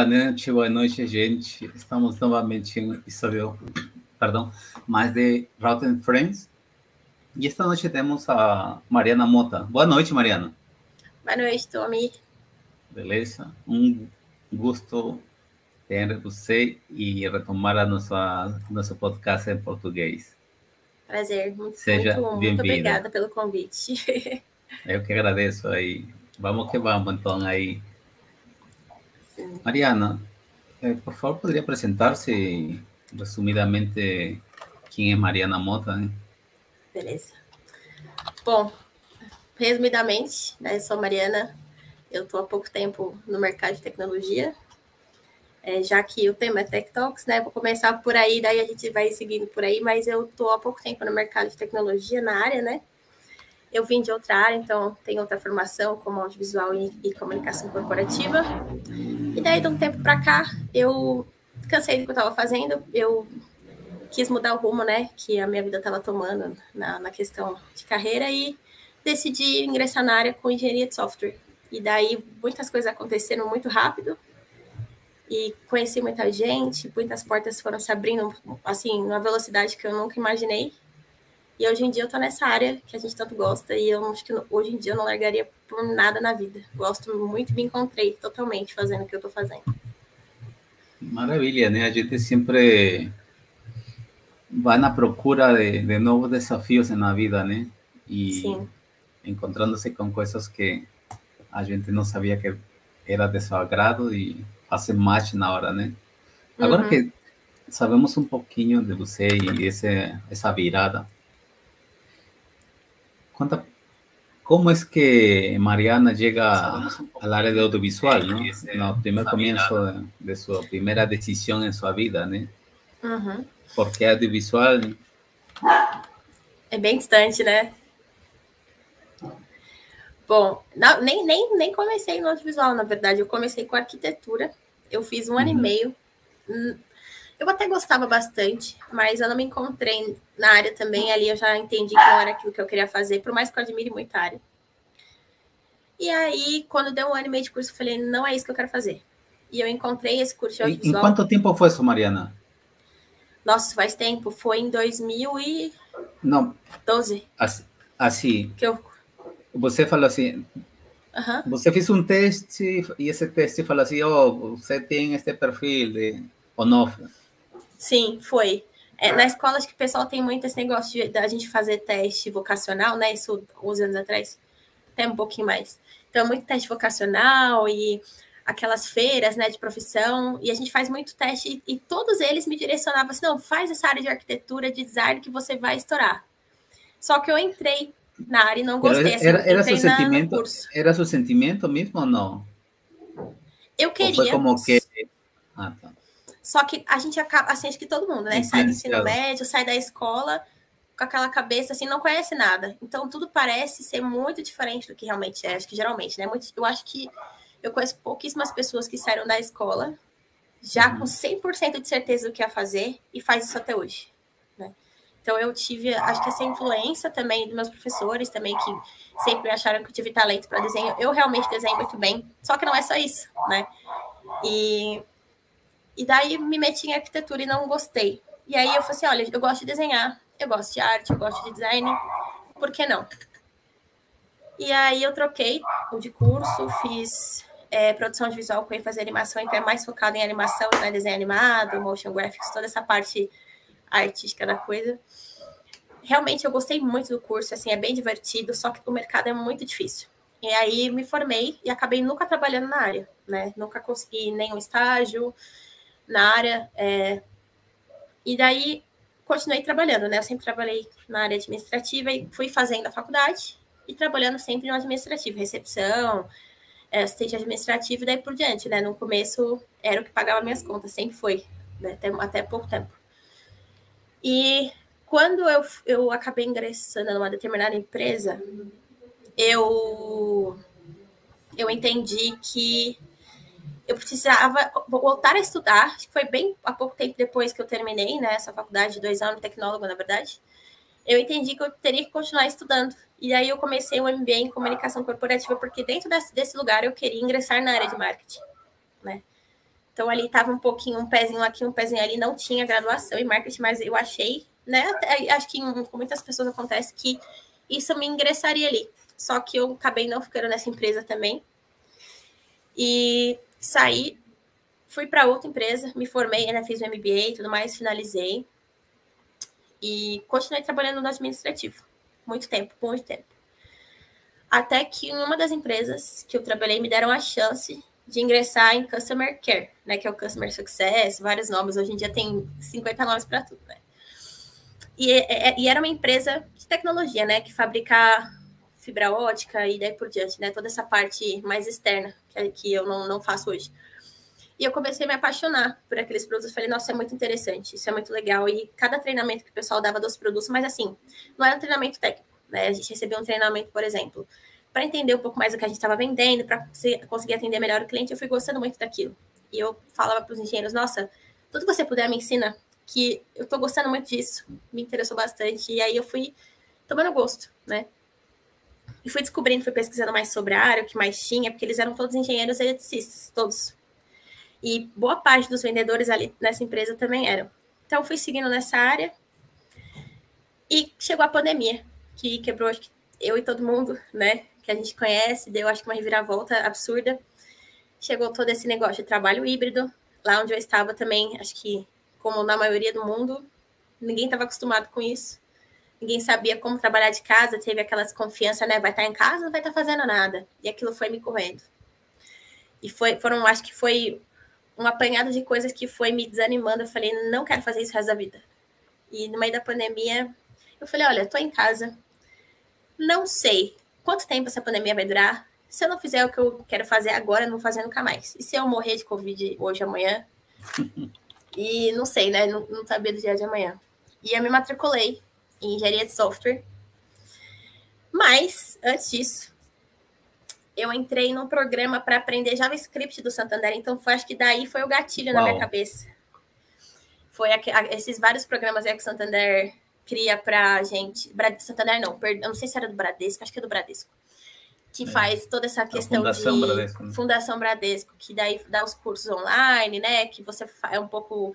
boa noite, gente. Estamos novamente em episódio, mais de Rotten Friends. E esta noite temos a Mariana Mota. Boa noite, Mariana. Boa noite, Tommy. Beleza? Gosto ter você e retomar nosso podcast em português. Prazer. Seja muito obrigada pelo convite. Eu que agradeço aí. Vamos que vamos, então, aí. Sim. Mariana, por favor, poderia apresentar-se resumidamente quem é Mariana Mota, né? Beleza. Bom, resumidamente, né, eu sou Mariana, eu estou há pouco tempo no mercado de tecnologia, já que o tema é Tech Talks, né? Vou começar por aí, daí a gente vai seguindo por aí, mas eu estou há pouco tempo no mercado de tecnologia, na área, né? Eu vim de outra área, então tenho outra formação como audiovisual e comunicação corporativa. E daí, de um tempo para cá, eu cansei do que eu estava fazendo, eu quis mudar o rumo, né, que a minha vida estava tomando na questão de carreira e decidi ingressar na área com engenharia de software. E daí, muitas coisas aconteceram muito rápido e conheci muita gente, muitas portas foram se abrindo, assim, numa velocidade que eu nunca imaginei. E hoje em dia eu tô nessa área que a gente tanto gosta e eu acho que hoje em dia eu não largaria por nada na vida. Gosto muito e me encontrei totalmente fazendo o que eu tô fazendo. Maravilha, né? A gente sempre vai na procura de novos desafios na vida, né? E Sim. encontrando-se com coisas que a gente não sabia que era de seu agrado e fazer match na hora, né? Agora que sabemos um pouquinho de você e essa virada, conta como es que Mariana llega al área de audiovisual, ¿no? No primer comienzo de su primera decisión en su vida, ¿no? ¿Por qué audiovisual? É bem distante, né? Bom, nem comecei no audiovisual, na verdade. Eu comecei com arquitetura. Eu fiz 1 ano e meio. Eu até gostava bastante, mas eu não me encontrei na área também. Ali eu já entendi que não era aquilo que eu queria fazer, por mais que eu admire muito a área. E aí, quando deu 1 ano e meio de curso, eu falei, não é isso que eu quero fazer. E eu encontrei esse curso de audiovisual. ¿En cuánto tiempo fue eso, Mariana? Nossa, faz tempo. Foi em 2012. Não, assim. Que eu... Você falou assim, você fez um teste e esse teste falou assim, você tem este perfil de on-off. Sim, foi. Na escola, acho que o pessoal tem muito esse negócio da gente fazer teste vocacional, né? Isso 11 anos atrás, até um pouquinho mais. Então, muito teste vocacional e aquelas feiras, né, de profissão. E a gente faz muito teste e todos eles me direcionavam assim, não, faz essa área de arquitetura, de design que você vai estourar. Só que eu entrei na área e não gostei. Assim, era seu sentimento? Era seu sentimento mesmo ou não? Eu queria. Ou foi como que... tá. Só que a gente acaba, assim, acho que todo mundo, né? Sai do ensino médio, sai da escola com aquela cabeça, assim, não conhece nada. Então, tudo parece ser muito diferente do que realmente é. Acho que geralmente, né? Eu acho que eu conheço pouquíssimas pessoas que saíram da escola já com 100% de certeza do que ia fazer e faz isso até hoje, né? Então, eu tive, acho que essa influência também dos meus professores também, que sempre acharam que eu tive talento para desenho. Eu realmente desenho muito bem, só que não é só isso, né? E daí me meti em arquitetura e não gostei. E aí eu falei assim, olha, eu gosto de desenhar, eu gosto de arte, eu gosto de design, por que não? E aí eu troquei de curso, fiz produção de visual com ênfase em animação, então é mais focado em animação, né, desenho animado, motion graphics, toda essa parte artística da coisa. Realmente eu gostei muito do curso, assim, é bem divertido, só que o mercado é muito difícil. E aí me formei e acabei nunca trabalhando na área, né? Nunca consegui nenhum estágio na área, e daí continuei trabalhando, né? Eu sempre trabalhei na área administrativa e fui fazendo a faculdade e trabalhando sempre no administrativo, recepção, assistente administrativo e daí por diante, né? No começo era o que pagava minhas contas, sempre foi, né? Até pouco tempo. E quando eu acabei ingressando numa determinada empresa, eu entendi que eu precisava voltar a estudar, acho que foi bem há pouco tempo depois que eu terminei, né, essa faculdade de 2 anos, tecnólogo, na verdade, eu entendi que eu teria que continuar estudando. E aí eu comecei um MBA em comunicação corporativa, porque dentro desse lugar eu queria ingressar na área de marketing, né? Então, ali estava um pouquinho, um pezinho aqui, um pezinho ali, não tinha graduação em marketing, mas eu achei, né? Acho que com muitas pessoas acontece que isso me ingressaria ali. Só que eu acabei não ficando nessa empresa também. E saí, fui para outra empresa, me formei, né? Fiz o MBA e tudo mais, finalizei. E continuei trabalhando no administrativo. Muito tempo, muito tempo. Até que em uma das empresas que eu trabalhei me deram a chance de ingressar em Customer Care, né, que é o Customer Success, vários nomes, hoje em dia tem 50 nomes para tudo, né? E era uma empresa de tecnologia, né, que fabrica fibra ótica e daí por diante, né, toda essa parte mais externa que eu não faço hoje. E eu comecei a me apaixonar por aqueles produtos. Eu falei, nossa, é muito interessante, isso é muito legal. E cada treinamento que o pessoal dava dos produtos, mas assim, não era um treinamento técnico, né? A gente recebia um treinamento, por exemplo, para entender um pouco mais do que a gente estava vendendo, para conseguir atender melhor o cliente. Eu fui gostando muito daquilo. E eu falava para os engenheiros, nossa, tudo que você puder me ensina, que eu estou gostando muito disso, me interessou bastante. E aí eu fui tomando gosto, né? E fui descobrindo, fui pesquisando mais sobre a área, o que mais tinha, porque eles eram todos engenheiros eletricistas, todos. E boa parte dos vendedores ali nessa empresa também eram. Então, fui seguindo nessa área. E chegou a pandemia, que quebrou acho que eu e todo mundo, né? Que a gente conhece, deu acho que uma reviravolta absurda. Chegou todo esse negócio de trabalho híbrido. Lá onde eu estava também, acho que, como na maioria do mundo, ninguém estava acostumado com isso. Ninguém sabia como trabalhar de casa, teve aquela desconfiança, né? Vai estar em casa, não vai estar fazendo nada. E aquilo foi me correndo. E acho que foi um apanhado de coisas que foi me desanimando. Eu falei, não quero fazer isso o resto da vida. E no meio da pandemia, eu falei, olha, tô em casa, não sei quanto tempo essa pandemia vai durar. Se eu não fizer o que eu quero fazer agora, eu não vou fazer nunca mais. E se eu morrer de Covid hoje, amanhã? E não sei, né? Não sabia do dia de amanhã. E eu me matriculei em engenharia de software. Mas, antes disso, eu entrei num programa para aprender JavaScript do Santander. Então, acho que daí foi o gatilho na minha cabeça. Foi esses vários programas aí que o Santander cria pra gente. Santander não, eu não sei se era do Bradesco, acho que é do Bradesco. Que faz toda essa questão Fundação de Bradesco, né? Fundação Bradesco, que daí dá os cursos online, né? Que você é um pouco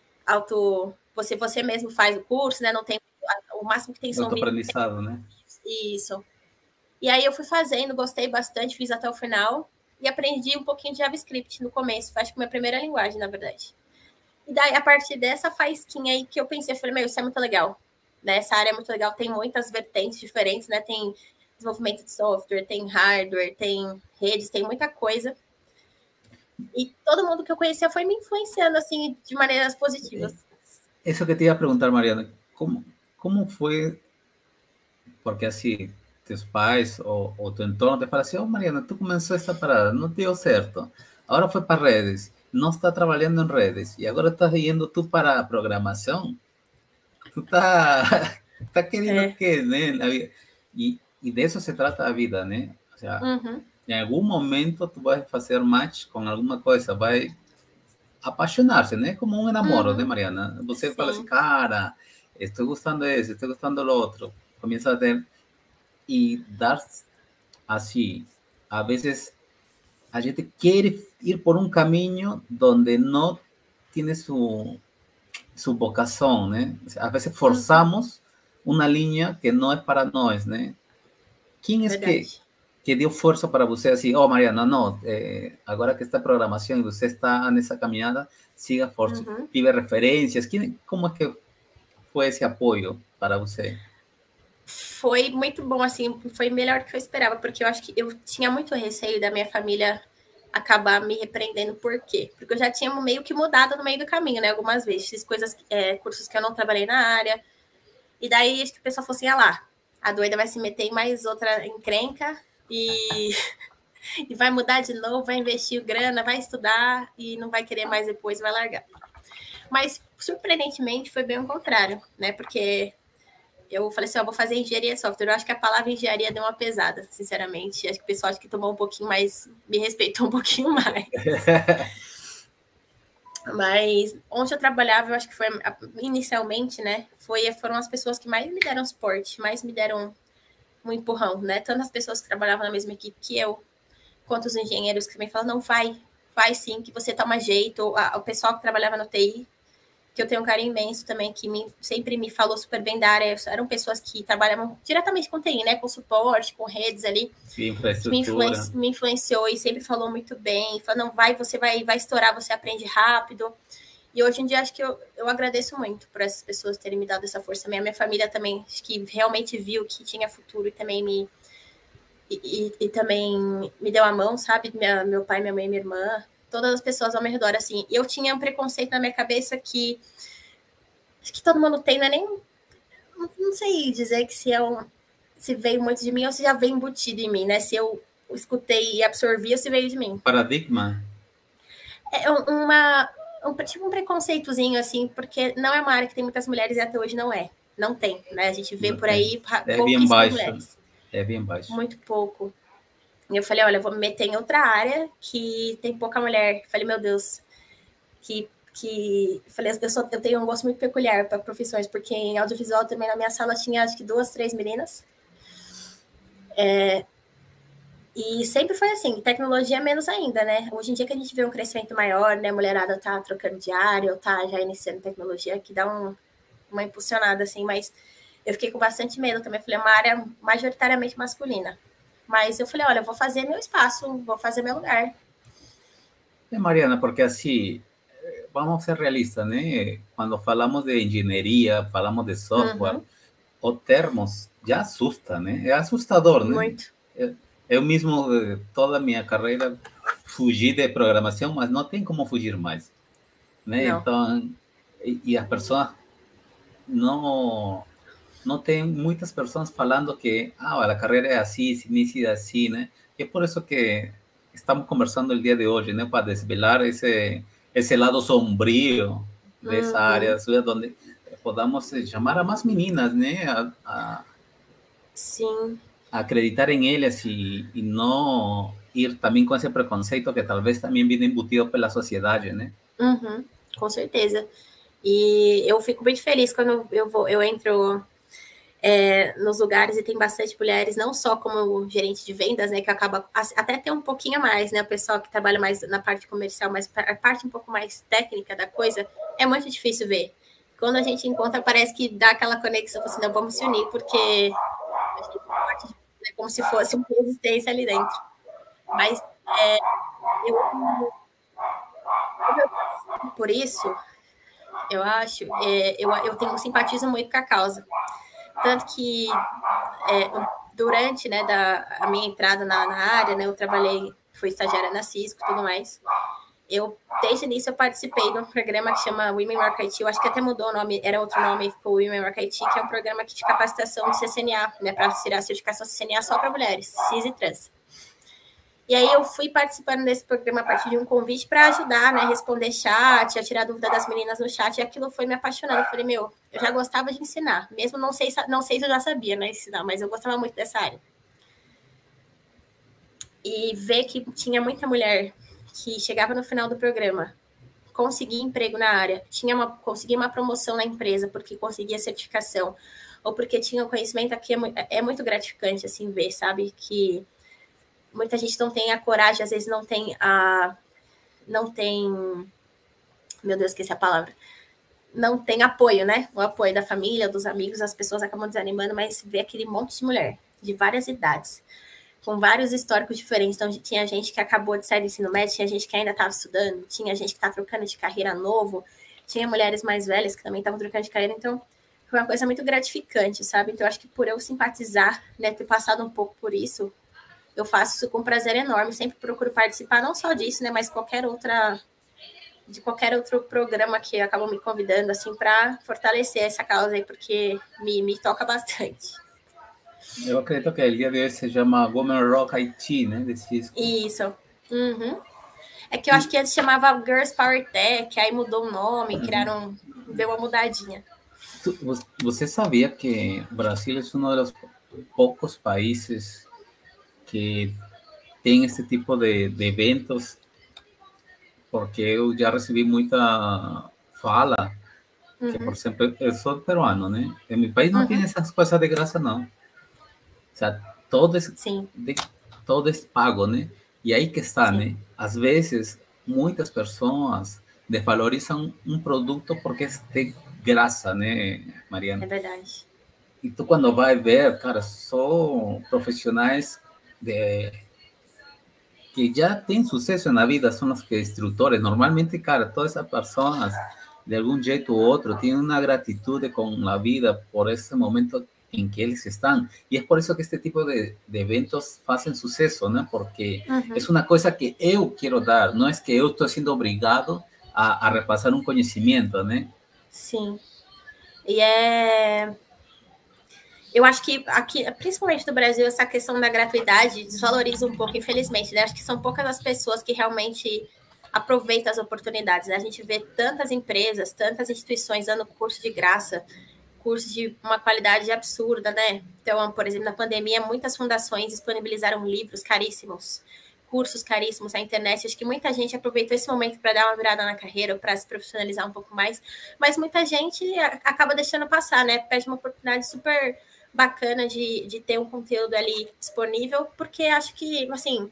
você mesmo faz o curso, né? Não tem o máximo que tem são autoaprendizado, né? Isso. E aí eu fui fazendo, gostei bastante, fiz até o final e aprendi um pouquinho de JavaScript no começo. Acho que minha primeira linguagem, na verdade. E daí, a partir dessa faísquinha aí que eu pensei, eu falei, meu, isso é muito legal. Né? Essa área é muito legal, tem muitas vertentes diferentes, né? Tem desenvolvimento de software, tem hardware, tem redes, tem muita coisa. E todo mundo que eu conhecia foi me influenciando, assim, de maneiras positivas. Isso que te ia perguntar, Mariana, como foi, porque assim, teus pais ou teu entorno te fala assim, oh, Mariana, tu começou essa parada, não deu certo, agora foi para redes, não está trabalhando em redes, e agora estás indo tu para a programação, tu tá, tá querendo que, né? E disso se trata a vida, né? O sea, em algum momento tu vai fazer match com alguma coisa, vai apaixonar-se, né? Como um namoro, né, Mariana? Você Sim. fala assim, cara, estou gostando desse, estou gostando do outro. Começa a ter e dar assim, a vezes a gente quer ir por um caminho onde não tem su vocação, né? A vezes forçamos uma linha que não é para nós, né? Quem é que deu força para você assim, oh, Mariana, não, agora que está programação e você está nessa caminhada, siga forte, tive referências, como é que foi esse apoio para você? Foi muito bom, assim, foi melhor do que eu esperava, porque eu acho que eu tinha muito receio da minha família acabar me repreendendo. Por quê? Porque eu já tinha meio que mudado no meio do caminho, né? Algumas vezes, fiz cursos que eu não trabalhei na área, e daí acho que o pessoal falou assim, ah lá, a doida vai se meter em mais outra encrenca e vai mudar de novo, vai investir grana, vai estudar e não vai querer mais depois, vai largar. Mas, surpreendentemente, foi bem o contrário, né? Porque eu falei assim, vou fazer engenharia de software. Eu acho que a palavra engenharia deu uma pesada, sinceramente. Acho que o pessoal acho que tomou um pouquinho mais, me respeitou um pouquinho mais. Mas onde eu trabalhava, eu acho que foi inicialmente, né? Foram as pessoas que mais me deram suporte, mais me deram um empurrão, né? Tanto as pessoas que trabalhavam na mesma equipe que eu, quanto os engenheiros que também falam, não, vai, faz sim, que você toma jeito. O pessoal que trabalhava no TI, que eu tenho um carinho imenso também, que sempre me falou super bem da área, eram pessoas que trabalhavam diretamente com TI, né? Com suporte, com redes ali. Infraestrutura. Me influenciou e sempre falou muito bem. Falou, não, você vai estourar, você aprende rápido. E hoje em dia, acho que eu agradeço muito por essas pessoas terem me dado essa força. Minha família também, acho que realmente viu que tinha futuro e também e também me deu a mão, sabe? Meu pai, minha mãe, minha irmã, todas as pessoas ao meu redor, assim. Eu tinha um preconceito na minha cabeça que acho que todo mundo tem, não é nem... Não sei dizer que se veio muito de mim ou se já veio embutido em mim, né? Se eu escutei e absorvi ou se veio de mim. Paradigma. É tipo um preconceitozinho, assim, porque não é uma área que tem muitas mulheres e até hoje não é. Não tem, né? A gente vê por aí pouquíssimas mulheres. É bem baixo. Muito pouco. E eu falei, olha, eu vou me meter em outra área que tem pouca mulher. Eu falei, meu Deus, falei, eu tenho um gosto muito peculiar para profissões, porque em audiovisual também na minha sala tinha acho que 2, 3 meninas. E sempre foi assim, tecnologia menos ainda, né? Hoje em dia que a gente vê um crescimento maior, né? A mulherada tá trocando de área ou tá já iniciando tecnologia, que dá uma impulsionada, assim, mas eu fiquei com bastante medo também. Falei, é uma área majoritariamente masculina. Mas eu falei, olha, eu vou fazer meu espaço, vou fazer meu lugar. Mariana, porque assim, vamos ser realistas, né? Quando falamos de engenharia, falamos de software, o termos já assusta, né? É assustador, né? Muito. Eu mesmo, toda a minha carreira, fugi de programação, mas não tem como fugir mais, né? Não. Então, e as pessoas não tem muitas pessoas falando que a carreira é assim, se inicia assim, né? E é por isso que estamos conversando el dia de hoje, né? Para desvelar esse lado sombrio dessa área, onde podamos chamar a mais meninas, né? Sim. A acreditar em elas e não ir também com esse preconceito que talvez também vem embutido pela sociedade, né? Com certeza. E eu fico muito feliz quando eu entro nos lugares e tem bastante mulheres, não só como gerente de vendas, né, que acaba até ter um pouquinho a mais, né, o pessoal que trabalha mais na parte comercial, mas a parte um pouco mais técnica da coisa é muito difícil ver. Quando a gente encontra, parece que dá aquela conexão, assim, não, vamos se unir, porque a gente parte é como se fosse uma resistência ali dentro. Mas por isso, eu acho, eu simpatizo muito com a causa. Tanto que durante, né, a minha entrada na área, né, eu trabalhei, fui estagiária na Cisco e tudo mais. Desde o início, eu participei de um programa que chama Women Work IT. Eu acho que até mudou o nome, era outro nome, ficou Women Work IT, que é um programa de capacitação de CCNA, né, para tirar a certificação CCNA só para mulheres, cis e trans. E aí eu fui participando desse programa a partir de um convite para ajudar, né, responder chat, a tirar dúvida das meninas no chat, e aquilo foi me apaixonando. Eu falei, eu já gostava de ensinar, mesmo não sei se eu já sabia, né, ensinar, mas eu gostava muito dessa área. E ver que tinha muita mulher que chegava no final do programa, conseguia emprego na área, conseguia uma promoção na empresa porque conseguia certificação, ou porque tinha conhecimento, aqui é muito gratificante, assim, ver, sabe, que muita gente não tem a coragem, às vezes não tem, meu Deus, esqueci a palavra, não tem apoio, né? O apoio da família, dos amigos, as pessoas acabam desanimando, mas vê aquele monte de mulher, de várias idades, com vários históricos diferentes. Então, tinha gente que acabou de sair do ensino médio, tinha gente que ainda estava estudando, tinha gente que estava trocando de carreira novo, tinha mulheres mais velhas que também estavam trocando de carreira, então foi uma coisa muito gratificante, sabe? Então, acho que por eu simpatizar, né, ter passado um pouco por isso, eu faço isso com prazer enorme, sempre procuro participar não só disso, né, mas de qualquer outro programa que acabam me convidando, assim, para fortalecer essa causa aí, porque me toca bastante. Eu acredito que o dia de hoje se chama Women Rock IT, né, de Cisco. Isso. É que eu acho que antes chamava Girls Power Tech, aí mudou o nome, deu uma mudadinha. Você sabia que o Brasil é um dos poucos países que tem esse tipo de eventos? Porque eu já recebi muita fala que, por exemplo, eu sou peruano, né? Em meu país não tem essas coisas de graça, não. O sea, todo é pago, né? E aí que está, né? Às vezes muitas pessoas desvalorizam um produto porque é de graça, né, É Mariana? verdade. E tu quando vai ver, cara, só profissionais de, que já têm sucesso na vida são os que instrutores. Normalmente, cara, todas essas pessoas, de algum jeito ou outro, têm uma gratitude com a vida por esse momento em que eles estão. E é por isso que este tipo de eventos fazem sucesso, né? Porque é Uhum. uma coisa que eu quero dar, não é que eu estou sendo obrigado a repassar um conhecimento, né? Sim. E é. Eu acho que aqui, principalmente no Brasil, essa questão da gratuidade desvaloriza um pouco, infelizmente, né? Acho que são poucas as pessoas que realmente aproveitam as oportunidades, né? A gente vê tantas empresas, tantas instituições dando curso de graça, cursos de uma qualidade absurda, né? Então, por exemplo, na pandemia, muitas fundações disponibilizaram livros caríssimos, cursos caríssimos na internet. Acho que muita gente aproveitou esse momento para dar uma virada na carreira, para se profissionalizar um pouco mais, mas muita gente acaba deixando passar, né? Perde uma oportunidade super bacana de ter um conteúdo ali disponível, porque acho que, assim,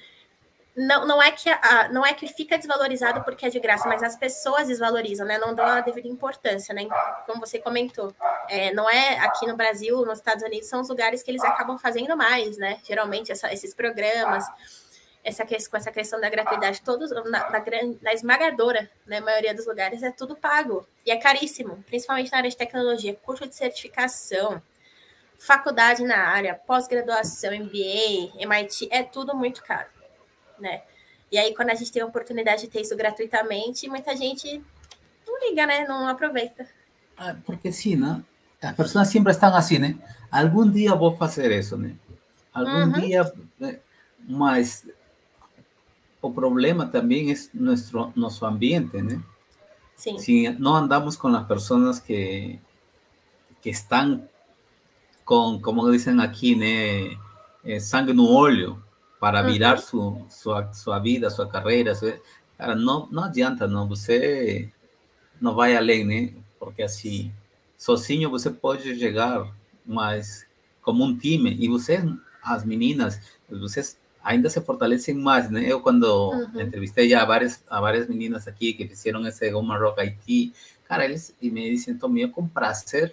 não é que fica desvalorizado porque é de graça, mas as pessoas desvalorizam, né? Não dão a devida importância, né? Como você comentou. Não é aqui no Brasil, nos Estados Unidos, são os lugares que eles acabam fazendo mais, né? Geralmente esses programas, com essa questão da gratuidade, todos na esmagadora, né, maioria dos lugares é tudo pago. E é caríssimo, principalmente na área de tecnologia, curso de certificação, faculdade na área, pós-graduação, MBA, MIT, é tudo muito caro, né? E aí, quando a gente tem a oportunidade de ter isso gratuitamente, muita gente não liga, né? Não aproveita. Porque sim, né? As pessoas sempre estão assim, né? Algum dia vou fazer isso, né? Algum Uhum, dia, né? Mas o problema também é nosso ambiente, né? sim. Si no andamos con las personas que están con, como dicen aquí, né, sangue no olho para virar Uhum, sua vida, sua carreira. Cara, não adianta, não. Você não vai além, né? Porque assim, sozinho você pode chegar, mas como um time, e vocês, as meninas, vocês ainda se fortalecem mais, né? Eu quando uhum. entrevistei já a várias meninas aqui que fizeram esse Goma Rock Haití, cara, eles me dizem, Tommy, com prazer,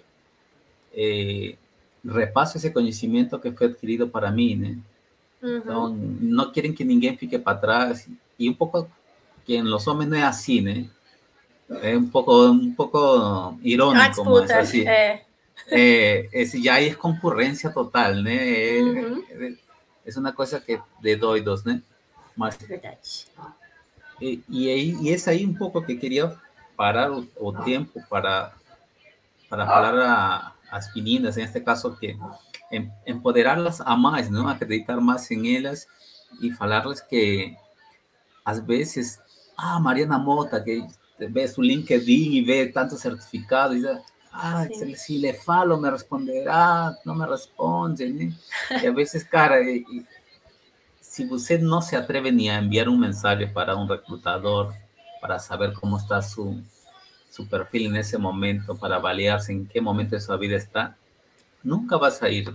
repasso esse conhecimento que foi adquirido para mim, né? Uhum. Então, não querem que ninguém fique para trás, e um pouco que os homens não é assim, né? É um pouco É uma irônico, mas disputa, assim, esse já é concorrência total, né? Uhum. É uma coisa que de doidos, né? Mas, Verdade. e esse aí um pouco que queria parar o tempo para falar às meninas, neste caso, que empoderá-las a mais, não? Acreditar mais em elas e falar-lhes que, às vezes, Mariana Mota, que vê su LinkedIn e vê tantos certificados, e Sim. se le falo, me responderá, não me responde, né? E, às vezes, cara, se você não se atreve nem a enviar um mensagem para um recrutador para saber como está su perfil nesse momento, para avaliar-se em que momento de sua vida está, nunca vai sair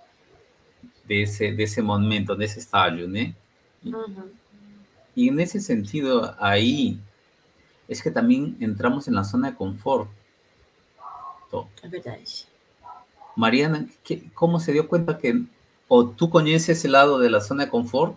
desse momento, desse estágio, né? Uhum. E nesse sentido, aí, es que también entramos en la zona de confort. É verdade. Mariana, ¿cómo se dio cuenta que, o tú conoces ese lado de la zona de confort?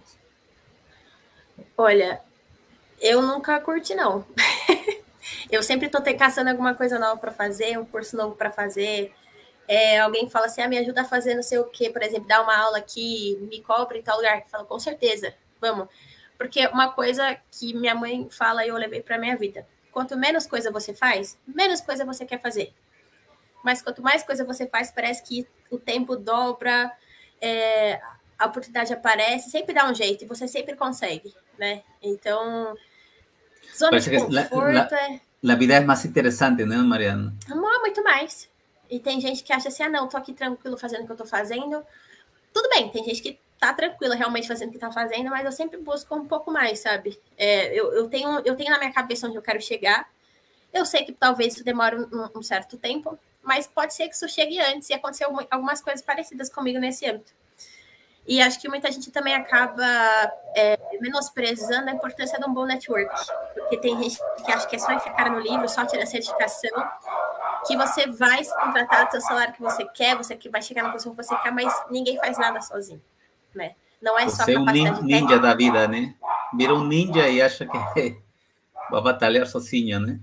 Olha, eu nunca curti, não. Eu sempre tô caçando alguma coisa nova para fazer, um curso novo para fazer. Alguém fala assim, me ajuda a fazer não sei o quê, por exemplo, dar uma aula aqui, me cobra em tal lugar. Eu falo, com certeza, vamos. Porque uma coisa que minha mãe fala e eu levei para minha vida. Quanto menos coisa você faz, menos coisa você quer fazer. Mas quanto mais coisa você faz, parece que o tempo dobra, a oportunidade aparece, sempre dá um jeito e você sempre consegue, né? Então, zona de Parece que conforto é la vida es más interesante, ¿no, Mariana? muito mais. E tem gente que acha assim, não, tô aqui tranquilo fazendo o que eu tô fazendo. Tudo bem, tem gente que tá tranquila realmente fazendo o que tá fazendo, mas eu sempre busco um pouco mais, sabe? Eu tenho na minha cabeça onde eu quero chegar. Eu sei que talvez isso demore um certo tempo, mas pode ser que isso chegue antes e aconteceu algumas coisas parecidas comigo nesse âmbito. E acho que muita gente também acaba menosprezando a importância de um bom network. Porque tem gente que acha que é só enfiar a cara no livro, só tirar a certificação, que você vai se contratar o seu salário que você quer, você que vai chegar na posição que você quer, mas ninguém faz nada sozinho, né? Não é só Você é um capacidade ninja técnica. da vida, né? Vira um ninja e acha que vai batalhar sozinho, né?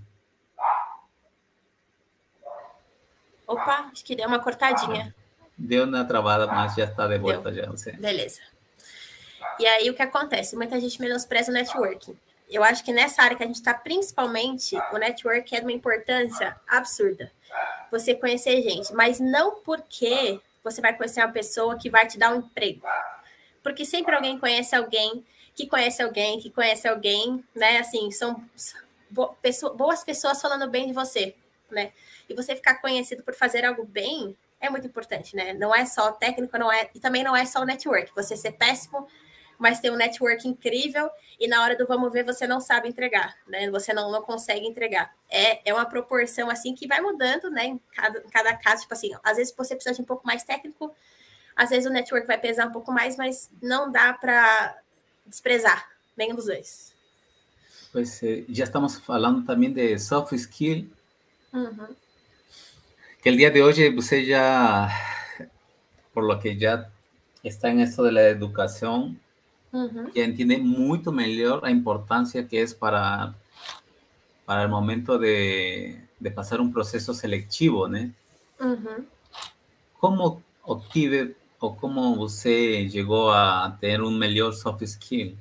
Opa, acho que deu uma cortadinha. Deu uma travada, mas já está de volta Deu. já, você. Beleza. E aí o que acontece? Muita gente menospreza o networking. Eu acho que nessa área que a gente está, principalmente, o network é de uma importância absurda. Você conhecer gente, mas não porque você vai conhecer uma pessoa que vai te dar um emprego. Porque sempre alguém conhece alguém que conhece alguém que conhece alguém, né? Assim, são boas pessoas falando bem de você, né? E você ficar conhecido por fazer algo bem é muito importante, né? Não é só técnico, não é, e também não é só o network. Você ser péssimo, mas ter um network incrível e na hora do vamos ver você não sabe entregar, né? Você não consegue entregar. É uma proporção assim que vai mudando, né? Em cada caso, tipo assim, às vezes você precisa de um pouco mais técnico, às vezes o network vai pesar um pouco mais, mas não dá para desprezar nenhum dos dois. Pues ya estamos falando también de soft skill, que el día de hoy usted ya, por lo que ya está en esto de la educación, ya entiende mucho mejor la importancia que es para el momento de pasar un proceso selectivo, ¿no? ¿Cómo obtive o cómo usted llegou a ter um melhor soft skill?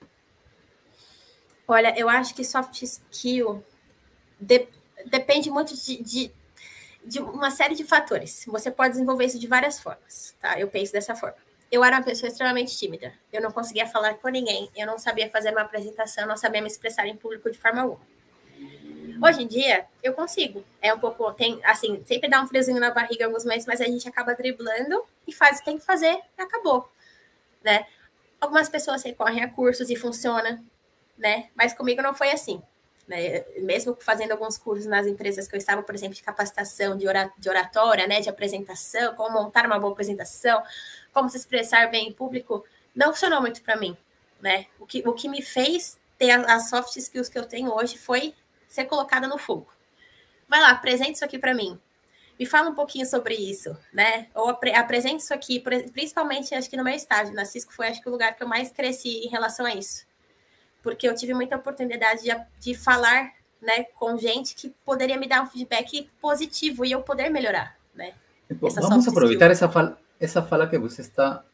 Olha, eu acho que soft skill depende muito de uma série de fatores. Você pode desenvolver isso de várias formas, tá? Eu penso dessa forma. Eu era uma pessoa extremamente tímida. Eu não conseguia falar com ninguém. Eu não sabia fazer uma apresentação, não sabia me expressar em público de forma alguma. Hoje em dia, eu consigo. É um pouco, tem, assim, sempre dá um friozinho na barriga em alguns momentos, mas a gente acaba driblando e faz o que tem que fazer e acabou, né? Algumas pessoas recorrem a cursos e funciona, né? Mas comigo não foi assim. Né? Mesmo fazendo alguns cursos nas empresas que eu estava, por exemplo, de capacitação de oratória, né? De apresentação, como montar uma boa apresentação, como se expressar bem em público, não funcionou muito para mim, né? O que me fez ter as soft skills que eu tenho hoje foi ser colocada no fogo. Vai lá, apresente isso aqui para mim. Me fala um pouquinho sobre isso, né? Ou apresente isso aqui, principalmente, acho que no meu estágio. Na Cisco foi, acho que, o lugar que eu mais cresci em relação a isso. Porque eu tive muita oportunidade de falar, né, com gente que poderia me dar um feedback positivo e eu poder melhorar, né? Vamos aproveitar essa fala que você está...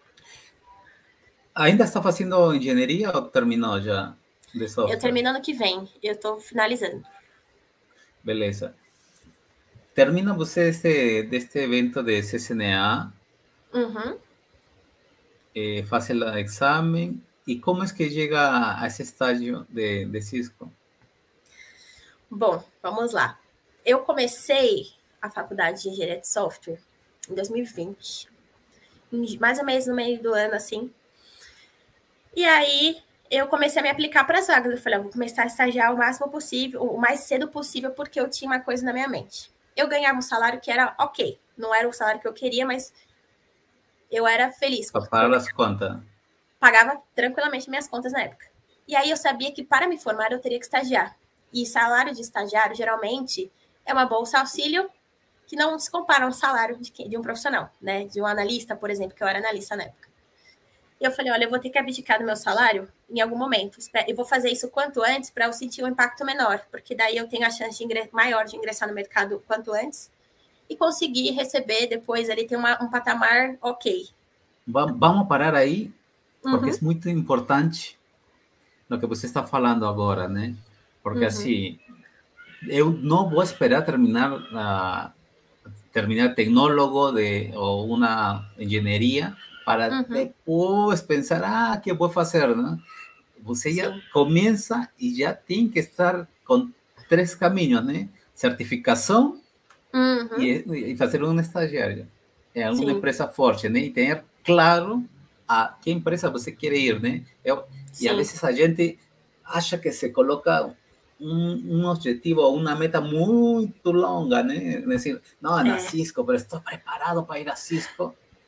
Ainda está fazendo engenharia ou terminou já de software? Eu termino ano que vem, eu estou finalizando. Beleza. Termina você deste evento de CCNA, faz o exame, e como é que chega a esse estágio de Cisco? Bom, vamos lá. Eu comecei a faculdade de engenharia de software em 2020, mais ou menos no meio do ano, assim. E aí eu comecei a me aplicar para as vagas. Eu falei, eu vou começar a estagiar o máximo possível, o mais cedo possível, porque eu tinha uma coisa na minha mente. Eu ganhava um salário que era ok. Não era o salário que eu queria, mas eu era feliz. Para pagar as contas. Pagava tranquilamente minhas contas na época. E aí eu sabia que para me formar eu teria que estagiar. E salário de estagiário, geralmente, é uma bolsa auxílio que não se compara a um salário de um profissional, né? De um analista, por exemplo, que eu era analista na época. E eu falei, olha, eu vou ter que abdicar do meu salário em algum momento. Eu vou fazer isso quanto antes para eu sentir um impacto menor, porque daí eu tenho a chance maior de ingressar no mercado quanto antes e conseguir receber depois ali, ter um patamar ok. Vamos parar aí, porque é muito importante o que você está falando agora, né? Porque assim, eu não vou esperar terminar tecnólogo ou uma engenharia para depois pensar, que vou fazer, né? Você já começa e já tem que estar com 3 caminhos, né? Certificação e fazer um estagiário em alguma empresa forte, né? E ter claro a que empresa você quer ir, né? E a vezes a gente acha que se coloca um objetivo ou uma meta muito longa, né? Decir, não, na Cisco, mas estou preparado para ir a Cisco.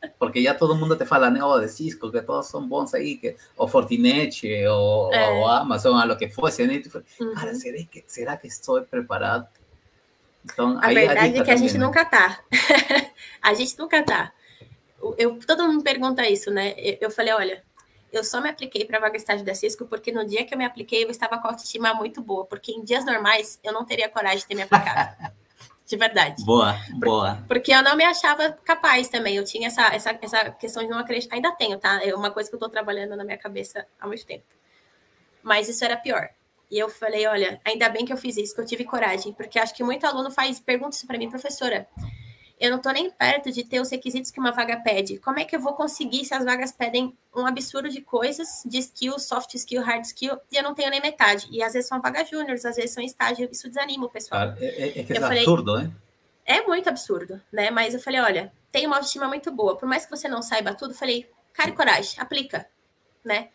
Porque já todo mundo te fala, né, de Cisco, que todos são bons aí, que, ou Fortinet, ou Amazon, a lo que fosse, né? Cara, será que estou preparado? Então, A aí a verdade é dica que a também, gente né? nunca tá. A gente nunca tá. Todo mundo me pergunta isso, né? Eu falei, olha, eu só me apliquei para a vaga estágio da Cisco porque no dia que eu me apliquei eu estava com a autoestima muito boa, porque em dias normais eu não teria coragem de ter me aplicado. De verdade. Boa, boa. Porque eu não me achava capaz também. Eu tinha essa questão de não acreditar. Ainda tenho, tá? É uma coisa que eu tô trabalhando na minha cabeça há muito tempo. Mas isso era pior. E eu falei, olha, ainda bem que eu fiz isso, que eu tive coragem. Porque acho que muito aluno pergunta isso para mim, professora. Eu não tô nem perto de ter os requisitos que uma vaga pede. Como é que eu vou conseguir se as vagas pedem um absurdo de coisas, de skill, soft skill, hard skill, e eu não tenho nem metade? E às vezes são vagas júniores, às vezes são estágio, isso desanima o pessoal. Claro, é que é absurdo, né? É muito absurdo, né? Mas eu falei, olha, tem uma autoestima muito boa. Por mais que você não saiba tudo, eu falei, cara e coragem, aplica, né?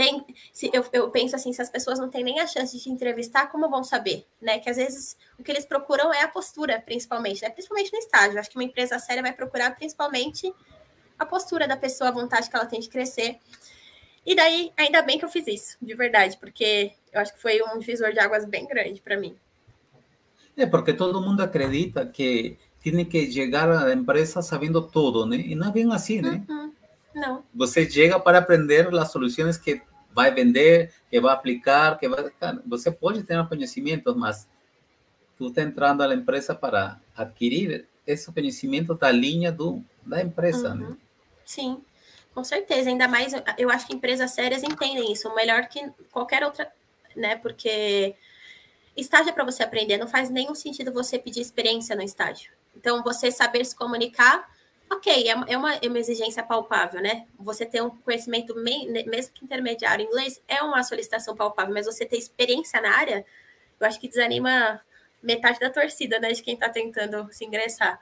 Eu penso assim, se as pessoas não têm nem a chance de te entrevistar, como vão saber, né? Que às vezes o que eles procuram é a postura, principalmente, né? Principalmente no estágio. Acho que uma empresa séria vai procurar principalmente a postura da pessoa, a vontade que ela tem de crescer. E daí, ainda bem que eu fiz isso, de verdade, porque eu acho que foi um divisor de águas bem grande para mim. É porque todo mundo acredita que tem que chegar à empresa sabendo tudo, né? E não é bem assim, né? Não. Você chega para aprender as soluções que vai vender, que vai aplicar, que vai... Você pode ter conhecimentos, mas tu está entrando na empresa para adquirir esse conhecimento da linha da empresa, né? Sim, com certeza. Ainda mais, eu acho que empresas sérias entendem isso melhor que qualquer outra, né? Porque estágio é para você aprender, não faz nenhum sentido você pedir experiência no estágio. Então, você saber se comunicar, ok, é uma exigência palpável, né? Você ter um conhecimento, mesmo que intermediário em inglês, é uma solicitação palpável, mas você ter experiência na área, eu acho que desanima metade da torcida, né, de quem está tentando se ingressar.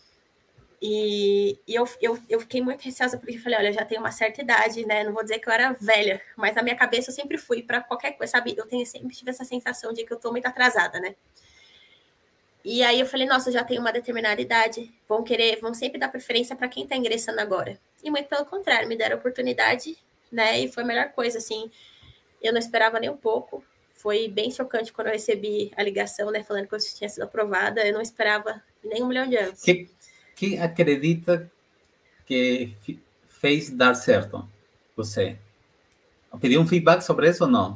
E eu fiquei muito receosa porque falei, olha, eu já tenho uma certa idade, né? Não vou dizer que eu era velha, mas na minha cabeça eu sempre fui para qualquer coisa, sabe? Sempre tive essa sensação de que eu tô muito atrasada, né? E aí eu falei, nossa, eu já tenho uma determinada idade, vão sempre dar preferência para quem tá ingressando agora. E muito pelo contrário, me deram oportunidade, né? E foi a melhor coisa, assim. Eu não esperava nem um pouco. Foi bem chocante quando eu recebi a ligação, né? Falando que eu tinha sido aprovada. Eu não esperava nem 1 milhão de anos. Quem acredita que fez dar certo? Você pediu um feedback sobre isso ou não?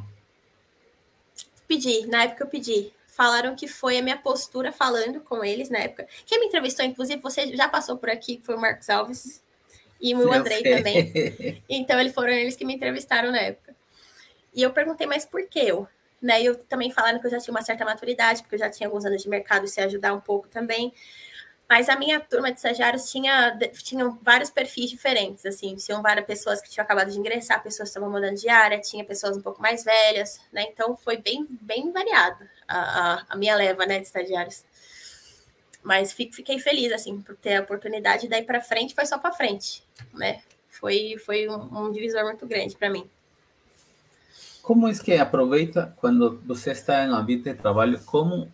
Na época eu pedi. Falaram que foi a minha postura falando com eles na época. Quem me entrevistou, inclusive, você já passou por aqui, foi o Marcos Alves e o Andrei também. Então, foram eles que me entrevistaram na época. E eu perguntei, mas por que eu? Né? E eu também falaram que eu já tinha uma certa maturidade, porque eu já tinha alguns anos de mercado e se ajudar um pouco também. Mas a minha turma de estagiários tinham vários perfis diferentes, assim, tinham várias pessoas que tinham acabado de ingressar, pessoas que estavam mudando de área, tinha pessoas um pouco mais velhas, né? Então foi bem, bem variado a minha leva, né, de estagiários. Mas fiquei feliz, assim, por ter a oportunidade, daí para frente foi só para frente, né? Foi um divisor muito grande para mim. Como é que aproveita quando você está em um ambiente de trabalho, como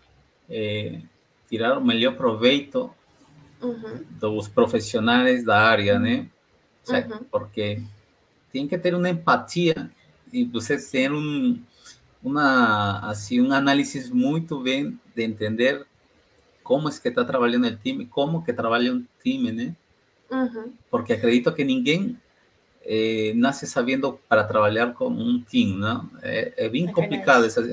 tirar o melhor proveito dos profissionais da área, né? Porque tem que ter uma empatia e você ter um análise muito bem de entender como é que está trabalhando o time, como que trabalha um time, né? Porque acredito que ninguém nasce sabendo para trabalhar com um time, não? É bem complicado essa.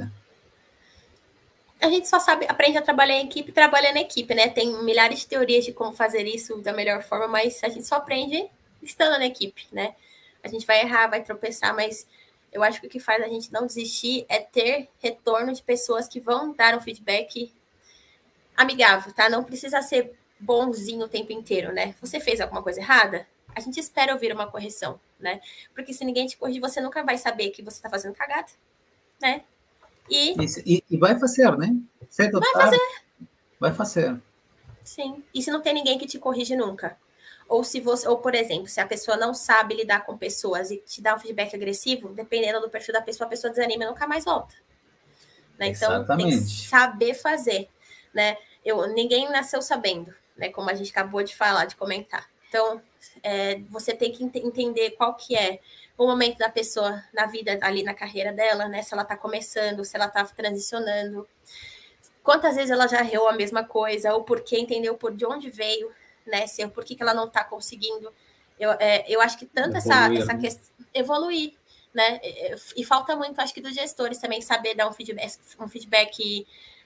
A gente só aprende a trabalhar em equipe, trabalhando em equipe, né? Tem milhares de teorias de como fazer isso da melhor forma, mas a gente só aprende estando na equipe, né? A gente vai errar, vai tropeçar, mas eu acho que o que faz a gente não desistir é ter retorno de pessoas que vão dar um feedback amigável, tá? Não precisa ser bonzinho o tempo inteiro, né? Você fez alguma coisa errada? A gente espera ouvir uma correção, né? Porque se ninguém te corrigir, você nunca vai saber que você tá fazendo cagada, né? E vai fazer, né? Cedo vai fazer. Vai fazer. Sim. E se não tem ninguém que te corrige nunca? Ou, por exemplo, se a pessoa não sabe lidar com pessoas e te dá um feedback agressivo, dependendo do perfil da pessoa, a pessoa desanima e nunca mais volta. Né? Então, tem que saber fazer. Né? Ninguém nasceu sabendo, né? Como a gente acabou de falar, de comentar. Então, você tem que entender qual que é o momento da pessoa na vida, ali na carreira dela, né? Se ela está começando, se ela está transicionando. Quantas vezes ela já errou a mesma coisa, ou por que entendeu de onde veio, né? Por que ela não está conseguindo. Eu acho que tanto essa questão evoluir, né? E falta muito, acho que, dos gestores também saber dar um feedback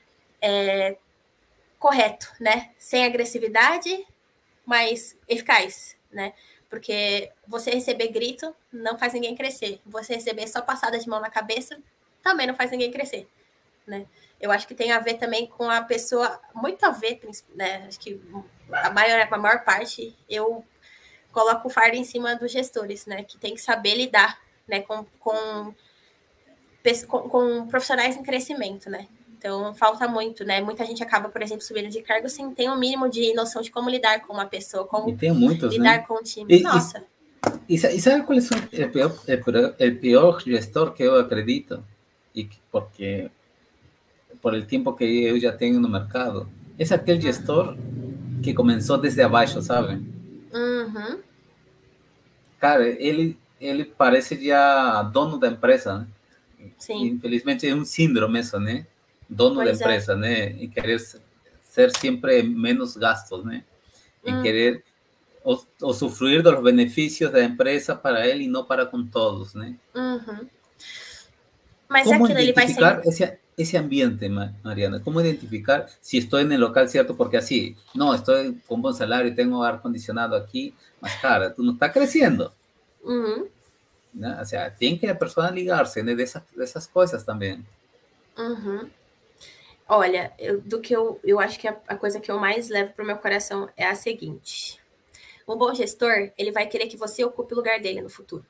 correto, né? Sem agressividade, mas eficaz, né? Porque você receber grito não faz ninguém crescer. Você receber só passada de mão na cabeça também não faz ninguém crescer, né? Eu acho que tem a ver também com a pessoa, muito a ver, né? Acho que a maior parte eu coloco o fardo em cima dos gestores, né? Que tem que saber lidar, né? Com profissionais em crescimento, né? Então, falta muito, né? Muita gente acaba, por exemplo, subindo de cargo sem ter um mínimo de noção de como lidar com uma pessoa, como lidar, né, com o time. Nossa. E sabe qual é o pior gestor que eu acredito? E porque por el tiempo que eu já tenho no mercado, é aquele gestor que começou desde abaixo, sabe? Uhum. Cara, ele parece já dono da empresa, né? Sim. Infelizmente é um síndrome isso, né? Dono da empresa, né? E querer ser sempre menos gastos, né? E querer usufruir dos benefícios da empresa para ele e não para com todos, né? Uhum. Mas como aquilo, identificar ese ambiente, Mariana? ¿Cómo identificar si estoy en el local cierto? Porque así, no, estoy con buen salario y tengo aire acondicionado aquí, mas cara, tú no estás creciendo. Uhum. ¿No? O sea, tiene que a persona ligarse, né, de esas coisas também. Uhum. Olha, eu acho que a coisa que eu mais levo para o meu coração é a seguinte. Um bom gestor, ele vai querer que você ocupe o lugar dele no futuro.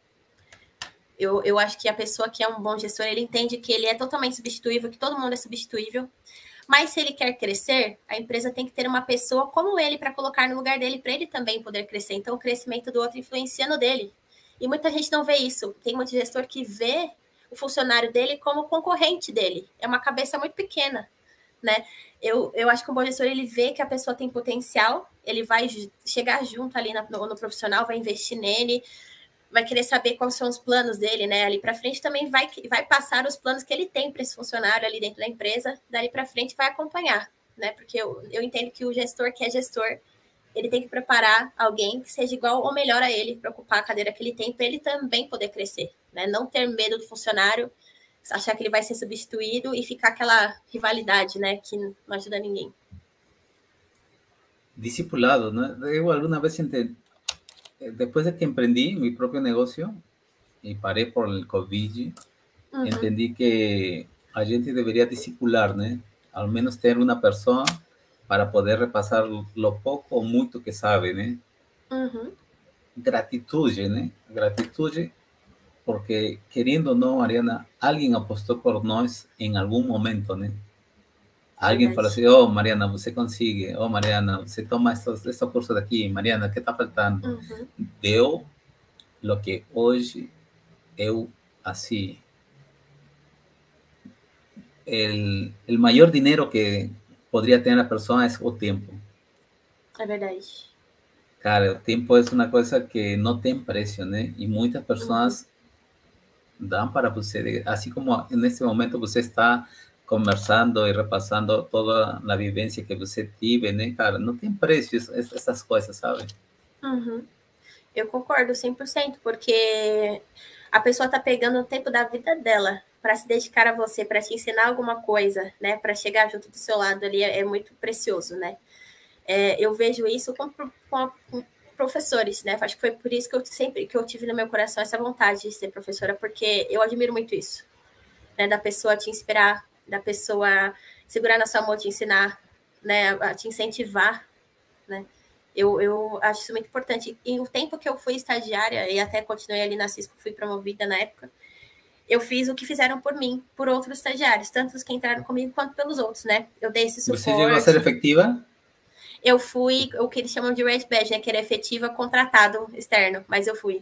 Eu acho que a pessoa que é um bom gestor, ele entende que ele é totalmente substituível, que todo mundo é substituível. Mas se ele quer crescer, a empresa tem que ter uma pessoa como ele para colocar no lugar dele, para ele também poder crescer. Então, o crescimento do outro influencia no dele. E muita gente não vê isso. Tem muito gestor que vê o funcionário dele como concorrente dele. É uma cabeça muito pequena, né? Eu acho que um bom gestor, ele vê que a pessoa tem potencial, ele vai chegar junto ali no profissional, vai investir nele, vai querer saber quais são os planos dele, né? Ali para frente também vai passar os planos que ele tem para esse funcionário ali dentro da empresa, dali para frente vai acompanhar, né? Porque eu entendo que o gestor que é gestor, ele tem que preparar alguém que seja igual ou melhor a ele para ocupar a cadeira que ele tem, para ele também poder crescer, né? Não ter medo do funcionário, achar que ele vai ser substituído e ficar aquela rivalidade, né? Que não ajuda ninguém. Discipulado, ¿no? Eu alguna vez después de que emprendí mi propio negocio y paré por el COVID, entendí que a gente debería discipular, ¿no? Al menos tener una persona para poder repasar lo pouco ou muito que sabe, né? Gratitude, né? Gratitude, porque querendo ou não, Mariana, alguém apostou por nós em algum momento, né? Alguém falou assim, oh, Mariana, você consegue, oh, Mariana, você toma esse curso daqui, Mariana, o que está faltando? Deu lo que hoje eu, assim, el maior dinheiro que poderia ter a pessoa é o tempo. É verdade. Cara, o tempo é uma coisa que não tem preço, né? E muitas pessoas dão para você, assim como nesse momento você está conversando e repassando toda a vivência que você tive, né, cara? Não tem preço essas coisas, sabe? Eu concordo 100%, porque a pessoa está pegando o tempo da vida dela para se dedicar a você, para te ensinar alguma coisa, né? Para chegar junto do seu lado ali é muito precioso, né? Eu vejo isso com professores, né? Acho que foi por isso que eu tive no meu coração essa vontade de ser professora, porque eu admiro muito isso, né? Da pessoa te inspirar, da pessoa segurar na sua mão, te ensinar, né? A te incentivar, né? Eu acho isso muito importante. E o tempo que eu fui estagiária, e até continuei ali na Cisco, fui promovida na época, eu fiz o que fizeram por mim, por outros estagiários, tanto os que entraram comigo quanto pelos outros, né? Eu dei esse suporte. Você chegou a ser efetiva? Eu fui o que eles chamam de Red Badge, né? Que era efetiva contratado externo, mas eu fui.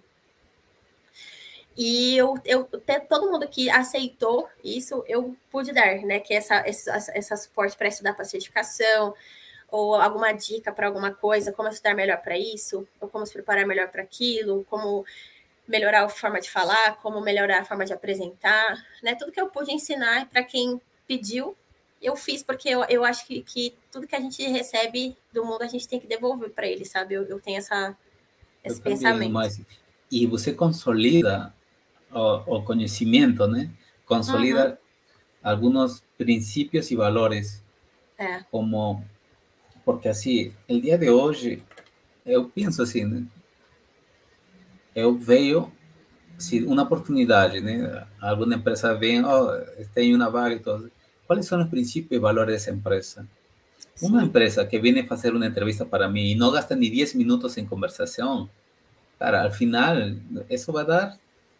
E todo mundo que aceitou isso, eu pude dar, né? Que essa suporte para estudar para certificação, ou alguma dica para alguma coisa, como estudar melhor para isso, ou como se preparar melhor para aquilo, como melhorar a forma de falar, como melhorar a forma de apresentar, né? Tudo que eu pude ensinar para quem pediu, eu fiz, porque eu acho que tudo que a gente recebe do mundo, a gente tem que devolver para ele, sabe? Eu tenho esse também, pensamento. mas e você consolida o conhecimento, né? Uhum. Consolida algunos principios y valores, É. como, porque assim, el día de hoje, eu penso assim, né? Eu vejo se uma oportunidade, né? Alguma empresa vem, oh, tem uma vaga e todo. Quais são os princípios e valores dessa empresa? Uma Sim. empresa que viene a fazer uma entrevista para mim e não gasta nem 10 minutos em conversação, cara, al final, isso vai dar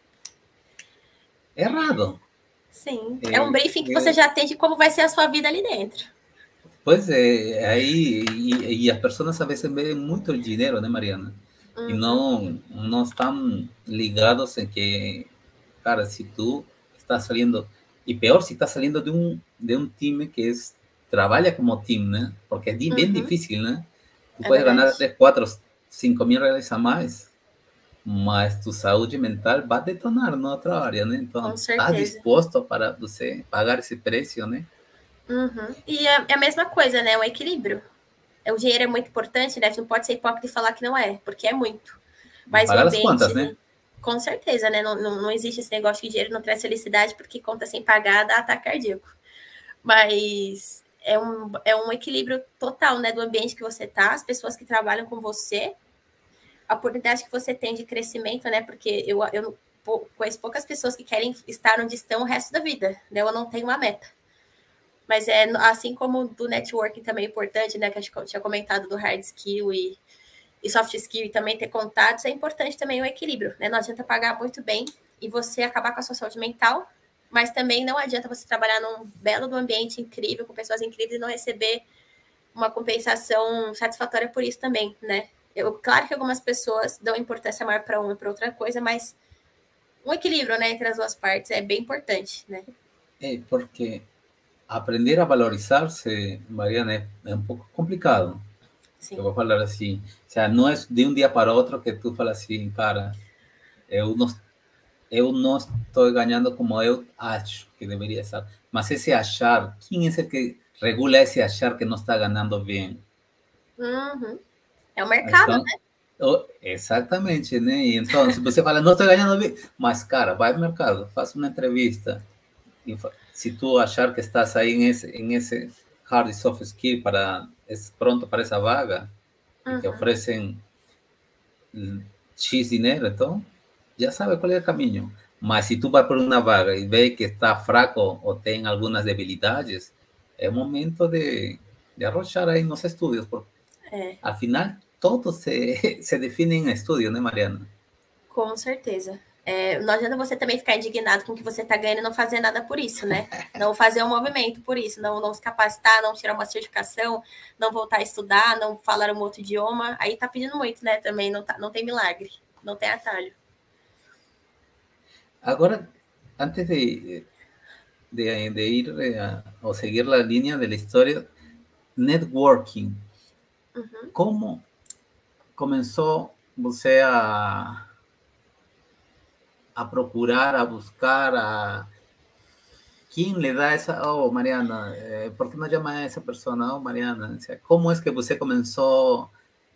errado. Sim. É um briefing que você já tem de como vai ser a sua vida ali dentro. Pois é, aí, e as pessoas às vezes veem muito dinheiro, né, Mariana? E Uhum. não estão ligados em que, cara, se tu estás saliendo, e pior se estás saliendo de um time que es, trabalha como time, né? Porque é bem Uhum. difícil, né? Tu É puedes ganhar verdade. até 4, 5 mil reais a mais, mas tu saúde mental vai detonar na outra área, né? Então, Com tá certeza. disposto para você pagar esse preço, né? Uhum. E é a mesma coisa, né? O equilíbrio. O dinheiro é muito importante, né? A gente não pode ser hipócrita e falar que não é, porque é muito. E Mas o pagar as contas, né? ambiente, com certeza, né? Não existe esse negócio de dinheiro não traz felicidade, porque conta sem pagar dá ataque cardíaco. Mas é um equilíbrio total, né? Do ambiente que você tá, as pessoas que trabalham com você, a oportunidade que você tem de crescimento, né? Porque eu conheço poucas pessoas que querem estar onde estão o resto da vida, né? Eu não tenho uma meta. Mas é assim como do networking também é importante, né? Que eu tinha comentado do hard skill e soft skill e também ter contatos, é importante também o equilíbrio, né? Não adianta pagar muito bem e você acabar com a sua saúde mental, mas também não adianta você trabalhar num belo do ambiente incrível, com pessoas incríveis e não receber uma compensação satisfatória por isso também, né? Claro que algumas pessoas dão importância maior para uma e para outra coisa, mas um equilíbrio, né, entre as duas partes é bem importante, né? É porque aprender a valorizar-se, Mariana, é um pouco complicado. Eu Sim. vou falar assim, o sea, não é de um dia para outro que tu fala assim, cara, eu não, eu não estou ganhando como eu acho que deveria estar. Mas esse achar, quem é o que regula esse achar que não está ganhando bem? Uhum. É o mercado, Então, né? exatamente, né? E então, se você fala, não estou ganhando bem, mas, cara, vai ao mercado, faz uma entrevista. E se tu achar que estás aí em esse hard e soft skill para, es pronto para essa vaga, e te Uhum. oferecem X dinheiro, então já sabe qual é o caminho. Mas se tu vai por uma vaga e vê que está fraco ou tem algumas debilidades, é o momento de arrochar aí nos estudos, porque É. al final todo se define em estudio, né, Mariana? Com certeza. Não adianta você também ficar indignado com o que você está ganhando e não fazer nada por isso, né? Não fazer um movimento por isso, não se capacitar, não tirar uma certificação, não voltar a estudar, não falar um outro idioma. Aí tá pedindo muito, né? Também não tem milagre, não tem atalho. Agora, antes de ir o seguir a linha da história, networking. Uhum. Como começou você a procurar, a buscar, a quién le da esa, oh Mariana, ¿por qué no llama a esa persona? Oh Mariana, o sea, ¿cómo es que você comenzó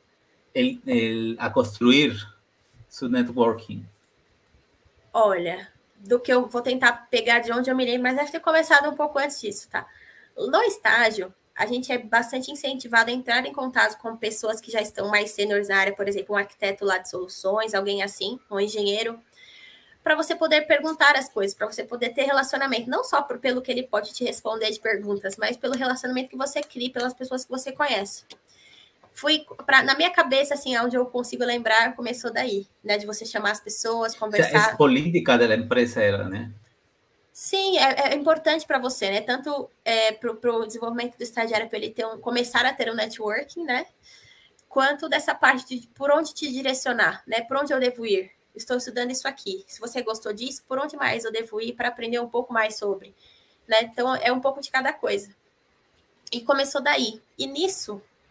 a construir su networking? Olha, do que eu vou tentar pegar de onde eu me lembro, mas deve ter começado um pouco antes disso, tá? No estágio, a gente é bastante incentivado a entrar em contato com pessoas que já estão mais sêniores na área, por exemplo, um arquiteto lá de soluções, alguém assim, um engenheiro, para você poder perguntar as coisas, para você poder ter relacionamento, não só pelo que ele pode te responder de perguntas, mas pelo relacionamento que você cria pelas pessoas que você conhece. Na minha cabeça, assim, onde eu consigo lembrar, começou daí, né? De você chamar as pessoas, O sea, es conversar. política de la empresa, ¿no? Sim, é importante para você, né? Tanto para o desenvolvimento do estagiário, para ele começar a ter um networking, né? Quanto dessa parte de por onde te direcionar, né? Por onde eu devo ir? Estou estudando isso aqui. Se você gostou disso, por onde mais eu devo ir para aprender um pouco mais sobre? Né? Então, é um pouco de cada coisa. E começou daí. E nisso,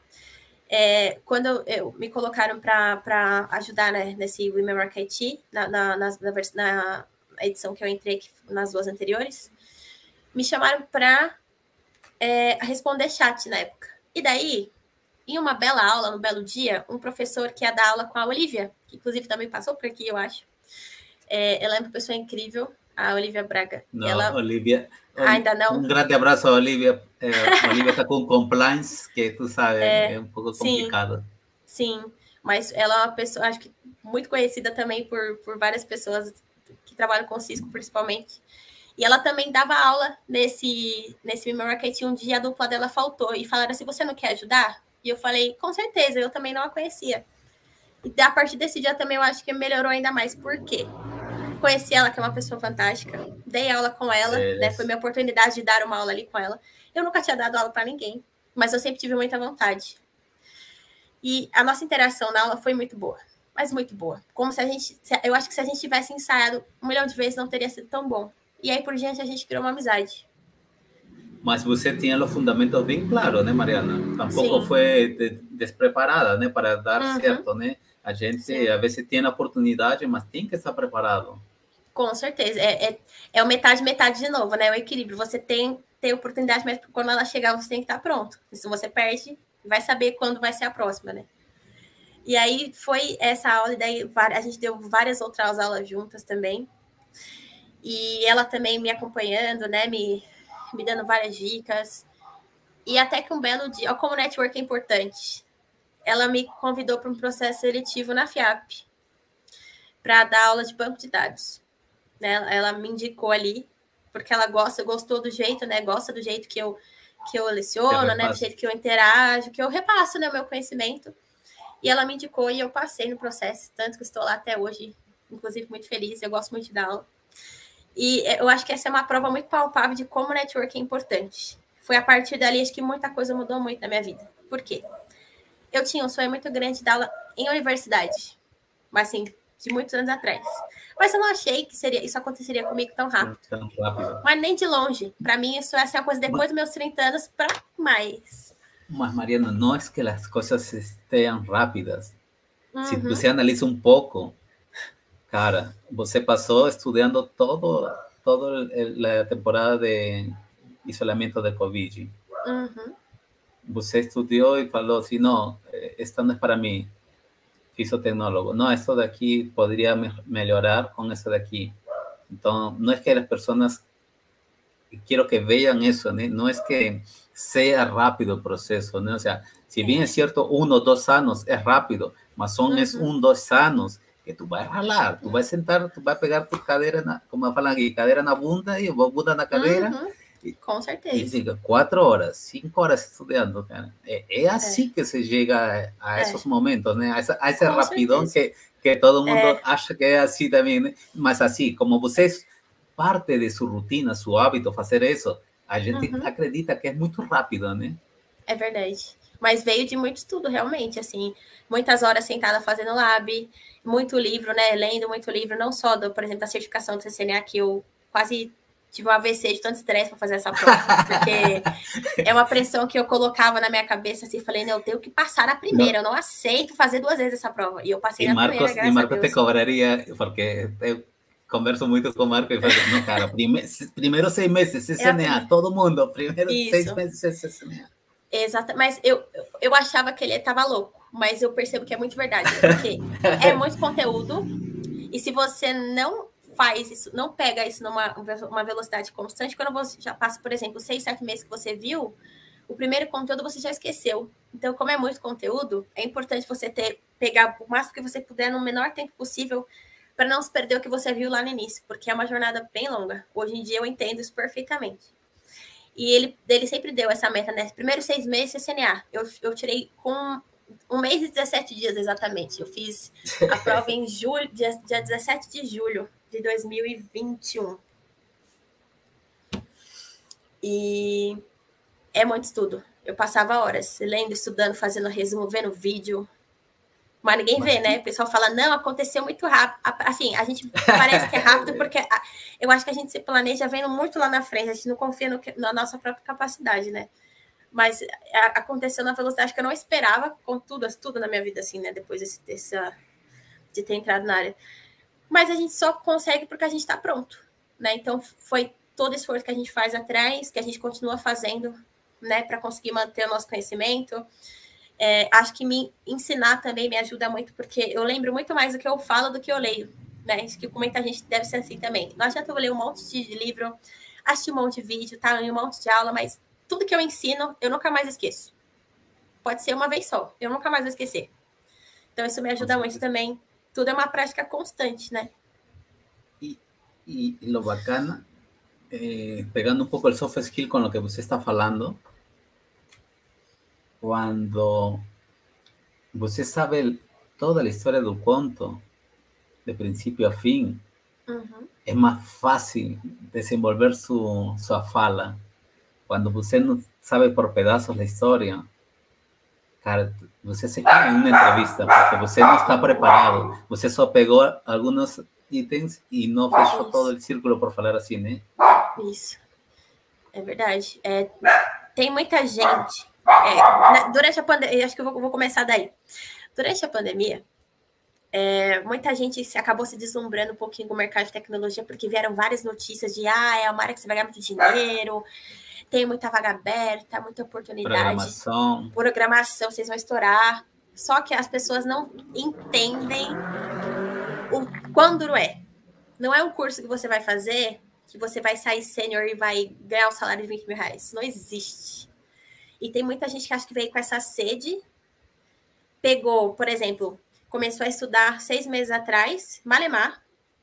Quando me colocaram para ajudar, né, nesse Women Rock IT, na edição que eu entrei nas 2 anteriores, me chamaram para responder chat na época. E daí, em uma bela aula, num belo dia, um professor que ia dar aula com a Olivia, que inclusive também passou por aqui, eu acho. Ela é uma pessoa incrível, a Olivia Braga. Não, ela Olivia, ainda não. um grande abraço a Olivia. Olivia está com compliance, que tu sabe, é um pouco complicado. Sim, mas ela é uma pessoa, acho que muito conhecida também por várias pessoas que trabalham com Cisco, principalmente. E ela também dava aula nesse Memory Market. Um dia a dupla dela faltou e falaram assim, você não quer ajudar? E eu falei, com certeza, eu também não a conhecia. E a partir desse dia também eu acho que melhorou ainda mais. Por quê? Conheci ela, que é uma pessoa fantástica. Dei aula com ela, né? Foi minha oportunidade de dar uma aula ali com ela. Eu nunca tinha dado aula para ninguém, mas eu sempre tive muita vontade. E a nossa interação na aula foi muito boa, mas muito boa. Como se eu acho que se a gente tivesse ensaiado 1 milhão de vezes, não teria sido tão bom. E aí, por diante, a gente criou uma amizade. Mas você tinha os fundamentos bem claros, né, Mariana? Tampouco foi despreparada, né, para dar certo, né? A gente, às vezes, tem a oportunidade, mas tem que estar preparado. Com certeza. É o metade de novo, né? O equilíbrio. Você tem oportunidade, mas quando ela chegar, você tem que estar pronto. E se você perde, vai saber quando vai ser a próxima, né? E aí foi essa aula, e daí a gente deu várias outras aulas juntas também. E ela também me acompanhando, né? Me dando várias dicas. E até que um belo dia, como o network é importante, ela me convidou para um processo seletivo na FIAP para dar aula de banco de dados. Né? Ela me indicou ali, porque ela gostou do jeito, né? Gosta do jeito que eu leciono, né? Do jeito que eu interajo, que eu repasso, né, o meu conhecimento. E ela me indicou e eu passei no processo, tanto que estou lá até hoje, inclusive muito feliz, eu gosto muito de dar aula. E eu acho que essa é uma prova muito palpável de como o network é importante. Foi a partir dali, acho que muita coisa mudou muito na minha vida. Por quê? Eu tinha um sonho muito grande de dar aula em universidade, mas assim, de muitos anos atrás. Mas eu não achei que isso aconteceria comigo tão rápido. Mas nem de longe. Para mim, isso é uma coisa depois dos meus 30 anos para mais. Mas, Mariana, não é que as coisas estejam rápidas. Se você analisa um pouco, cara, você passou estudando toda a temporada de isolamento de Covid. Você estudou e falou assim, não, esta não é para mim, fisiotecnólogo. Não, esto de aqui poderia melhorar com isso daqui. Então, não é que as pessoas, quero que vejam isso, né? Não é que seja rápido o processo, né? O sea, si bien es cierto, 1 o 2 anos é rápido, mas são 1, 2 anos que tu vai ralar, tu vai sentar, tu vai pegar tu cadeira, como falam aqui, cadeira na bunda e bunda na cadeira. Com certeza. E fica 4 horas, 5 horas estudando, cara. É assim que se chega a esses momentos, né? A esse rapidão que todo mundo acha que é assim também, né? Mas assim, como vocês parte de sua rotina, seu hábito fazer isso, a gente acredita que é muito rápido, né? É verdade. Mas veio de muito estudo, realmente, assim, muitas horas sentada fazendo lab, muito livro, né? Lendo muito livro, não só, por exemplo, da certificação do CCNA, que eu quase tive um AVC de tanto estresse para fazer essa prova, porque é uma pressão que eu colocava na minha cabeça, assim, falei, não, eu tenho que passar na primeira, eu não aceito fazer 2 vezes essa prova. E eu passei na primeira, graças a Deus. E Marcos te cobraria, porque eu converso muito com o Marco e falo, não, cara, primeiro 6 meses CCNA, todo mundo, primeiro 6 meses CCNA. Exato, mas eu achava que ele estava louco, mas eu percebo que é muito verdade, porque é muito conteúdo, e se você não faz isso, não pega isso numa velocidade constante, quando você já passa, por exemplo, 6, 7 meses que você viu, o primeiro conteúdo você já esqueceu. Então, como é muito conteúdo, é importante você pegar o máximo que você puder no menor tempo possível para não se perder o que você viu lá no início, porque é uma jornada bem longa. Hoje em dia eu entendo isso perfeitamente. E ele sempre deu essa meta, né? Primeiros 6 meses CCNA. Eu tirei com 1 mês e 17 dias exatamente. Eu fiz a prova em julho, dia 17 de julho de 2021. E é muito estudo. Eu passava horas lendo, estudando, fazendo resumo, vendo vídeo. Mas ninguém vê, né? O pessoal fala, não, aconteceu muito rápido. Assim, a gente parece que é rápido porque eu acho que a gente se planeja vendo muito lá na frente. A gente não confia na nossa própria capacidade, né? Mas aconteceu na velocidade que eu não esperava, com tudo na minha vida, assim, né? Depois de ter entrado na área. Mas a gente só consegue porque a gente está pronto, né? Então, foi todo esforço que a gente faz atrás, que a gente continua fazendo, né? Para conseguir manter o nosso conhecimento. Acho que me ensinar também me ajuda muito, porque eu lembro muito mais do que eu falo do que eu leio, né? Acho que com muita gente deve ser assim também. Não adianta eu ler um monte de livro, assistir um monte de vídeo, tá? Um monte de aula, mas tudo que eu ensino, eu nunca mais esqueço. Pode ser uma vez só, eu nunca mais vou esquecer. Então, isso me ajuda muito também. Tudo é uma prática constante, né? Y lo bacana, pegando un poco el soft skill con lo que usted está falando, cuando você sabe toda a história do conto, de princípio a fim, é mais fácil desenvolver sua fala. Quando você não sabe por pedaços a história, cara, você se cai em uma entrevista, porque você não está preparado. Você só pegou alguns itens e não fechou todo o círculo, por falar assim, né? Isso. É verdade. Tem muita gente. Durante a pandemia, acho que eu vou começar daí. Durante a pandemia, muita gente acabou se deslumbrando um pouquinho com o mercado de tecnologia, porque vieram várias notícias de é uma área que você vai ganhar muito dinheiro, tem muita vaga aberta, muita oportunidade. Programação, vocês vão estourar. Só que as pessoas não entendem o quão duro é. Não é um curso que você vai fazer que você vai sair sênior e vai ganhar o salário de 20 mil reais. Isso não existe. E tem muita gente que acha que veio com essa sede, pegou, por exemplo, começou a estudar 6 meses atrás, Malemar,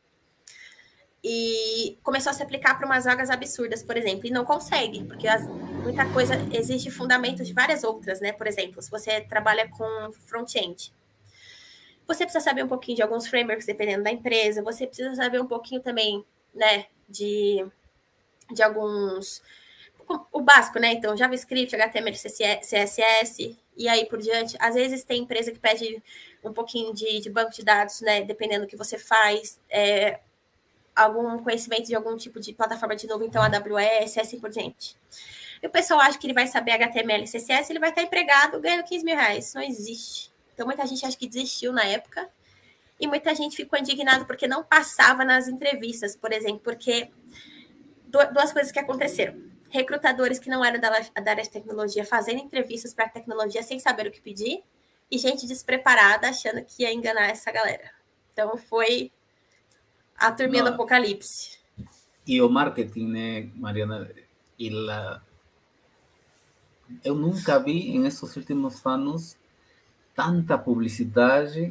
e começou a se aplicar para umas vagas absurdas, por exemplo, e não consegue, porque muita coisa exige fundamentos de várias outras, né? Por exemplo, se você trabalha com front-end, você precisa saber um pouquinho de alguns frameworks, dependendo da empresa, você precisa saber um pouquinho também, né, de alguns... O básico, né? Então, JavaScript, HTML, CSS, e aí por diante. Às vezes tem empresa que pede um pouquinho de banco de dados, né? Dependendo do que você faz, algum conhecimento de algum tipo de plataforma de nuvem, então AWS, assim por diante. E o pessoal acha que ele vai saber HTML e CSS, ele vai estar empregado ganhando 15 mil reais. Isso não existe. Então, muita gente acha que desistiu na época, e muita gente ficou indignada porque não passava nas entrevistas, por exemplo, porque duas coisas que aconteceram. Recrutadores que não eram da área de tecnologia fazendo entrevistas para tecnologia sem saber o que pedir, e gente despreparada achando que ia enganar essa galera. Então, foi a turminha do apocalipse. E o marketing, né, Mariana? Eu nunca vi nesses últimos anos tanta publicidade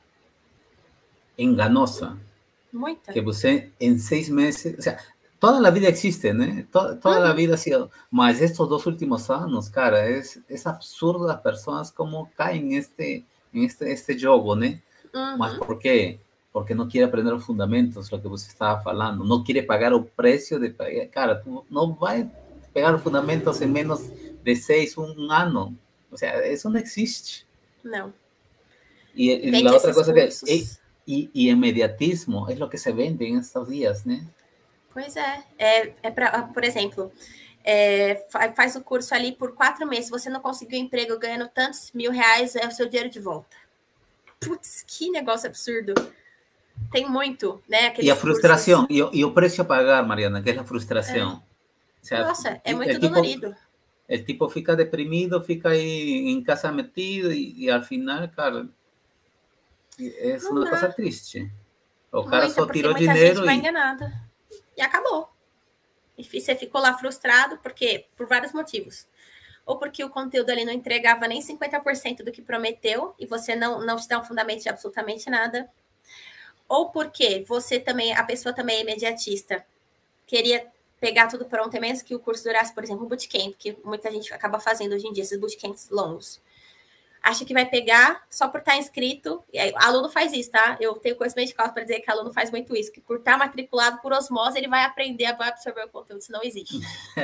enganosa. Muita. Que você, em 6 meses... O sea, toda a vida existe, né? Toda a vida ha sido... Mas estes 2 últimos anos, cara, é absurdo as pessoas como caem em este jogo, né? Mas por quê? Porque não quer aprender os fundamentos, o que você estava falando. Não quer pagar o preço de... Cara, tu não vai pegar os fundamentos em menos de 6, um ano. O sea, isso não existe. Não. E a outra coisa que... E imediatismo é o que se vende em estes dias, né? Pois é. Por exemplo, faz o curso ali por 4 meses, você não conseguiu emprego ganhando tantos mil reais, é o seu dinheiro de volta. Putz, que negócio absurdo. Tem muito, né? E a frustração, e o preço a pagar, Mariana, que é a frustração. O sea, nossa, é muito dolorido. O tipo fica deprimido, fica aí em casa metido, e ao final, cara, é uma coisa triste. O cara só tirou dinheiro muita gente vai enganada. E acabou. E você ficou lá frustrado, porque por vários motivos. Ou porque o conteúdo ali não entregava nem 50% do que prometeu, e você não te dá um fundamento de absolutamente nada. Ou porque a pessoa também é imediatista, queria pegar tudo pronto, é menos que o curso durasse, por exemplo, um bootcamp, que muita gente acaba fazendo hoje em dia, esses bootcamps longos. Acha que vai pegar só por estar inscrito, e aí, aluno faz isso, tá? Eu tenho conhecimento de causa para dizer que aluno faz muito isso, que por estar matriculado por osmose, ele vai aprender, vai absorver o conteúdo, isso não existe.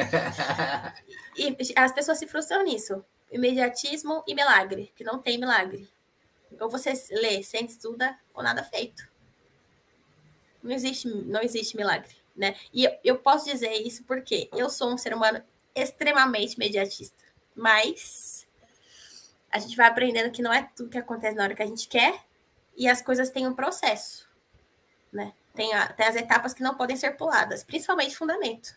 E as pessoas se frustram nisso. Imediatismo e milagre, que não tem milagre. Ou você lê, sente, estuda, ou nada feito. Não existe milagre, né? E eu posso dizer isso porque eu sou um ser humano extremamente imediatista. mas a gente vai aprendendo que não é tudo que acontece na hora que a gente quer, e as coisas têm um processo, né? Tem as etapas que não podem ser puladas, principalmente fundamento.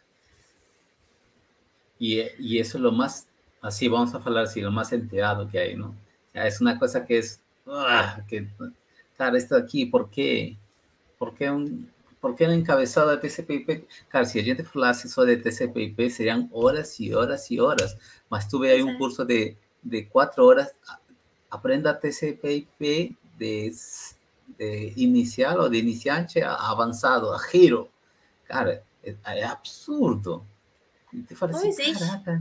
Y eso es lo más, así vamos a hablar así, lo más enterado que hay, ¿no? Es una cosa que es, claro, esto aquí, ¿por qué? ¿Por qué por qué un encabezado de TCP/IP? Claro, si a gente falasse só de TCP/IP, seriam horas e horas e horas, mas tuve aí um curso de 4 horas, aprenda TCP/IP de inicial ou de iniciante a avançado, a giro. Cara, é absurdo. E tu fala assim, caraca.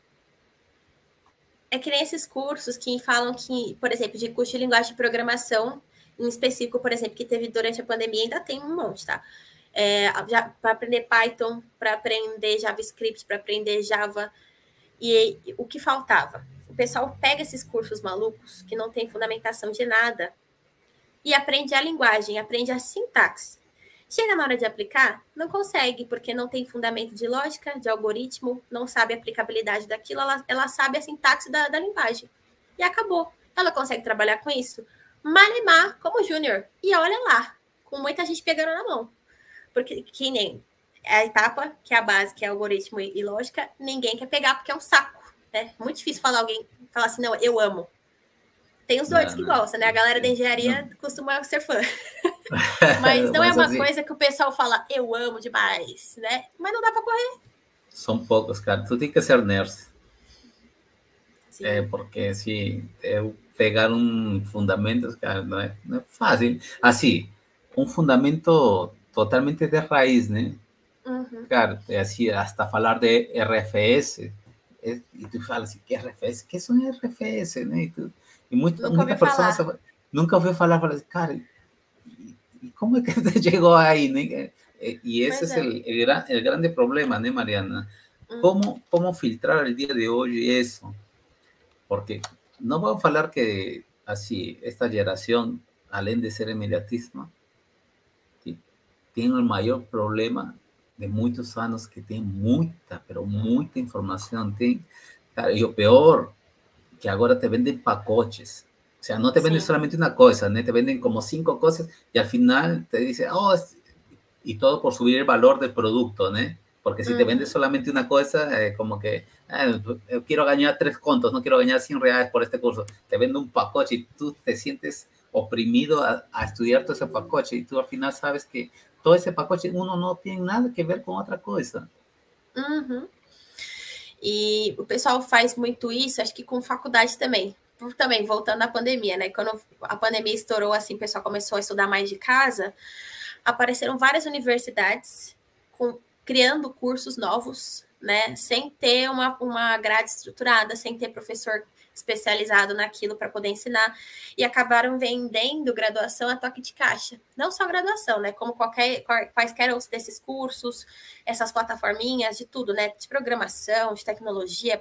É que nem esses cursos que falam que, por exemplo, de curso de linguagem de programação, em específico, por exemplo, que teve durante a pandemia, ainda tem um monte, tá? Para aprender Python, para aprender JavaScript, para aprender Java. E o que faltava? O pessoal pega esses cursos malucos, que não tem fundamentação de nada, e aprende a linguagem, aprende a sintaxe. Chega na hora de aplicar, não consegue, porque não tem fundamento de lógica, de algoritmo, não sabe a aplicabilidade daquilo, ela sabe a sintaxe da linguagem. E acabou. Ela consegue trabalhar com isso? Malemar, como júnior. E olha lá, com muita gente pegando na mão. Porque que nem a etapa, que é a base, que é algoritmo e lógica, ninguém quer pegar, porque é um saco. Né? Muito difícil alguém falar assim, não, eu amo. Tem os doidos que gostam, né? A galera da engenharia costuma ser fã. Mas não é uma coisa que o pessoal fala, eu amo demais, né? Mas não dá para correr. São poucos, cara. Tu tem que ser nerd. Porque se eu pegar fundamento, cara, não é fácil. Assim, um fundamento totalmente de raiz, né? Uhum. Cara, assim, hasta falar de RFS, e tu fala assim, que RFS? Que são RFS, né? E muita pessoas nunca ouviu falar, fala assim, cara, e como é que você chegou aí, né? E esse é o grande problema, né, Mariana? Como filtrar el día de hoy eso? Porque no vamos a falar que, así, esta generación, além de ser inmediatismo, tiene el mayor problema de muitos anos que tem muita, pero muita informação. Tem, cara, e o pior, que agora te vendem pacotes. O sea, no te venden solamente una cosa, ¿no? Te venden como 5 cosas y al final te dicen, y todo por subir el valor del producto, ¿no? Porque si te vendes solamente una cosa, como que, yo quiero ganar 3 contos, no quiero ganar 100 reales por este curso. Te vende un pacote y tú te sientes oprimido a estudiar todo ese pacote y tú al final sabes que todo esse pacote, uno não tem nada a ver com outra coisa. Uhum. E o pessoal faz muito isso, acho que com faculdade também. Também, voltando à pandemia, né? Quando a pandemia estourou, assim, o pessoal começou a estudar mais de casa, apareceram várias universidades criando cursos novos, né? Sem ter uma grade estruturada, sem ter professor especializado naquilo para poder ensinar, e acabaram vendendo graduação a toque de caixa. Não só graduação, né? Como quaisquer outros desses cursos, essas plataforminhas, de tudo, né? De programação, de tecnologia,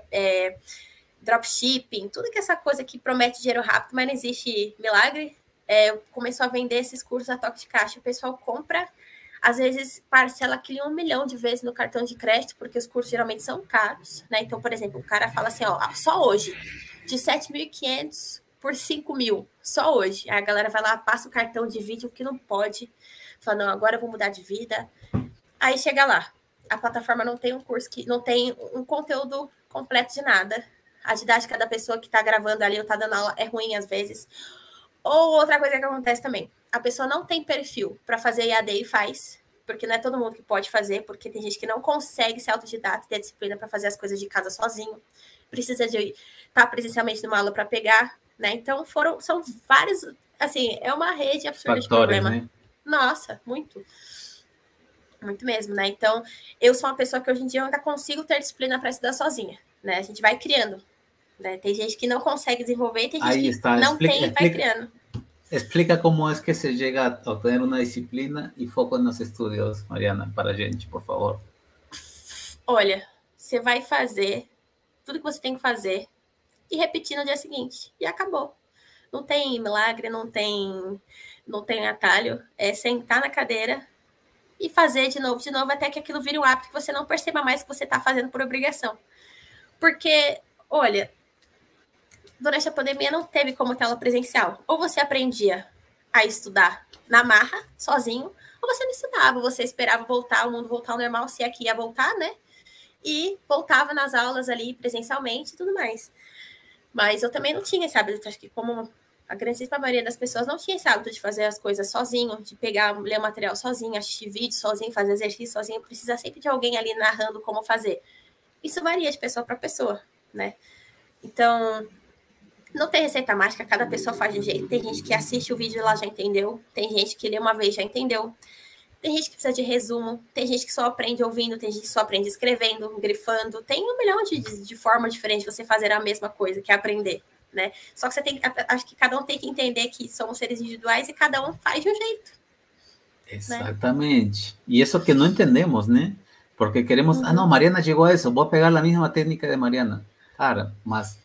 dropshipping, tudo que essa coisa que promete dinheiro rápido, mas não existe milagre. Começou a vender esses cursos a toque de caixa. O pessoal compra, às vezes parcela aquilo 1 milhão de vezes no cartão de crédito, porque os cursos geralmente são caros, né? Então, por exemplo, o cara fala assim, só hoje, de 7.500 por 5 mil, só hoje. Aí a galera vai lá, passa o cartão de vídeo que não pode, fala, não, agora eu vou mudar de vida. Aí chega lá, a plataforma não tem um curso, não tem um conteúdo completo de nada. A didática da pessoa que está gravando ali ou está dando aula é ruim às vezes. Ou outra coisa que acontece também, a pessoa não tem perfil para fazer EAD e faz, porque não é todo mundo que pode fazer, porque tem gente que não consegue ser autodidata, ter disciplina para fazer as coisas de casa sozinho, precisa de estar presencialmente numa aula para pegar, né? Então, são vários, assim, é uma rede absurda de problema. Né? Nossa, muito. Muito mesmo, né? Então, eu sou uma pessoa que hoje em dia eu ainda consigo ter disciplina para estudar sozinha, né? A gente vai criando, né? Tem gente que não consegue desenvolver, tem gente que não tem e vai criando. Explica como é que se chega a obter uma disciplina e foco nos estudos, Mariana, para a gente, por favor. Olha, você vai fazer tudo que você tem que fazer e repetir no dia seguinte. E acabou. Não tem milagre, não tem atalho. É sentar na cadeira e fazer de novo, até que aquilo vire um hábito que você não perceba mais que você está fazendo por obrigação. Porque Olha, durante a pandemia não teve como ter aula presencial. Ou você aprendia a estudar na marra, sozinho, ou você não estudava, você esperava voltar, o mundo voltar ao normal, se é que ia voltar, né? E voltava nas aulas ali presencialmente e tudo mais. Mas eu também não tinha esse hábito, acho que como a grande maioria das pessoas não tinha esse hábito de fazer as coisas sozinho, de pegar, ler o material sozinho, assistir vídeo sozinho, fazer exercício sozinho, precisa sempre de alguém ali narrando como fazer. Isso varia de pessoa para pessoa, né? Então, não tem receita mágica, cada pessoa faz de um jeito. Tem gente que assiste o vídeo e lá já entendeu, tem gente que lê uma vez já entendeu, tem gente que precisa de resumo, tem gente que só aprende ouvindo, tem gente que só aprende escrevendo, grifando. Tem um milhão de formas diferentes de você fazer a mesma coisa, que é aprender, né? Só que você tem, acho que cada um tem que entender que somos seres individuais e cada um faz de um jeito. Exactamente. Né? Y eso que no entendemos, ¿no? Porque queremos, no, Mariana llegó a eso, voy a pegar la misma técnica de Mariana. Claro, mas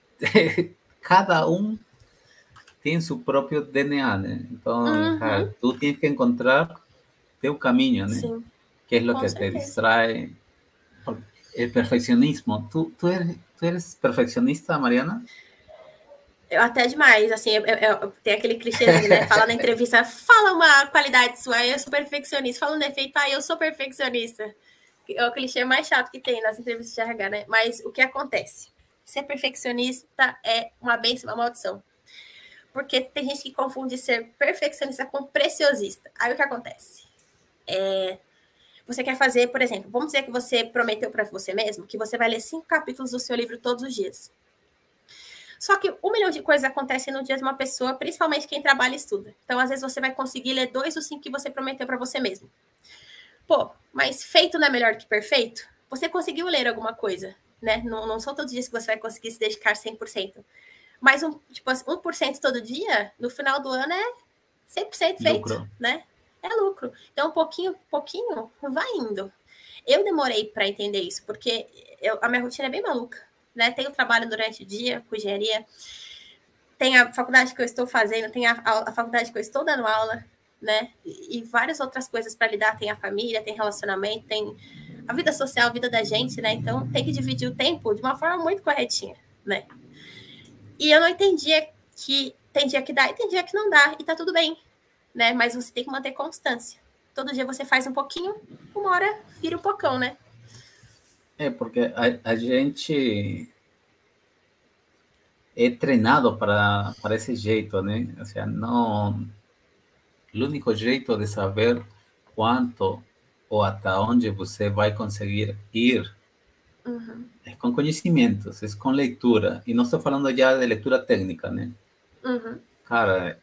cada uno tiene su propio DNA, ¿no? Entonces, claro, tú tienes que encontrar teu caminho, né? Sim. Que é o que te distrai. El perfeccionismo. ¿Tú eres perfeccionista, Mariana? Eu até demais, assim, tem aquele clichêzinho, né? Fala na entrevista, fala uma qualidade sua, eu sou perfeccionista. Fala um defeito, eu sou perfeccionista. É o clichê mais chato que tem nas entrevistas de RH, né? Mas o que acontece? Ser perfeccionista é uma bênção, uma maldição. Porque tem gente que confunde ser perfeccionista com preciosista. Aí o que acontece? Você quer fazer, por exemplo, vamos dizer que você prometeu para você mesmo que você vai ler 5 capítulos do seu livro todos os dias. Só que 1 milhão de coisas acontecem no dia de uma pessoa, principalmente quem trabalha e estuda. Então, às vezes, você vai conseguir ler 2 dos 5 que você prometeu para você mesmo. Pô, mas feito não é melhor que perfeito? Você conseguiu ler alguma coisa, né? Não são todos os dias que você vai conseguir se dedicar 100%. Mas, tipo, 1% todo dia, no final do ano é 100% feito, lucro, né? É lucro. Então, pouquinho, vai indo. Eu demorei para entender isso, porque a minha rotina é bem maluca, né? Tenho trabalho durante o dia com engenharia, tem a faculdade que eu estou fazendo, tem a faculdade que eu estou dando aula, né? E várias outras coisas para lidar. Tem a família, tem relacionamento, tem a vida social, a vida da gente, né? Então, tem que dividir o tempo de uma forma muito corretinha, né? E eu não entendia que tem dia que dá e tem dia que não dá, e tá tudo bem, né? Mas você tem que manter constância. Todo dia você faz um pouquinho, uma hora vira um pocão, né? Porque a gente é treinado para esse jeito, né? Ou seja, não... O único jeito de saber quanto ou até onde você vai conseguir ir é com conhecimentos, é com leitura. E não estou falando já de leitura técnica, né? Cara,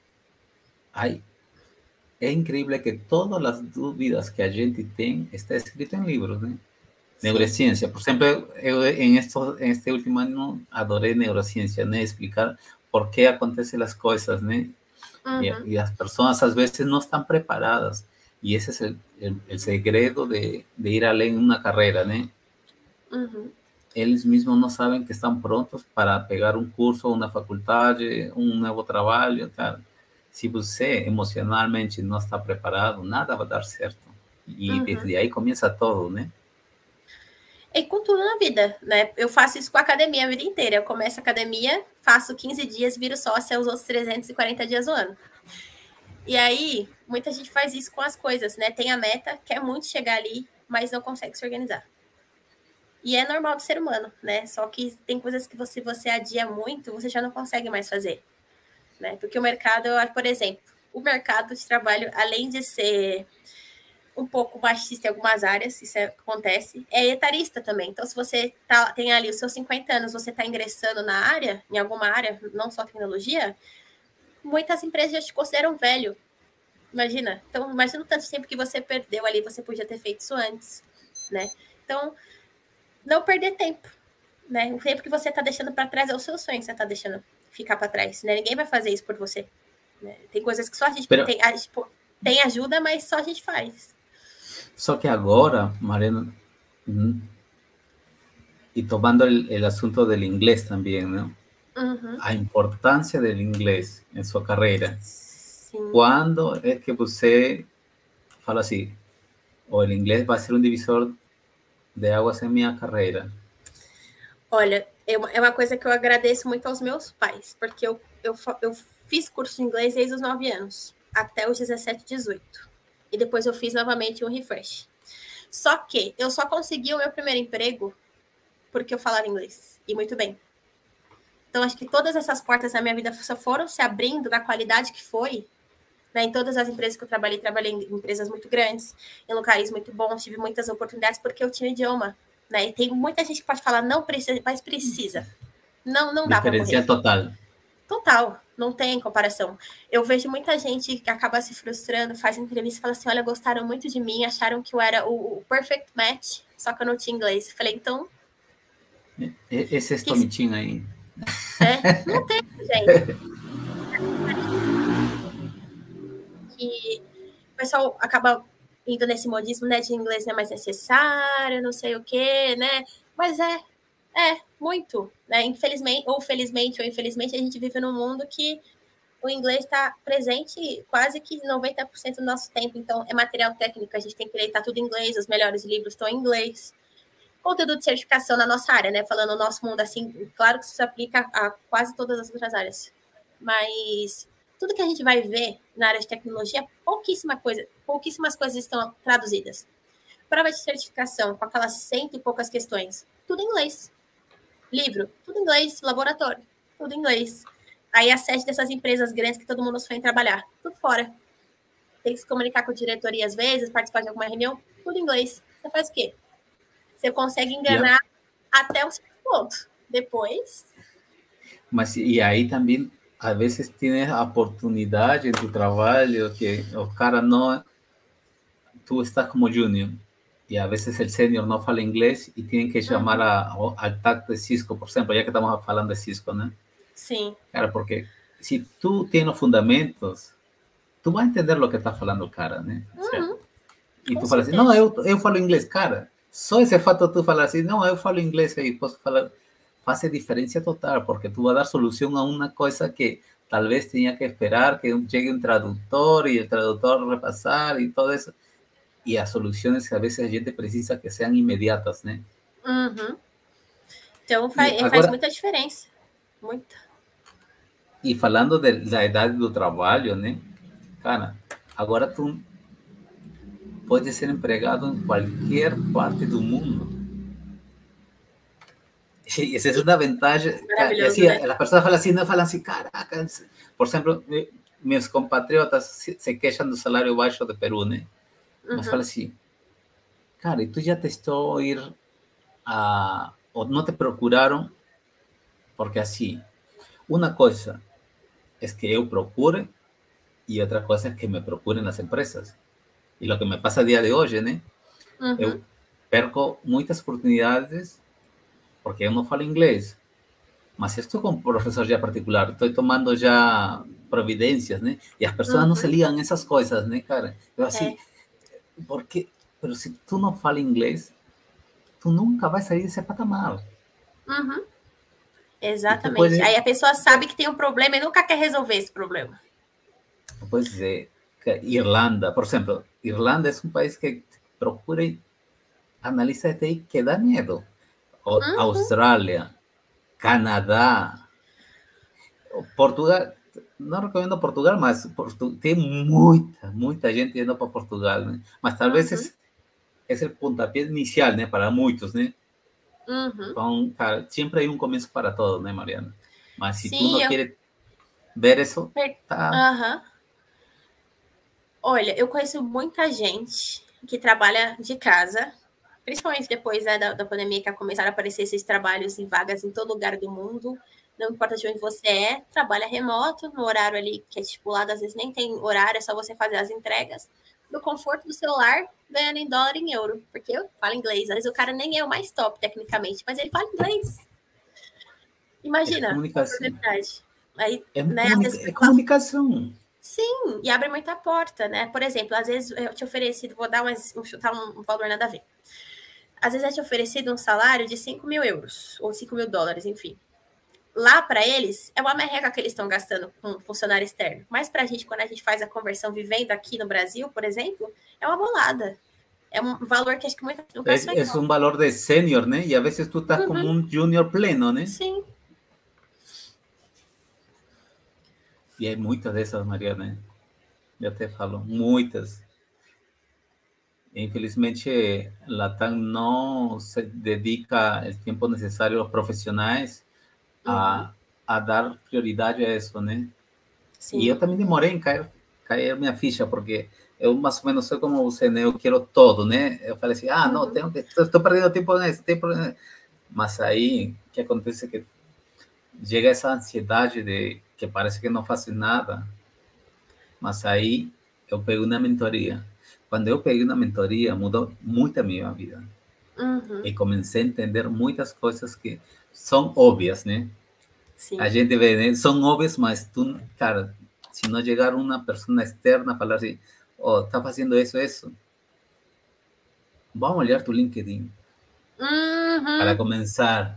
é incrível que todas as dúvidas que a gente tem está escrito em livros, né? Sim. Neurociência, por exemplo, eu em este último ano adorei neurociência, né? Explicar por que acontecem as coisas, né? E as pessoas às vezes não estão preparadas. E esse é o segredo de ir além em uma carreira, né? Eles mesmos não sabem que estão prontos para pegar um curso, uma faculdade, um novo trabalho, cara. Se você emocionalmente não está preparado, nada vai dar certo. E desde aí começa todo, né? E com tudo na vida, né? Eu faço isso com a academia a vida inteira. Eu começo a academia, faço 15 dias, viro sócia os outros 340 dias do ano. E aí, muita gente faz isso com as coisas, né? Tem a meta, quer muito chegar ali, mas não consegue se organizar. E é normal do ser humano, né? Só que tem coisas que você adia muito, você já não consegue mais fazer, né? Porque o mercado, por exemplo, o mercado de trabalho, além de ser um pouco machista em algumas áreas, isso acontece, é etarista também. Então, se você tem ali os seus 50 anos, você está ingressando na área, em alguma área, não só tecnologia, muitas empresas já te consideram velho. Imagina. Então, imagina o tanto tempo que você perdeu ali, você podia ter feito isso antes, né? Então, não perder tempo, né? O tempo que você está deixando para trás é o seu sonho que você está deixando ficar para trás, né? Ninguém vai fazer isso por você. Né? Tem coisas que só a gente tem ajuda, mas só a gente faz. Só que agora, Mariana, y tomando el asunto del inglés también, ¿no? A importância do inglês em sua carreira. Sim. Quando é que você fala assim, o inglês vai ser um divisor de águas em minha carreira? Olha, é uma coisa que eu agradeço muito aos meus pais, porque eu fiz curso de inglês desde os 9 anos, até os 17, 18. E depois eu fiz novamente um refresh. Só que eu só consegui o meu primeiro emprego porque eu falava inglês, e muito bem. Então, acho que todas essas portas na minha vida só foram se abrindo na qualidade que foi, né? Em todas as empresas que eu trabalhei em empresas muito grandes, em locais muito bons, tive muitas oportunidades porque eu tinha idioma, né? E tem muita gente que pode falar, não precisa, mas precisa. Não dá para Diferencial correr. total. Total, não tem comparação. Eu vejo muita gente que acaba se frustrando, faz entrevista e fala assim, olha, gostaram muito de mim, acharam que eu era o perfect match, só que eu não tinha inglês. Falei, então... Esse estomitinho aí. Não tem, gente. Que o pessoal acaba indo nesse modismo, né, de inglês não é mais necessário, não sei o quê, né? Mas muito, né? Infelizmente, ou felizmente, ou infelizmente, a gente vive num mundo que o inglês está presente quase que 90% do nosso tempo. Então, é material técnico, a gente tem que ler, tá tudo em inglês, os melhores livros estão em inglês. Conteúdo de certificação na nossa área, né? Falando o nosso mundo assim, claro que isso se aplica a quase todas as outras áreas. Mas tudo que a gente vai ver na área de tecnologia, pouquíssimas coisas estão traduzidas. Prova de certificação, com aquelas 100 e poucas questões, tudo em inglês. Livro, tudo em inglês. Laboratório, tudo em inglês. Aí a sede dessas empresas grandes que todo mundo foi trabalhar, tudo fora. Tem que se comunicar com a diretoria às vezes, participar de alguma reunião, tudo em inglês. Você faz o quê? Você consegue enganar até um certo ponto. Depois... Mas e aí também, às vezes, tem a oportunidade do trabalho que o cara não... Tú estás como junior y a veces el senior no fala inglés y tienen que llamar al TAC de Cisco, por ejemplo, ya que estamos hablando de Cisco, ¿no? Sí. Claro, porque si tú tienes los fundamentos, tú vas a entender lo que está falando o cara, né? E tu fala assim, não, eu falo inglês, cara. Só esse fato de tu falar assim, não, eu falo inglês e posso falar, faz diferença total, porque tu vai dar solução a uma coisa que talvez tenha que esperar que chegue um tradutor e o tradutor repassar e todo isso. E as soluções que a vezes a gente precisa que sejam imediatas, né? Então faz muita diferença. Muita. E falando da idade do trabalho, né? Cara, agora tu pode ser empregado em qualquer parte do mundo. E essa é uma vantagem. Assim, né? As pessoas falam assim, caraca. Por exemplo, meus compatriotas se queixam do salário baixo do Peru, né? Mas falam assim, cara, e tu já testou ir a... ou não te procuraram? Porque assim, uma coisa é que eu procure e outra coisa é que me procurem as empresas. E o que me passa a dia de hoje, né? Eu perco muitas oportunidades porque eu não falo inglês. Mas estou com um professor já particular, estou tomando já providências, né? E as pessoas não se ligam nessas coisas, né, cara? Eu assim, porque... Pero se tu não fala inglês, tu nunca vai sair desse patamar. Exatamente. Aí a pessoa sabe que tem um problema e nunca quer resolver esse problema. Pois é. Irlanda, por exemplo, Irlanda é um país que procura analistas de TI que dá medo. Austrália, Canadá, Portugal. Não recomendo Portugal, mas tem muita gente indo para Portugal, né? Mas talvez é o pontapé inicial, né? Para muitos, né? Então, cara, sempre há um começo para todo, né, Mariana? Mas se tu não queres ver isso, tá... Olha, eu conheço muita gente que trabalha de casa, principalmente depois, né, da pandemia, que começaram a aparecer esses trabalhos em vagas em todo lugar do mundo. Não importa de onde você é, trabalha remoto, no horário ali que é estipulado, às vezes nem tem horário, é só você fazer as entregas, no conforto do celular, ganhando em dólar e em euro, porque eu falo inglês. Às vezes o cara nem é o mais top, tecnicamente, mas ele fala inglês. Imagina, oportunidade. Aí, é comunicação. Sim, e abre muita porta, né? Por exemplo, às vezes eu te oferecido, vou dar chutar um valor nada a ver. Às vezes é te oferecido um salário de 5 mil euros, ou 5 mil dólares, enfim. Lá, para eles, é uma merreca que eles estão gastando com um funcionário externo. Mas para a gente, quando a gente faz a conversão vivendo aqui no Brasil, por exemplo, é uma bolada. É um valor que acho que muita não Es, pessoa es un valor de senior, ¿no? Y a veces tú estás como un junior pleno, ¿no? Sim. E hay muitas dessas, Mariana. Eu até falo, muitas. Infelizmente, Latam não se dedica o tempo necessário aos profissionais a dar prioridade a isso, né? E eu Sim. também demorei em cair minha ficha, porque eu mais ou menos sou como você, né? Eu quero todo, né? Eu falei assim, não, tenho que, estou perdendo tempo nesse tempo. Mas aí, o que acontece é que chega essa ansiedade de que parece que não faço nada, mas aí eu peguei uma mentoria. Quando eu peguei uma mentoria, mudou muito a minha vida. E comecei a entender muitas coisas que são óbvias, né? Sim. A gente vê, né? São óbvias, mas tu, cara, se não chegar uma pessoa externa a falar assim, tá fazendo isso, vamos olhar tu LinkedIn para começar.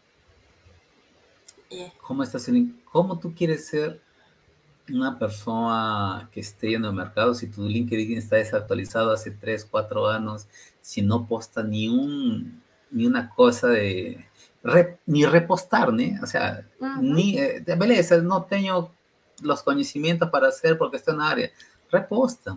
Como tu quieres ser uma pessoa que esteja no mercado se tu LinkedIn está desatualizado há 3, 4 anos, se não posta nenhuma coisa de ni repostar, né? O sea, beleza, não tenho os conhecimentos para hacer porque estou na área. Reposta.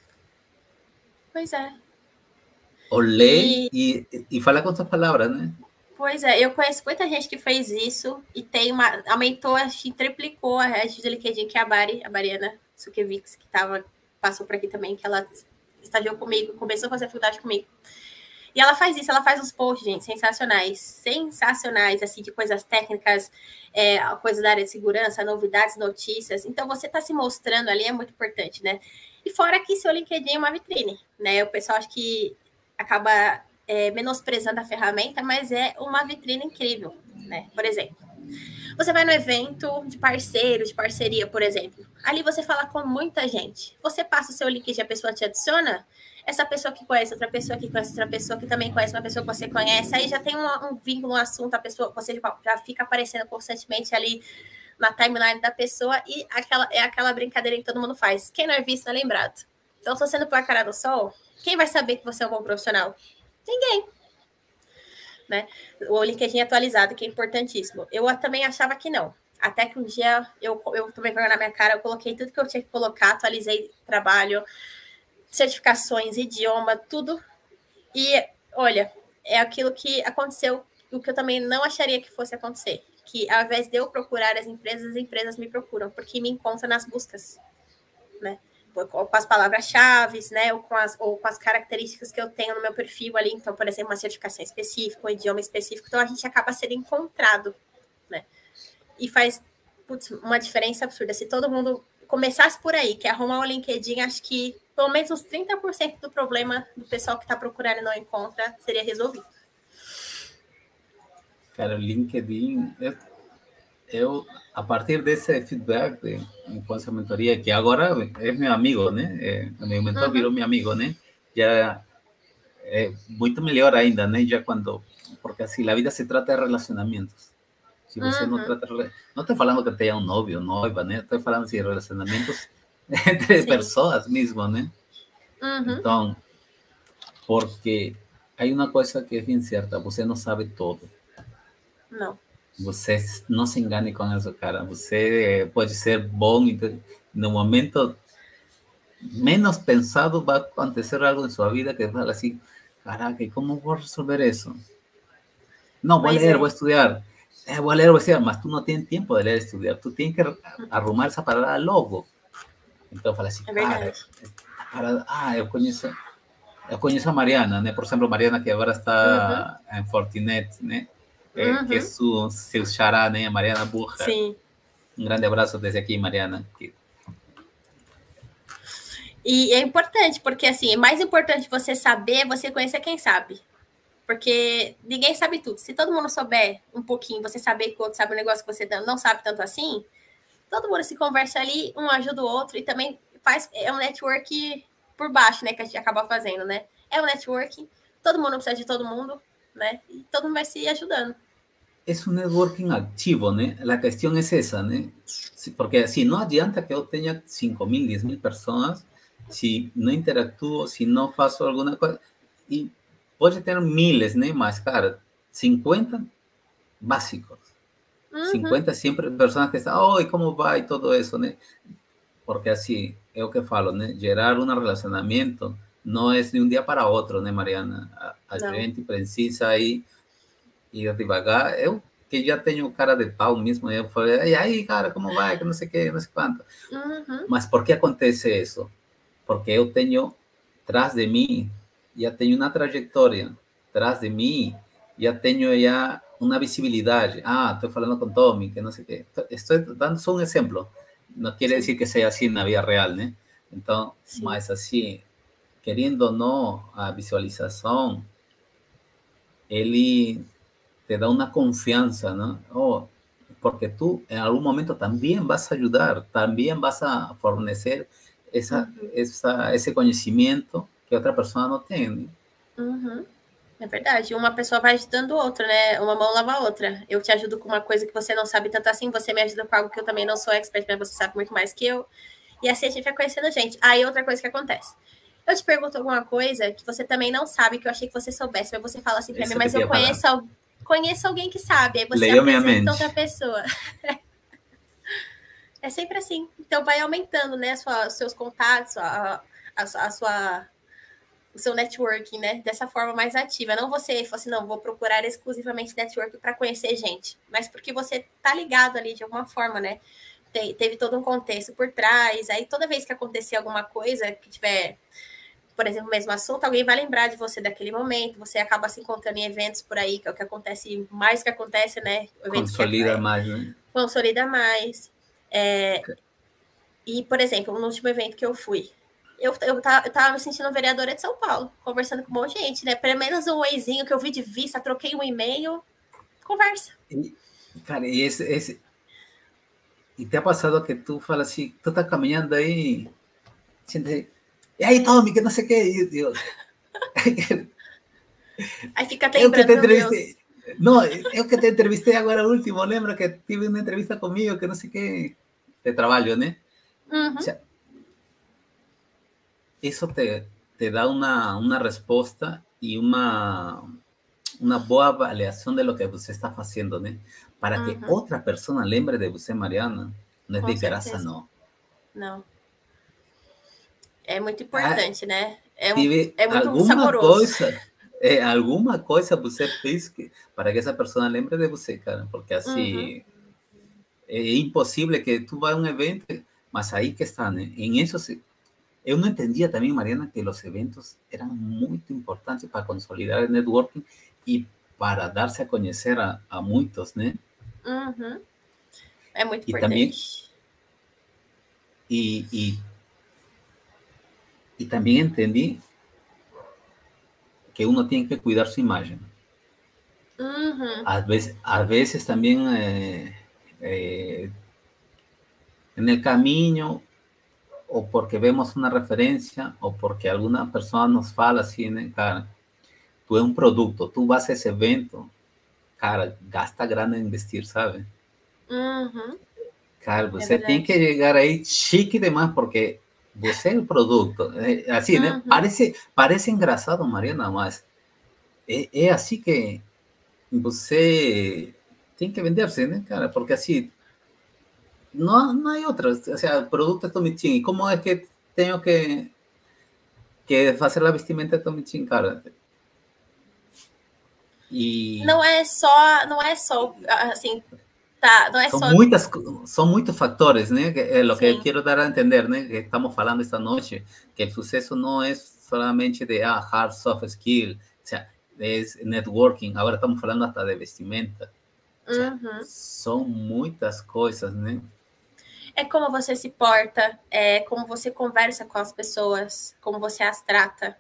Pois é. Ou lê e fala com suas palavras, né? Pois é, eu conheço muita gente que fez isso e aumentou, acho que triplicou a rede de LinkedIn, que é a Mariana Sukevics, que passou por aqui também, que ela estagiou comigo, começou a fazer faculdade comigo. E ela faz isso, ela faz uns posts, gente, sensacionais, assim, de coisas técnicas, coisas da área de segurança, novidades, notícias. Então, você está se mostrando ali é muito importante, né? E fora que seu LinkedIn é uma vitrine, né? O pessoal acho que acaba menosprezando a ferramenta, mas é uma vitrine incrível, né? Por exemplo, você vai no evento de parceiro, de parceria, por exemplo. Ali você fala com muita gente. Você passa o seu LinkedIn, a pessoa te adiciona, essa pessoa que conhece outra pessoa que conhece outra pessoa que também conhece uma pessoa que você conhece, aí já tem um vínculo, um assunto, a pessoa, você já fica aparecendo constantemente ali na timeline da pessoa e aquela brincadeira que todo mundo faz. Quem não é visto não é lembrado. Então, se você não pôr a cara no sol, quem vai saber que você é um bom profissional? Ninguém. Né? O LinkedIn atualizado, que é importantíssimo. Eu também achava que não. Até que um dia eu tomei vergonha na minha cara, eu coloquei tudo que eu tinha que colocar, atualizei trabalho, certificações, idioma, tudo. E, olha, é aquilo que aconteceu, o que eu também não acharia que fosse acontecer. Que ao invés de eu procurar as empresas me procuram, porque me encontram nas buscas, né? Com as palavras-chave, né? Ou com as características que eu tenho no meu perfil ali. Então, por exemplo, uma certificação específica, um idioma específico. Então, a gente acaba sendo encontrado, né? E faz uma diferença absurda. Se todo mundo começasse por aí, que é arrumar o LinkedIn, acho que pelo menos uns 30% do problema do pessoal que está procurando e não encontra seria resolvido. Cara, o LinkedIn, eu a partir desse feedback com essa mentoria, que agora é meu amigo, né? Meu mentor virou meu amigo, né? Já é muito melhor ainda, né? Já quando, porque assim, a vida se trata de relacionamentos. Se você não trata, não estou falando que tenha um novio, noiva, né? Estou falando de relacionamentos entre pessoas mesmo, né? Então, porque há uma coisa que é bem certa, você não sabe tudo. Não. Você não se engane com isso, cara. Você pode ser bom e no momento menos pensado vai acontecer algo em sua vida que fala assim, caraca, e como vou resolver isso? Não, vou ler, vou estudar. Vou ler, vou estudar, mas tu não tens tempo de ler e estudar. Tu tens que arrumar essa parada logo. Então, fala assim, cara, eu conheço a Mariana, né? Por exemplo, Mariana que agora está em Fortinet, né? Que é seu xará, né? Mariana Burra. Sim. Um grande abraço desde aqui, Mariana. E é importante, porque assim, é mais importante você saber, você conhecer quem sabe. Porque ninguém sabe tudo. Se todo mundo souber um pouquinho, você saber que o outro sabe um negócio que você não sabe tanto assim, todo mundo se conversa ali, um ajuda o outro e também é um network por baixo, né, que a gente acaba fazendo, né? É um networking, todo mundo precisa de todo mundo, né? E todo mundo vai se ajudando. É um networking ativo, né? A questão é essa, né? Porque assim, não adianta que eu tenha 5.000, 10.000 pessoas, se não interatuo, se não faço alguma coisa, e pode ter miles, né? Mas, cara, 50 básicos. 50 sempre pessoas que estão, oi, como vai? Todo isso, né? Porque assim, é o que falo, né? Gerar um relacionamento não é de um dia para outro, né, Mariana? A gente precisa ir devagar. Eu que já tenho cara de pau mesmo, eu falei, e aí, cara, como vai? Que não sei o que, não sei quanto. Mas por que acontece isso? Porque eu tenho, atrás de mim, já tenho uma trajetória. Atrás de mim, já tenho já uma visibilidade. Ah, estou falando com Tommy, que não sei o quê. Estou dando só um exemplo. Não quer dizer que seja assim na vida real, né? Então, mas assim, querendo ou não, a visualização, ele te dá uma confiança, ¿no? Oh, porque tú en algún momento también vas a ayudar, también vas a fornecer esse conhecimento que outra pessoa não tem. É verdade. Uma pessoa vai ajudando outra, né? Uma mão lava a outra. Eu te ajudo com uma coisa que você não sabe tanto assim, você me ajuda com algo que eu também não sou expert, mas você sabe muito mais que eu. E assim a gente vai conhecendo gente. Aí outra coisa que acontece. Eu te pergunto alguma coisa que você também não sabe, que eu achei que você soubesse, mas você fala assim pra mim, mas eu conheço alguém que sabe. Aí você Leu minha apresenta mente. outra pessoa. É sempre assim. Então vai aumentando, né, os seus contatos, o seu networking, né? Dessa forma mais ativa. Não você fala assim, não, vou procurar exclusivamente networking para conhecer gente, mas porque você tá ligado ali de alguma forma, né? Teve todo um contexto por trás. Aí toda vez que acontecer alguma coisa que tiver, por exemplo, o mesmo assunto, alguém vai lembrar de você daquele momento. Você acaba se encontrando em eventos por aí, que é o que acontece, mais que acontece, né? Eventos Consolida mais, né? Consolida mais. E, por exemplo, no último evento que eu fui, eu tava me sentindo vereadora de São Paulo, conversando com um monte de gente, né? Pelo menos um oizinho que eu vi de vista, troquei um e-mail, conversa. Cara, e te ha passado que tu fala assim, tu tá caminhando aí, siente, e aí, Tommy, que não sei o que, eu, aí fica lembrando, meu Deus. Não, eu que te entrevistei agora último, lembra que tive uma entrevista comigo, que não sei o que, de trabalho, né? O sea, isso te dá uma resposta e uma boa avaliação de lo que você está fazendo, né? Para que outra pessoa lembre de você, Mariana, não é de graça, não. Não. É muito importante, né? É muito alguma saboroso. Alguma coisa você fez para que essa pessoa lembre de você, cara, porque assim é impossível que tu vá a um evento, mas aí que está, né? Em isso eu não entendia também, Mariana, que os eventos eram muito importantes para consolidar o networking e para dar-se a conhecer a muitos, né? É muito importante. Também, e também entendi que uno tem que cuidar sua imagem. Às vezes também no caminho, ou porque vemos uma referência, ou porque alguma pessoa nos fala assim, né, cara, tu é um produto, tu vas a esse evento, cara, gasta grana em investir, sabe? Cara, você tem que chegar aí chique demais, porque você é o produto. Assim, né? Parece engraçado, Mariana, mas é assim que você tem que vender-se, né, cara? Porque assim, não há outras. O sea, o produto é Tommy Chin. Como é que tenho que fazer a vestimenta de Tommy Chin, cara? E não é só assim, tá, não é são muitos fatores, né? É o que quero dar a entender, né? Que estamos falando esta noite, que o sucesso não é solamente de hard soft skill, o sea, es networking. Agora estamos falando hasta de vestimenta. O sea, são muitas coisas, né? É como você se porta, é como você conversa com as pessoas, como você as trata.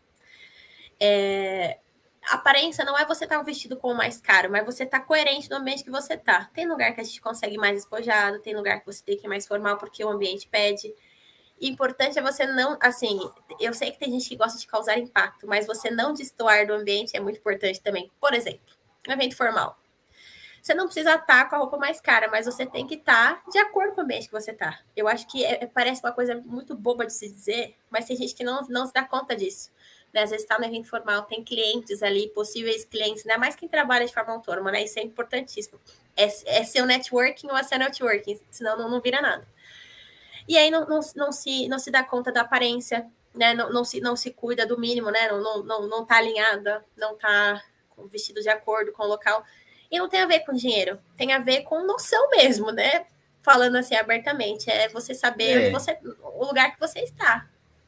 A aparência não é você estar vestido com o mais caro, mas você estar coerente no ambiente que você está. Tem lugar que a gente consegue mais despojado, tem lugar que você tem que ir mais formal porque o ambiente pede. E importante é você não, assim, eu sei que tem gente que gosta de causar impacto, mas você não destoar do ambiente é muito importante também. Por exemplo, um evento formal. Você não precisa estar com a roupa mais cara, mas você tem que estar de acordo com o ambiente que você está. Eu acho que parece uma coisa muito boba de se dizer, mas tem gente que não se dá conta disso. né? Às vezes está no evento formal, tem clientes ali, possíveis clientes, né? Mais quem trabalha de forma autônoma, né? Isso é importantíssimo. É seu networking ou é seu networking, senão não vira nada. E aí não se dá conta da aparência, né? Não se cuida do mínimo, né? Não tá alinhada, não tá vestido de acordo com o local. E não tem a ver com dinheiro, tem a ver com noção mesmo, né? Falando assim abertamente, é você saber o lugar que você está.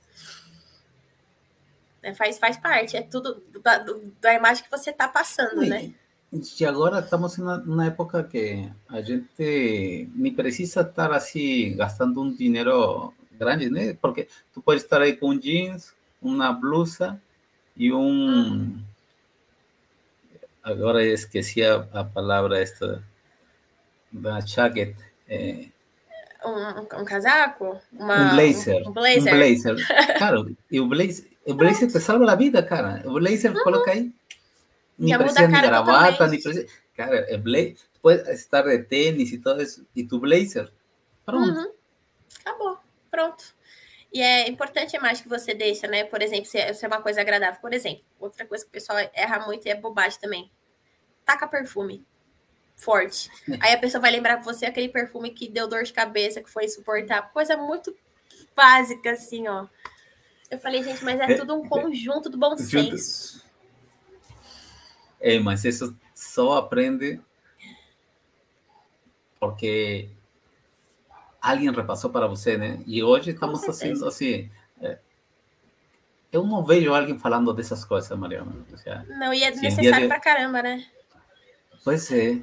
Faz parte, é tudo da imagem que você está passando, né? E agora estamos numa época que a gente nem precisa estar assim gastando um dinheiro grande, né? Porque tu pode estar aí com jeans, uma blusa e agora esqueci a palavra esta da jacket. Um casaco? Blazer. Um blazer. Um blazer. Claro, e o blazer te salva a vida, cara. O blazer coloca aí. Nem precisa de gravata, nem precisa. Cara, pode estar de tênis e tudo isso. E tu blazer. Pronto. Acabou. Pronto. E é importante a imagem que você deixa, né? Por exemplo, se é uma coisa agradável. Por exemplo, outra coisa que o pessoal erra muito e é bobagem também. Taca perfume forte. Aí a pessoa vai lembrar pra você aquele perfume que deu dor de cabeça, que foi insuportável. Coisa muito básica, assim, ó. Eu falei, gente, mas é tudo um conjunto do bom senso. Mas isso só aprende porque alguém repassou para você, né? E hoje estamos fazendo assim. Eu não vejo alguém falando dessas coisas, Mariana. O sea, não, e é necessário pra caramba, né? Pois é.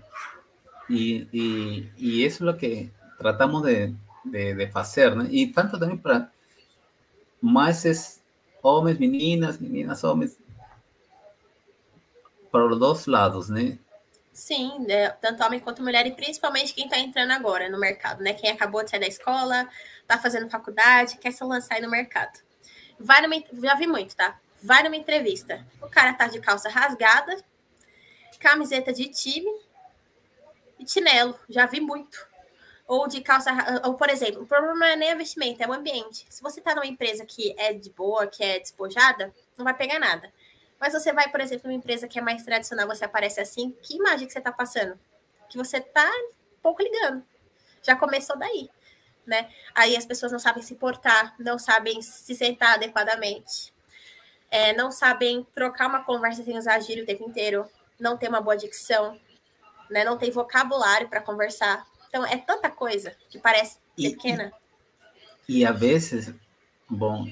E isso é o que tratamos de fazer, né? E tanto também para mais homens, meninas, homens, para os dois lados, né? Sim, tanto homem quanto mulher, e principalmente quem está entrando agora no mercado, né? Quem acabou de sair da escola, está fazendo faculdade, quer se lançar aí no mercado. Já vi muito, tá? Vai numa entrevista, o cara tá de calça rasgada, camiseta de time e chinelo, já vi muito. Ou de calça, ou por exemplo, o problema não é nem a vestimenta, é o ambiente. Se você tá numa empresa que é de boa, que é despojada, não vai pegar nada. Mas você vai, por exemplo, numa empresa que é mais tradicional, você aparece assim, que imagem que você tá passando? Que você tá um pouco ligando. Já começou daí, né? Aí as pessoas não sabem se portar, não sabem se sentar adequadamente, não sabem trocar uma conversa sem usar gíria o tempo inteiro, não tem uma boa dicção, né? Não tem vocabulário para conversar. Então, é tanta coisa que parece ser pequena. E a vezes, bom,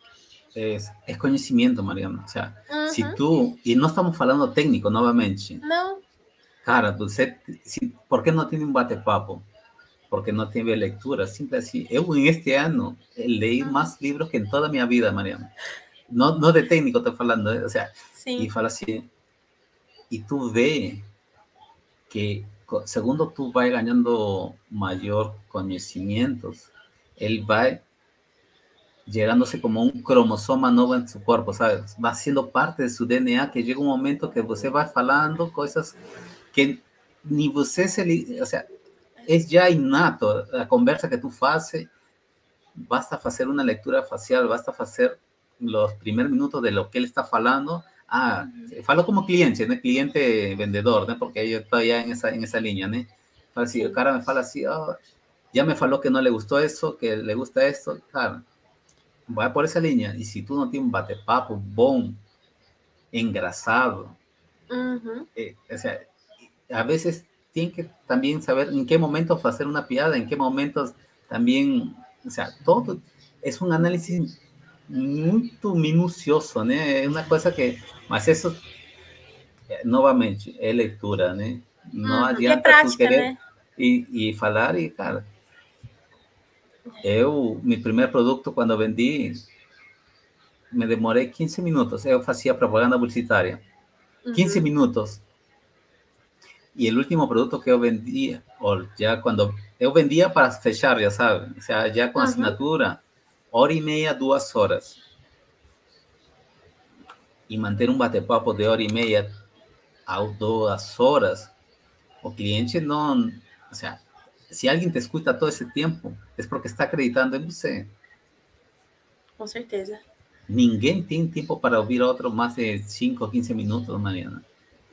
é conhecimento, Mariana. O sea, se tu... E não estamos falando técnico, novamente. Não. Cara, você... ¿por que não tem um bate-papo? Porque não teve leitura, simples assim. Eu, este ano, leí mais livros que em toda a minha vida, Mariana. Não de técnico, estou falando. O sea, e fala assim... E tu vê que, segundo tu vai ganhando maior conhecimentos, ele vai llegándose como un cromosoma novo en su cuerpo, ¿sabes? Va siendo parte de su DNA, que llega un momento que você vai falando cosas que ni você o sea, es ya innato, la conversa que tú haces, basta hacer una lectura facial, basta hacer los primeros minutos de lo que él está falando. Falo como cliente, ¿no? Cliente vendedor, ¿no? Porque yo estoy ya en esa línea, ¿no? Fala así, el cara me fala así, ya me faló que no le gustó eso, que le gusta esto, cara. Vai por essa linha. E se tu não tem um bate-papo bom, engraçado, a vezes tem que também saber em que momento fazer uma piada, em que momentos também, todo é um análise muito minucioso, né? É uma coisa que, mas isso, novamente, é leitura, né? Não adianta prática, tu querer, né? e falar, e cara, meu primeiro produto, quando vendi, me demorei 15 minutos. Eu fazia propaganda publicitária. 15 minutos. E o último produto que eu vendia, ou já quando eu vendia para fechar, já sabe, já com assinatura, 1h30, 2 horas. E manter um bate-papo de 1h30 a 2 horas, o cliente não... se alguém te escuta todo esse tempo, é porque está acreditando em você. Com certeza. Ninguém tem tempo para ouvir otro más de 5 o 15 minutos, Mariana.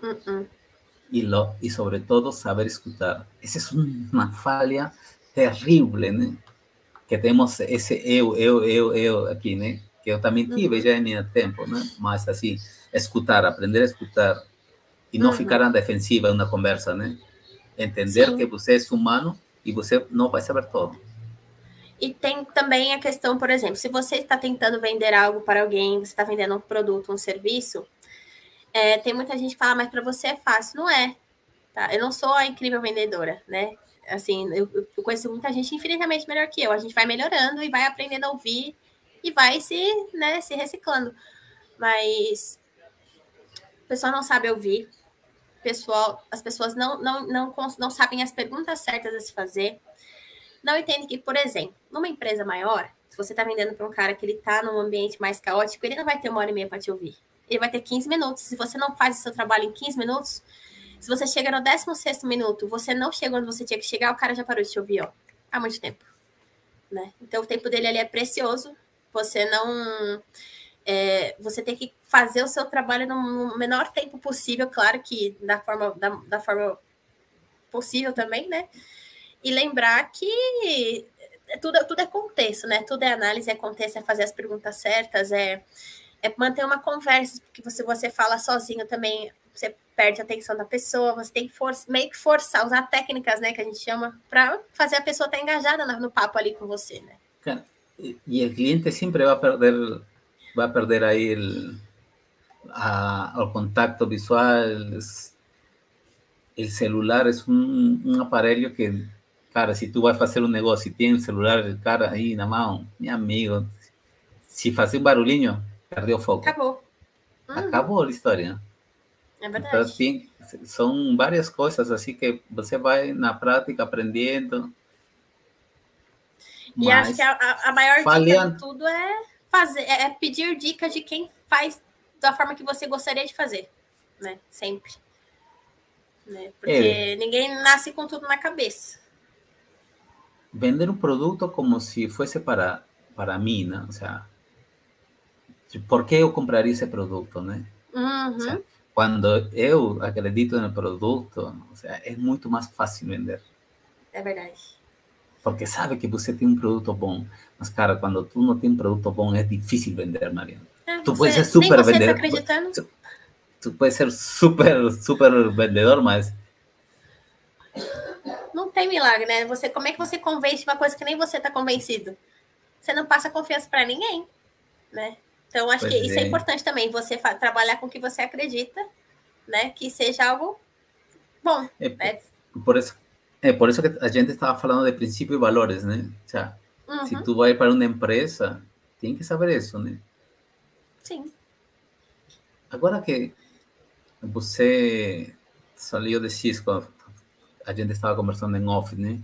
Y sobre todo saber escuchar. Esa es una falla terrible, ¿no? Que temos esse eu aqui, né? Que eu também tive já em meu tempo, né? Mas assim, escutar, aprender a escutar e não ficar na defensiva na conversa, né? Entender Sim. que você é humano e você não vai saber tudo. E tem também a questão, por exemplo, se você está tentando vender algo para alguém, você está vendendo um produto, um serviço, tem muita gente que fala, mas para você é fácil. Não é, tá? Eu não sou a incrível vendedora, né? Assim, eu conheço muita gente infinitamente melhor que eu. A gente vai melhorando e vai aprendendo a ouvir e vai se reciclando. Mas o pessoal não sabe ouvir. As pessoas não sabem as perguntas certas a se fazer. Não entende que, por exemplo, numa empresa maior, se você está vendendo para um cara que ele está num ambiente mais caótico, ele não vai ter 1h30 para te ouvir. Ele vai ter 15 minutos. Se você não faz o seu trabalho em 15 minutos, se você chega no 16º minuto, você não chega onde você tinha que chegar, o cara já parou de te ouvir, ó, há muito tempo. Né? Então, o tempo dele ali é precioso. Você não... você tem que fazer o seu trabalho no menor tempo possível, claro que da forma possível também, né? E lembrar que tudo é contexto, né? Tudo é análise, é contexto, é fazer as perguntas certas, é manter uma conversa, porque você fala sozinho também, você perde a atenção da pessoa, você tem que meio que forçar, usar técnicas, né, que a gente chama, para fazer a pessoa estar engajada no papo ali com você, né? Claro. E o cliente sempre vai perder aí o contato visual. O celular é um aparelho que, cara, se tu vai fazer um negócio e tem o celular do cara aí na mão, meu amigo, se fazer um barulhinho, perdeu o foco. Acabou. Acabou a história. É verdade. Então, são várias coisas assim que você vai na prática aprendendo. E acho que a maior dica de tudo é pedir dicas de quem faz da forma que você gostaria de fazer, né? Sempre. Né? Porque ninguém nasce com tudo na cabeça. Vender um produto como se fosse para mim, né? Ou seja, por que eu compraria esse produto, né? O sea, quando eu acredito no produto, o sea, é muito mais fácil vender. É verdade. Porque sabe que você tem um produto bom. Mas, cara, quando tu não tem um produto bom, é difícil vender, Mariana. Tu pode ser super vendedor. Tá acreditando? Tu pode ser super vendedor, mas... Não tem milagre, né? Como é que você convence uma coisa que nem você tá convencido? Você não passa confiança para ninguém, né? Então, acho que isso é importante também, você trabalhar com o que você acredita, né? Que seja algo bom. Né? Por isso que a gente estava falando de princípio e valores, né? O sea, se tu vai para uma empresa, tem que saber isso, né? Sim. Agora que você saiu de Cisco, a gente estava conversando em off, né?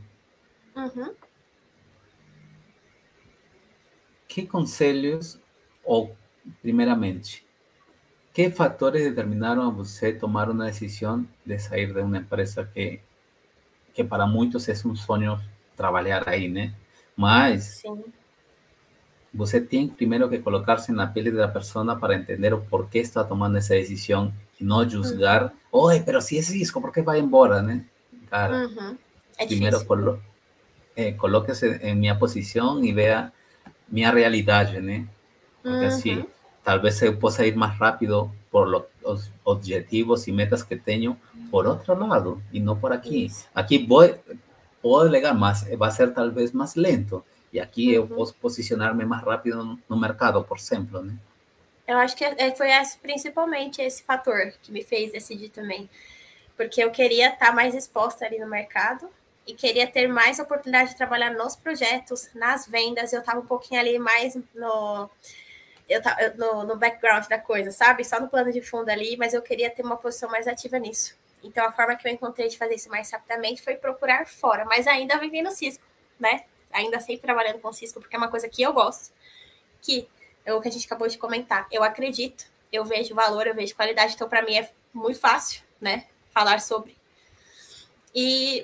Que conselhos, ou, primeiramente, que fatores determinaram a você tomar uma decisão de sair de uma empresa que para muitos é um sonho trabalhar aí, né? Mas você tem primeiro que colocar-se na pele da pessoa para entender o porquê está tomando essa decisão e não julgar, oi, pero se é Cisco, por que vai embora, né? Cara, primeiro coloque-se em minha posição e veja minha realidade, né? Porque assim, talvez eu possa ir mais rápido por os objetivos e metas que tenho por outro lado e não por aqui. Isso. Aqui puedo delegar, mas vai ser talvez mais lento. E aqui eu posso posicionar-me mais rápido no mercado, por exemplo, né? Eu acho que foi principalmente esse fator que me fez decidir também. Porque eu queria estar mais exposta ali no mercado e queria ter mais oportunidade de trabalhar nos projetos, nas vendas. Eu estava um pouquinho ali mais no background da coisa, sabe? Só no plano de fundo ali, mas eu queria ter uma posição mais ativa nisso. Então, a forma que eu encontrei de fazer isso mais rapidamente foi procurar fora, mas ainda vendendo Cisco, né? Ainda sempre trabalhando com Cisco, porque é uma coisa que eu gosto, que é o que a gente acabou de comentar. Eu acredito, eu vejo valor, eu vejo qualidade, então, para mim, é muito fácil, né? Falar sobre. E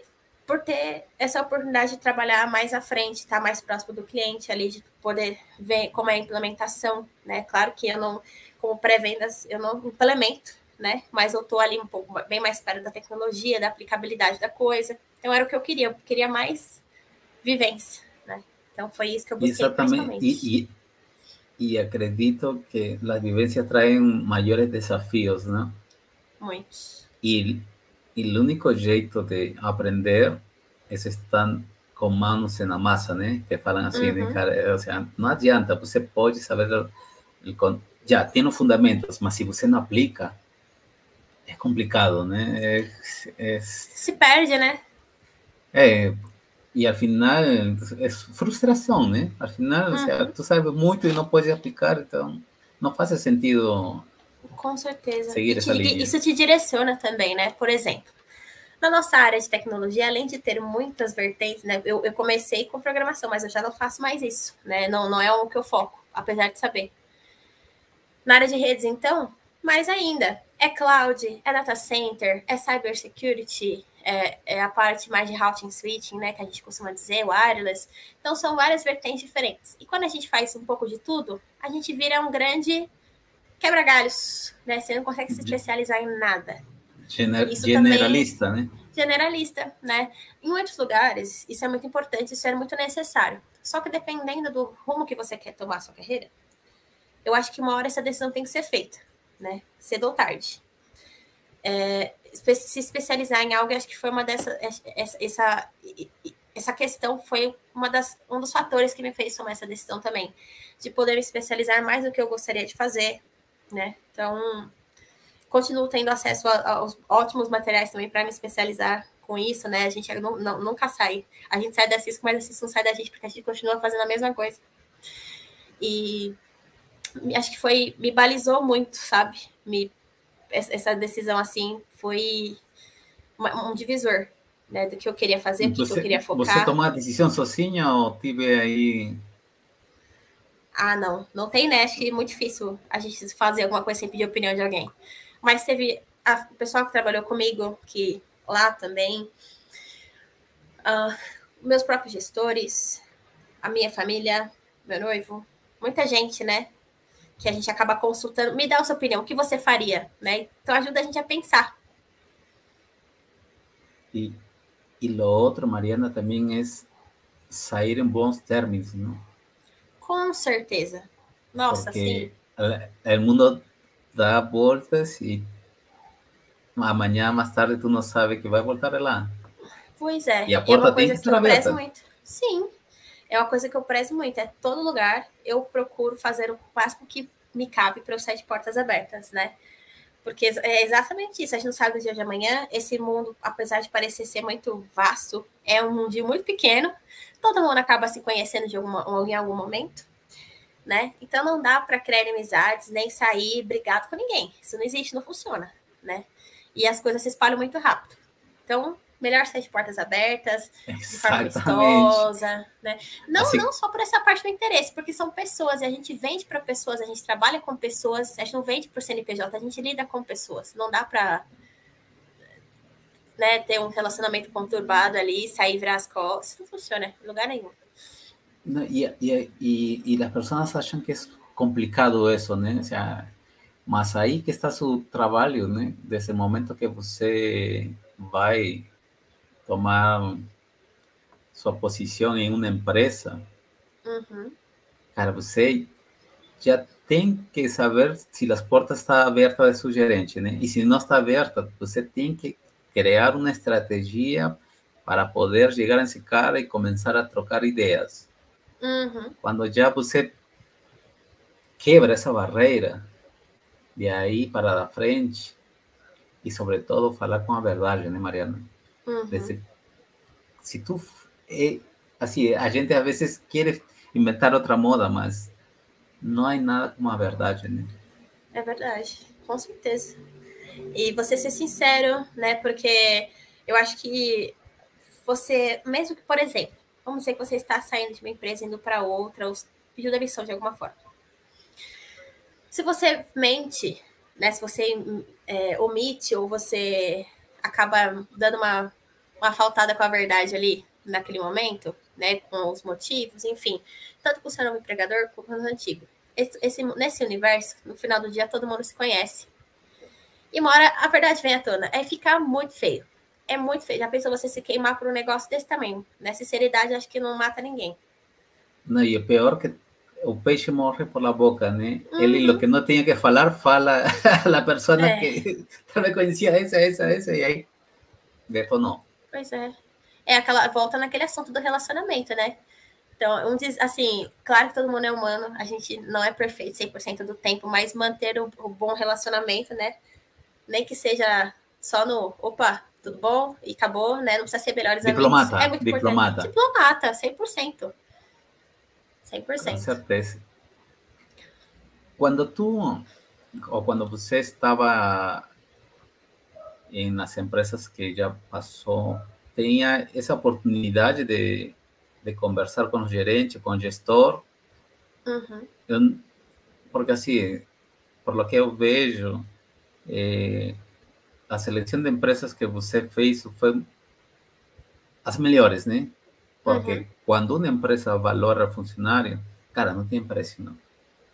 por ter essa oportunidade de trabalhar mais à frente, estar mais próximo do cliente ali, de poder ver como é a implementação, né? Claro que eu não, como pré-vendas, eu não implemento, né? Mas eu estou ali um pouco bem mais perto da tecnologia, da aplicabilidade da coisa. Então era o que eu queria mais vivência, né? Então foi isso que eu busquei Exatamente. principalmente. Y acredito que las vivencias traen mayores desafíos, ¿no? Muitos. Y, y el único jeito de aprender es estar com manos na massa, né? Que falam assim, né, Uhum. cara? Ou seja, não adianta, você pode saber, já tem os fundamentos, mas se você não aplica, é complicado, né? Se perde, né? É, e al final é frustração, né? Al final, ou seja, Uhum. tu sabes muito e não pode aplicar, então não faz sentido Com certeza. seguir essa linha. Isso te direciona também, né? Por exemplo, na nossa área de tecnologia, além de ter muitas vertentes, né? Eu comecei com programação, mas eu já não faço mais isso, né? Não é o que eu foco, apesar de saber. Na área de redes, então, mais ainda. É cloud, é data center, é cybersecurity, é a parte mais de routing switching, né? Que a gente costuma dizer, wireless. Então, são várias vertentes diferentes. E quando a gente faz um pouco de tudo, a gente vira um grande quebra-galhos, né? Você não consegue se especializar em nada. Isso também Generalista, né? generalista, né? Em muitos lugares, isso é muito importante, isso é muito necessário. Só que dependendo do rumo que você quer tomar a sua carreira, eu acho que uma hora essa decisão tem que ser feita, né? Cedo ou tarde. Se especializar em algo, acho que foi uma dessas. Essa questão foi um dos fatores que me fez tomar essa decisão também, de poder me especializar mais no que eu gostaria de fazer, né? Então, continuo tendo acesso aos ótimos materiais também para me especializar com isso, né? A gente nunca sai. A gente sai da Cisco, mas a Cisco não sai da gente, porque a gente continua fazendo a mesma coisa. E acho que me balizou muito, sabe? Essa decisão, assim, foi um divisor, né? Do que eu queria fazer, o que eu queria Você focar. tomou a decisão sozinha ou tive aí... Ah, não tem, né? Acho que é muito difícil a gente fazer alguma coisa sem pedir opinião de alguém. Mas teve o pessoal que trabalhou comigo, que lá também, meus próprios gestores, a minha família, meu noivo, muita gente, né? Que a gente acaba consultando. Me dá a sua opinião, o que você faria, né? Então ajuda a gente a pensar. E lo outro, Mariana, também é sair em bons términos, não? Com certeza. Nossa, sim. Porque o mundo dá voltas e amanhã, mais tarde, tu não sabe que vai voltar lá. Pois E é. a E é uma porta tem que coisa que estar eu prezo aberta. muito. Sim. É uma coisa que eu prezo muito. É todo lugar eu procuro fazer o máximo que me cabe para eu sair de portas abertas, né? Porque é exatamente isso. A gente não sabe do dia de amanhã. Esse mundo, apesar de parecer ser muito vasto, é um mundo muito pequeno. Todo mundo acaba se conhecendo em algum momento, né? Então não dá para criar inimizades, nem sair brigado com ninguém. Isso não existe, não funciona, né? E as coisas se espalham muito rápido. Então, melhor sair de portas abertas, de forma Exatamente. amistosa, né? Assim, Não só por essa parte do interesse, porque são pessoas e a gente vende para pessoas, a gente trabalha com pessoas, a gente não vende por CNPJ, a gente lida com pessoas. Não dá para, né, ter um relacionamento conturbado ali, sair e virar as costas. Não funciona em lugar nenhum. no, y las personas acham que es complicado eso, né? O sea, mas aí que está seu trabalho, né? Desde o momento que você vai tomar sua posição em uma empresa, Uhum. cara, você já tem que saber se as portas estão abertas de seu gerente, né? E se não está aberta, você tem que criar uma estratégia para poder chegar a esse cara e começar a trocar ideias. Uhum. Quando já você quebra essa barreira, de aí para a frente, e sobretudo falar com a verdade, né, Mariana? Uhum. Desde, se tu assim, a gente às vezes quer inventar outra moda, mas não há nada como a verdade, né? É verdade, com certeza. E você ser sincero, né? Porque eu acho que você, mesmo que, por exemplo, vamos dizer que você está saindo de uma empresa indo para outra, ou pediu demissão de alguma forma. Se você mente, né? Se você omite ou você acaba dando uma faltada com a verdade ali, naquele momento, né, com os motivos, enfim, tanto com o seu novo empregador como no antigo. Nesse universo, no final do dia, todo mundo se conhece. E uma hora a verdade vem à tona. É ficar muito feio. É muito feio. Já pensou você se queimar por um negócio desse tamanho? Na sinceridade, acho que não mata ninguém. Não, e o pior que o peixe morre por la boca, né? Ele, lo que não tinha que falar, fala a persona que também conhecia essa, e aí detonou. Pois é. É aquela, volta naquele assunto do relacionamento, né? Então, assim, claro que todo mundo é humano, a gente não é perfeito 100% do tempo, mas manter o bom relacionamento, né? Nem que seja só no, opa, tudo bom? E acabou, né? Não precisa ser melhores amigos. É muito importante. Diplomata, 100%. 100%. Com certeza. Quando você estava nas empresas que já passou, tinha essa oportunidade de conversar com o gerente, com o gestor? Uhum. Porque assim, por lo que eu vejo, a seleção de empresas que você fez foi as melhores, né? Porque quando uma empresa valora funcionário, cara, não tem preço, não.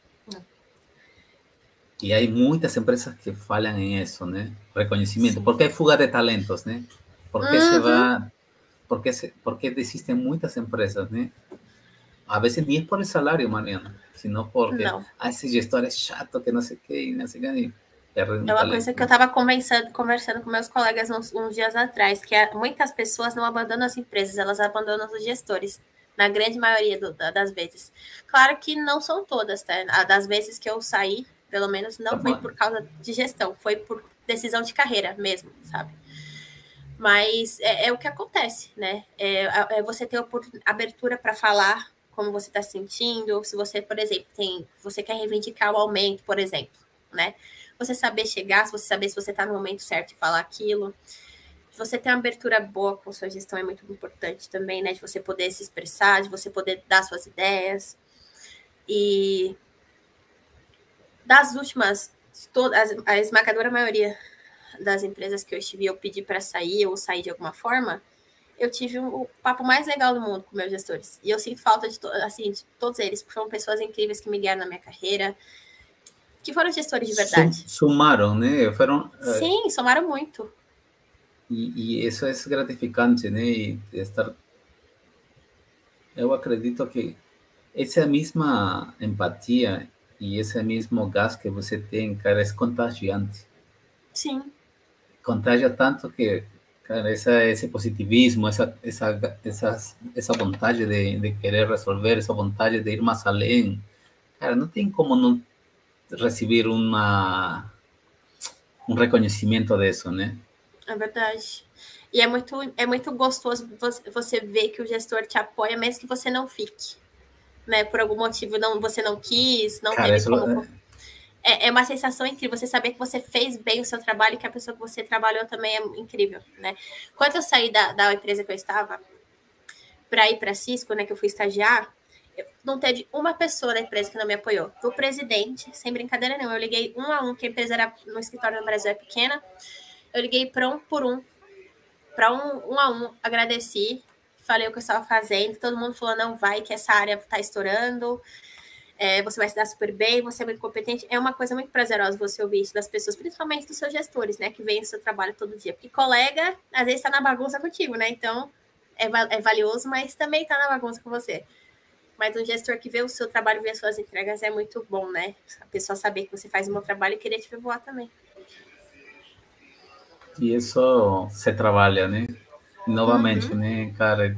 E há muitas empresas que falham em isso, né? Reconhecimento. Porque hay fuga de talentos, né? Porque se va... Porque desistem muitas empresas, né? A veces ni es por el salario, Mariana, sino porque esse gestor é chato, que não sei o que, não sei o que. É uma coisa que eu estava conversando com meus colegas uns dias atrás, que muitas pessoas não abandonam as empresas, elas abandonam os gestores, na grande maioria das vezes. Claro que não são todas, tá? Das vezes que eu saí, pelo menos, não foi por causa de gestão, foi por decisão de carreira mesmo, sabe? Mas é o que acontece, né? É você ter abertura para falar como você está se sentindo, ou se você, por exemplo, você quer reivindicar o aumento, por exemplo, né? Você saber chegar, se você saber se você está no momento certo de falar aquilo. Você ter uma abertura boa com sua gestão é muito importante também, né? De você poder se expressar, de você poder dar suas ideias. E das últimas, a esmagadora maioria das empresas que eu estive, eu pedi para sair ou sair de alguma forma, eu tive o papo mais legal do mundo com meus gestores. E eu sinto falta de todos eles, porque foram pessoas incríveis que me guiaram na minha carreira, que foram gestores de verdade. Sumaram, né? Sim, somaram muito. E isso é gratificante, né? E eu acredito que essa mesma empatia e esse mesmo gás que você tem, cara, é contagiante. Sim. Contagia tanto que, cara, esse positivismo, essa vontade de querer resolver, essa vontade de ir mais além, cara, não tem como não receber um reconhecimento disso, né? É verdade. E é muito gostoso você ver que o gestor te apoia, mesmo que você não fique. Né? Por algum motivo você não quis, não teve como... É uma sensação incrível, você saber que você fez bem o seu trabalho e que a pessoa que você trabalhou também é incrível, né? Quando eu saí da empresa que eu estava para ir para a Cisco, né, que eu fui estagiar, não teve uma pessoa na empresa que não me apoiou. Do presidente, sem brincadeira nenhuma, eu liguei um a um, que a empresa era no escritório no Brasil é pequena, eu liguei para um por um, para um a um, agradeci, falei o que eu estava fazendo, todo mundo falou, não vai, que essa área está estourando, você vai se dar super bem, você é muito competente. É uma coisa muito prazerosa você ouvir isso das pessoas, principalmente dos seus gestores, né, que veem o seu trabalho todo dia. Porque colega, às vezes, está na bagunça contigo, né? Então, é valioso, mas também está na bagunça com você. Mas um gestor que vê o seu trabalho, vê as suas entregas, é muito bom, né? A pessoa saber que você faz um bom trabalho e querer te ver voar também. E isso se trabalha, né? Novamente, né, cara?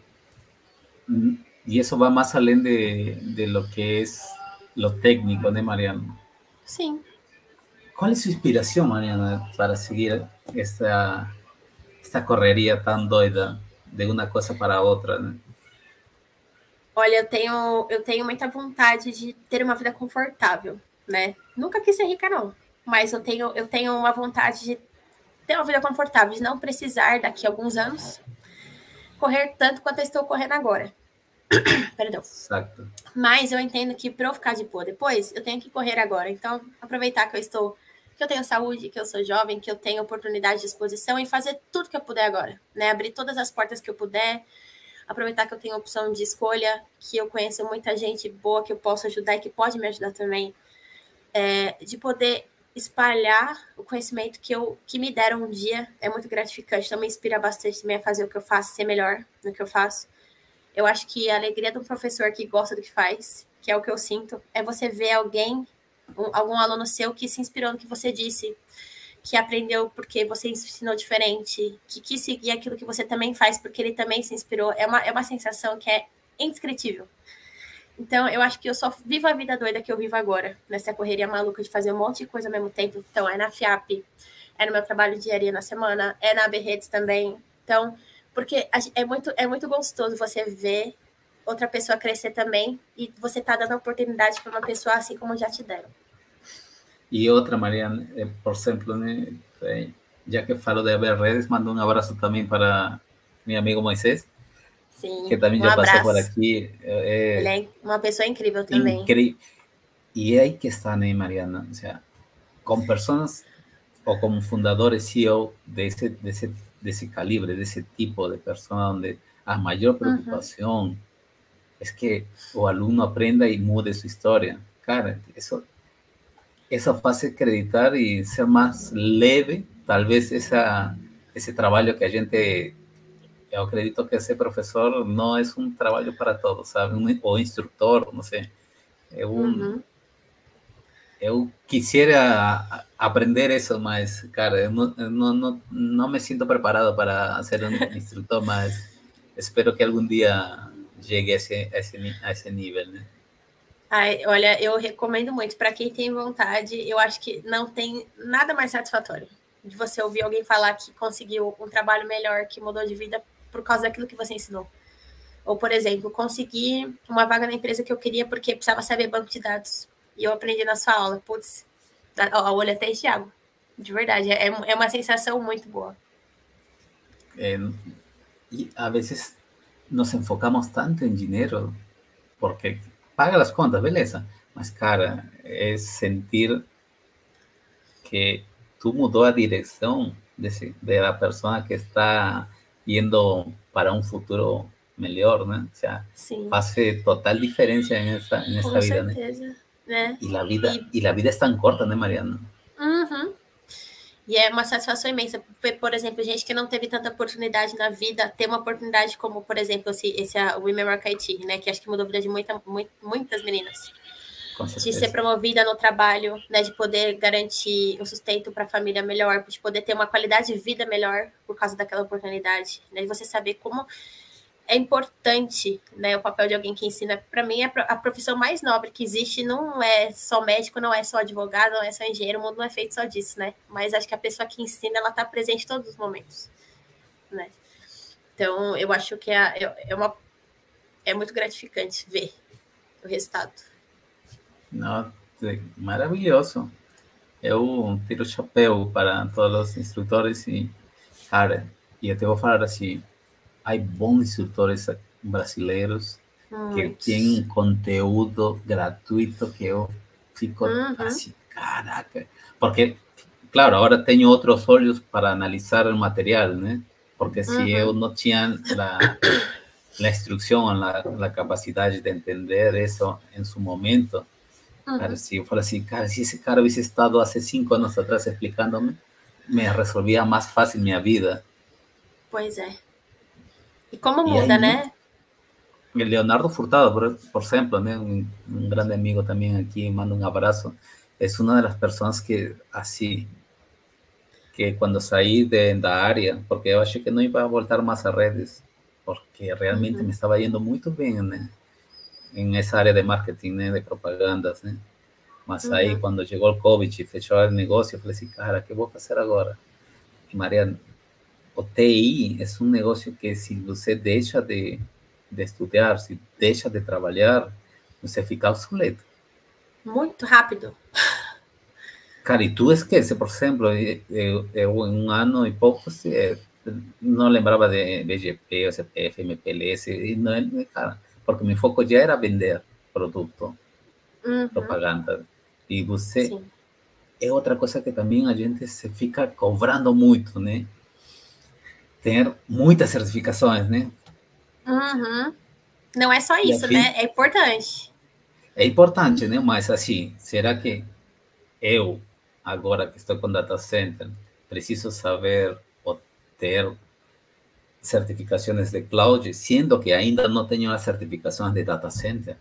Y eso va más allá de lo que es lo técnico, ¿no, Mariana? Sí. ¿Cuál es su inspiración, Mariana, para seguir esta correria tão doida de uma coisa para outra, né? Olha, eu tenho muita vontade de ter uma vida confortável, né? Nunca quis ser rica, não. Mas eu tenho uma vontade de ter uma vida confortável, de não precisar, daqui a alguns anos, correr tanto quanto eu estou correndo agora. Perdão. Exato. Mas eu entendo que para eu ficar de boa depois, eu tenho que correr agora. Então, aproveitar que que eu tenho saúde, que eu sou jovem, que eu tenho oportunidade de exposição e fazer tudo que eu puder agora, né? Abrir todas as portas que eu puder, aproveitar que eu tenho opção de escolha, que eu conheço muita gente boa que eu posso ajudar e que pode me ajudar também, de poder espalhar o conhecimento que me deram um dia, é muito gratificante, então me inspira bastante também a fazer o que eu faço, ser melhor no que eu faço. Eu acho que a alegria de um professor que gosta do que faz, que é o que eu sinto, é você ver alguém, algum aluno seu que se inspirou no que você disse, que aprendeu porque você ensinou diferente, que quis seguir aquilo que você também faz porque ele também se inspirou. É uma sensação que é indescritível. Então, eu acho que eu só vivo a vida doida que eu vivo agora, nessa correria maluca de fazer um monte de coisa ao mesmo tempo. Então, é na FIAP, é no meu trabalho de diaria na semana, é na ABRedes também. Então, porque é muito gostoso você ver outra pessoa crescer também e você tá dando oportunidade para uma pessoa assim como já te deram. E outra, Mariana, por exemplo, né, já que falo de ABRedes, mando um abraço também para meu amigo Moisés, Sim, que também um já passou por abraço. aqui. Ele é uma pessoa incrível também. Increíble. Y hay que estar ahí, Mariana, o sea, con personas o como fundadores CEO de ese calibre, de ese tipo de persona, donde a mayor preocupación es que o alumno aprenda y mude su historia. Cara, eso hace acreditar y ser más leve, tal vez ese trabajo que a gente, yo acredito que ese profesor no es un trabajo para todos, ¿sabe? O instructor, no sé, es eu quisiera aprender eso más, cara. No me siento preparado para ser un instructor más. Espero que algún día llegue a ese nível, né? Ai, olha, eu recomendo muito para quem tem vontade. Eu acho que não tem nada mais satisfatório de você ouvir alguém falar que conseguiu um trabalho melhor, que mudou de vida por causa daquilo que você ensinou. Ou, por exemplo, conseguir uma vaga na empresa que eu queria porque precisava saber banco de dados. E eu aprendi na sua aula. Putz, olha até esse água. De verdade, é uma sensação muito boa. Y a veces nos enfocamos tanto en dinero porque paga las cuentas, beleza. Mas, cara, es sentir que tú mudó a dirección de la persona que está yendo para un futuro mejor, ¿no? O sea, Sim, hace total diferencia en esta com vida, ¿no? certeza, né? Y la vida es tan corta, ¿no, Mariana? Uhum. E é uma satisfação imensa ver, por exemplo, gente que não teve tanta oportunidade na vida, ter uma oportunidade como, por exemplo, esse Women Work IT, né? Que acho que mudou a vida de muitas meninas. Con De ser certeza. promovida no trabalho, né? De poder garantir um sustento para a família melhor, de poder ter uma qualidade de vida melhor por causa daquela oportunidade, né? De você saber como é importante, né, o papel de alguém que ensina. Para mim, a profissão mais nobre que existe não é só médico, não é só advogado, não é só engenheiro, o mundo não é feito só disso, né? Mas acho que a pessoa que ensina, ela está presente em todos os momentos, né? Então, eu acho que é muito gratificante ver o resultado. No, maravilloso. Eu tiro o chapéu para todos os instrutores e, cara, e eu te vou falar assim, há bons instrutores brasileiros que têm conteúdo gratuito que eu fico assim, caraca. Porque, claro, agora tenho outros olhos para analisar o material, né? Porque se eu não tinha a instrução, a capacidade de entender isso em seu momento, cara, si yo fuera así, cara, si ese cara hubiese estado hace 5 años atrás explicándome, me resolvía más fácil mi vida. Pois é. E como Y muda, né? El Leonardo Furtado, por ejemplo, ¿no? Un grande amigo también aquí, mando un abrazo. Es una de las personas que así, que cuando salí de la área, porque yo achei que no iba a voltar más a redes, porque realmente me estaba yendo muy bien, ¿no? En esa área de marketing, ¿no? De propagandas, ¿no? Mas aí, quando chegou o Covid e fechou o negócio, eu falei assim, cara, o que eu vou fazer agora? E, Mariana, o TI é um negócio que se você deixa de estudar, se deixa de trabalhar, você fica obsoleto. Muito rápido. Cara, e tu esquece, por exemplo, eu em um ano e pouco, não lembrava de BGP, OCPF, MPLS, e não, cara, porque meu foco já era vender produto, propaganda. E você... Sim. é outra coisa que também a gente se fica cobrando muito, né? Ter muitas certificações, né? Uhum. Não é só E isso, afim, né? É importante. é importante, né? Mas assim, será que eu, agora que estou com data center, preciso saber ou ter certificaciones de cloud, siendo que ainda no tengo las certificaciones de data center?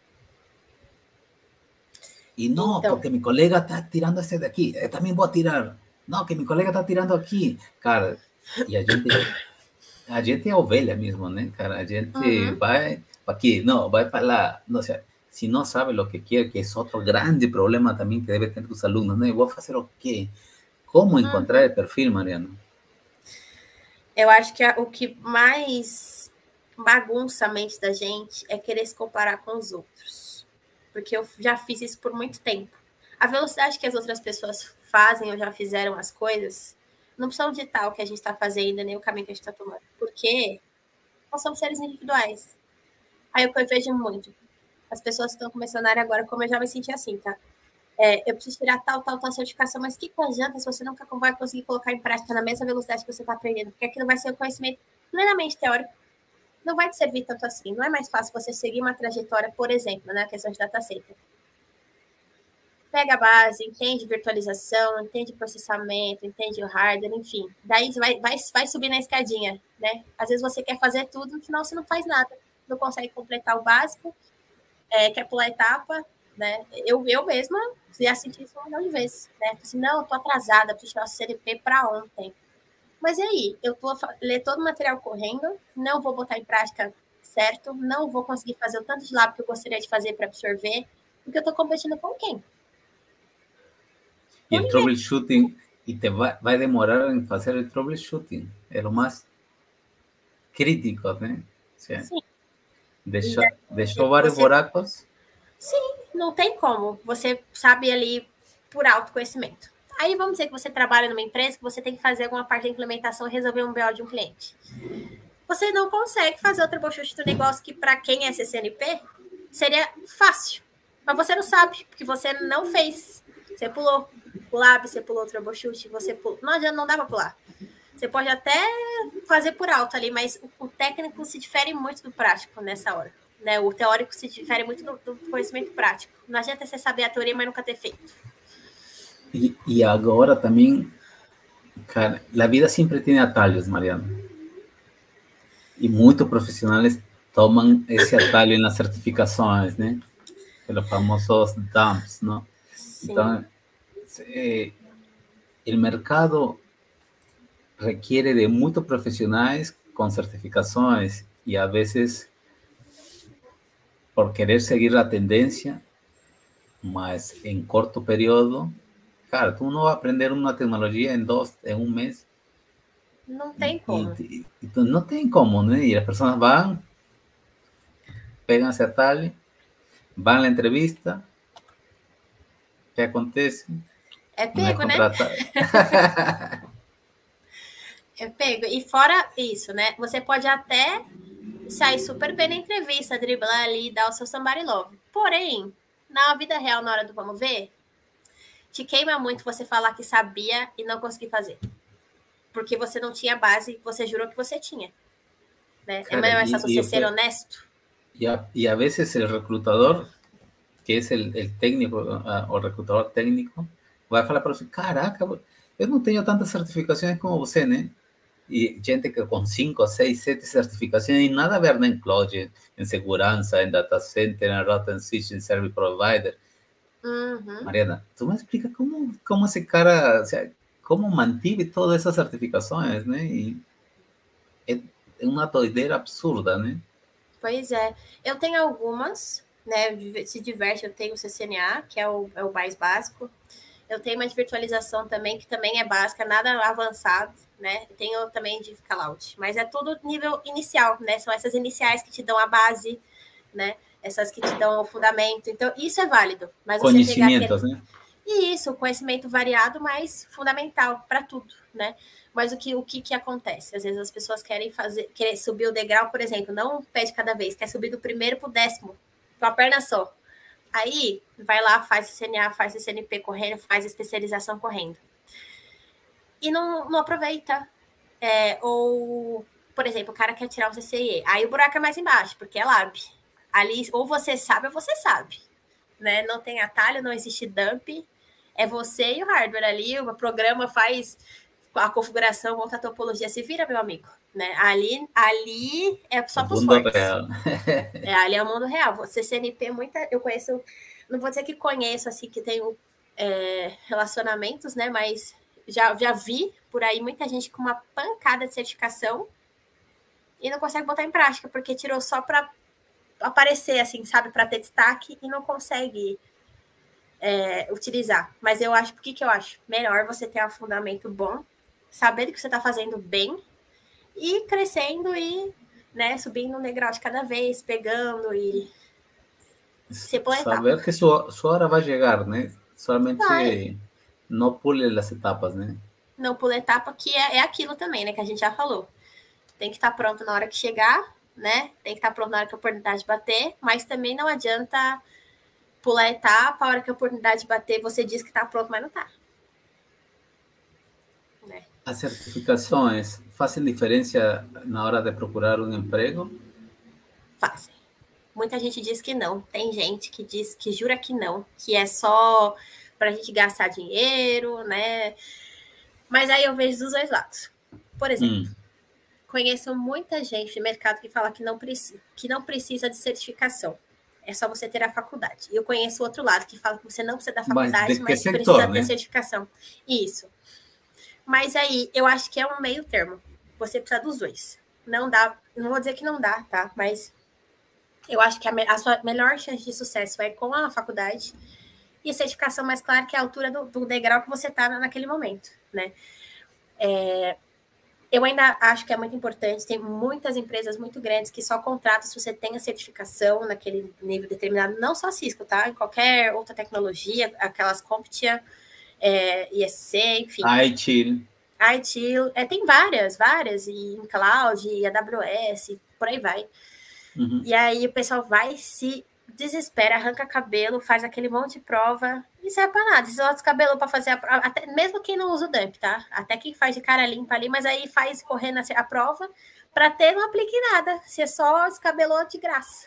Y no, Então, porque mi colega está tirando esse daqui, eu também vou tirar. Não, que mi colega está tirando aqui. Cara, e a gente é ovelha mesmo, né, cara? A gente uhum, vai para aqui, não, vai para lá. Não sei, se não sabe o que quer, que é outro grande problema também que deve ter os alunos, né? Eu vou fazer o quê? Como encontrar uhum. o perfil, Mariano? Eu acho que o que mais bagunça a mente da gente é querer se comparar com os outros. Porque eu já fiz isso por muito tempo. A velocidade que as outras pessoas fazem ou já fizeram as coisas não precisam ditar o que a gente está fazendo, nem o caminho que a gente está tomando. Porque nós somos seres individuais. Aí o que eu vejo muito. As pessoas que estão começando a área agora, como eu já me senti assim, tá? Eu preciso tirar tal certificação, mas que adianta se você nunca vai conseguir colocar em prática na mesma velocidade que você está aprendendo? Porque aquilo vai ser o conhecimento plenamente teórico, não vai te servir tanto assim. Não é mais fácil você seguir uma trajetória, por exemplo, né, a questão de data center. Pega a base, entende virtualização, entende processamento, entende o hardware, enfim. Daí vai subir na escadinha, né? Às vezes você quer fazer tudo, no final você não faz nada. Não consegue completar o básico, quer pular etapa, né? Eu mesma já senti isso um milhão de vezes, né? Assim, não, eu tô atrasada, preciso tirar o CDP para ontem. Mas e aí? Eu vou ler todo o material correndo, não vou botar em prática certo, não vou conseguir fazer o tanto de lab que eu gostaria de fazer para absorver, porque eu tô competindo com quem? E Com el ninguém. troubleshooting, y te va a demorar en hacer el troubleshooting, es lo más crítico, ¿no? O sea, Sim. E deixou daí vários você. buracos. Sim, não tem como. Você sabe ali por autoconhecimento. Aí vamos dizer que você trabalha numa empresa que você tem que fazer alguma parte da implementação e resolver um BO de um cliente. Você não consegue fazer o troubleshoot do negócio que, para quem é CCNP, seria fácil. Mas você não sabe, porque você não fez. Você pulou o lab, você pulou o troubleshoot, você pulou. Não dá para pular. Você pode até fazer por alto ali, mas o técnico se difere muito do prático nessa hora. Né? O teórico se difere muito do conhecimento prático. Não adianta você saber a teoria, mas nunca ter feito. E agora também, cara, a vida sempre tem atalhos, Mariana. E muitos profissionais tomam esse atalho nas certificações, né? Pelos famosos dumps, não? Sim. Então, o mercado requiere de muchos profesionales con certificaciones y a veces por querer seguir la tendencia, más en corto periodo, claro, tú no vas a aprender una tecnología en un mes Não tem como. y tú no tienen cómo, ¿no? Y las personas van, pegan a tal, van a la entrevista, ¿qué acontece? É No es pego, né? contratado. É pego. E fora isso, né? Você pode até sair super bem na entrevista, driblar ali e dar o seu somebody love. Porém, na vida real, na hora do vamos ver, te queima muito você falar que sabia e não conseguir fazer. Porque você não tinha base, você jurou que você tinha. Né? É Cara, mais fácil você ser honesto. y a veces el reclutador, que es el técnico o reclutador técnico, vai falar para você, caraca, eu não tenho tantas certificações como você, né? E gente que com 5, 6, 7 certificações e nada a ver né, em cloud, em segurança, em data center, em router and switch, em service provider. Uhum. Mariana, tu me explica como esse cara, o sea, como mantive todas essas certificações, né? E é uma doideira absurda, né? Pois é. Eu tenho algumas, né? Se diverte, eu tenho o CCNA, que é o mais básico. Eu tenho uma de virtualização também, que também é básica, nada avançado, né? Tenho também de cloud, mas é tudo nível inicial, né? São essas iniciais que te dão a base, né? Essas que te dão o fundamento. Então, isso é válido. Mas você pegar aquele. Conhecimentos, né? E isso, conhecimento variado, mas fundamental para tudo, né? Mas o que acontece? Às vezes as pessoas querem subir o degrau, por exemplo, não um pé de cada vez, quer subir do primeiro para o 10º, com a perna só. Aí, vai lá, faz CCNA, faz CCNP correndo, faz especialização correndo. E não aproveita. Ou, por exemplo, o cara quer tirar o CCIE. Aí o buraco é mais embaixo, porque é lab. Ali, ou você sabe, ou você sabe. Né? Não tem atalho, não existe dump. É você e o hardware ali. O programa faz a configuração, monta a topologia. Se vira, meu amigo. Né? Ali é só para os fortes. Ali é o mundo real. CCNP, eu conheço, não vou dizer que conheço, assim, que tenho relacionamentos, né? Mas já vi por aí muita gente com uma pancada de certificação e não consegue botar em prática, porque tirou só para aparecer, assim, sabe? Para ter destaque e não consegue utilizar. Mas eu acho, por que eu acho? Melhor você ter um fundamento bom, saber que você está fazendo bem e crescendo e, né, subindo um degrau de cada vez, pegando e se plantar. Saber que sua hora vai chegar, né? Somente não pule as etapas, né? Não pule etapa, que é aquilo também, né, que a gente já falou. Tem que estar pronto na hora que chegar, né? Tem que estar pronto na hora que a oportunidade bater, mas também não adianta pular a etapa, a hora que a oportunidade bater, você diz que está pronto, mas não está. Né? As certificações fazem diferença na hora de procurar um emprego? Fazem. Muita gente diz que não. Tem gente que diz que jura que não, que é só para a gente gastar dinheiro, né? Mas aí eu vejo dos dois lados. Por exemplo, conheço muita gente no mercado que fala que não precisa de certificação. É só você ter a faculdade. E eu conheço o outro lado que fala que você não precisa da faculdade, mas precisa ter certificação. Isso. Mas aí, eu acho que é um meio termo. Você precisa dos dois. Não dá, não vou dizer que não dá, tá? Mas eu acho que a sua melhor chance de sucesso vai com a faculdade e a certificação mais clara, que é a altura do degrau que você está naquele momento, né? Eu ainda acho que é muito importante, tem muitas empresas muito grandes que só contratam se você tem a certificação naquele nível determinado, não só Cisco, tá? Em qualquer outra tecnologia, aquelas CompTIA, ISC, enfim. ITIL. Tem várias, e em cloud, e AWS, por aí vai. Uhum. E aí o pessoal vai, se desespera, arranca cabelo, faz aquele monte de prova, e serve pra nada. Você descabelou pra fazer a prova, até, mesmo quem não usa o dump, tá? Até quem faz de cara limpa ali, mas aí faz correndo a prova pra ter, não aplique nada. Você só descabelou de graça.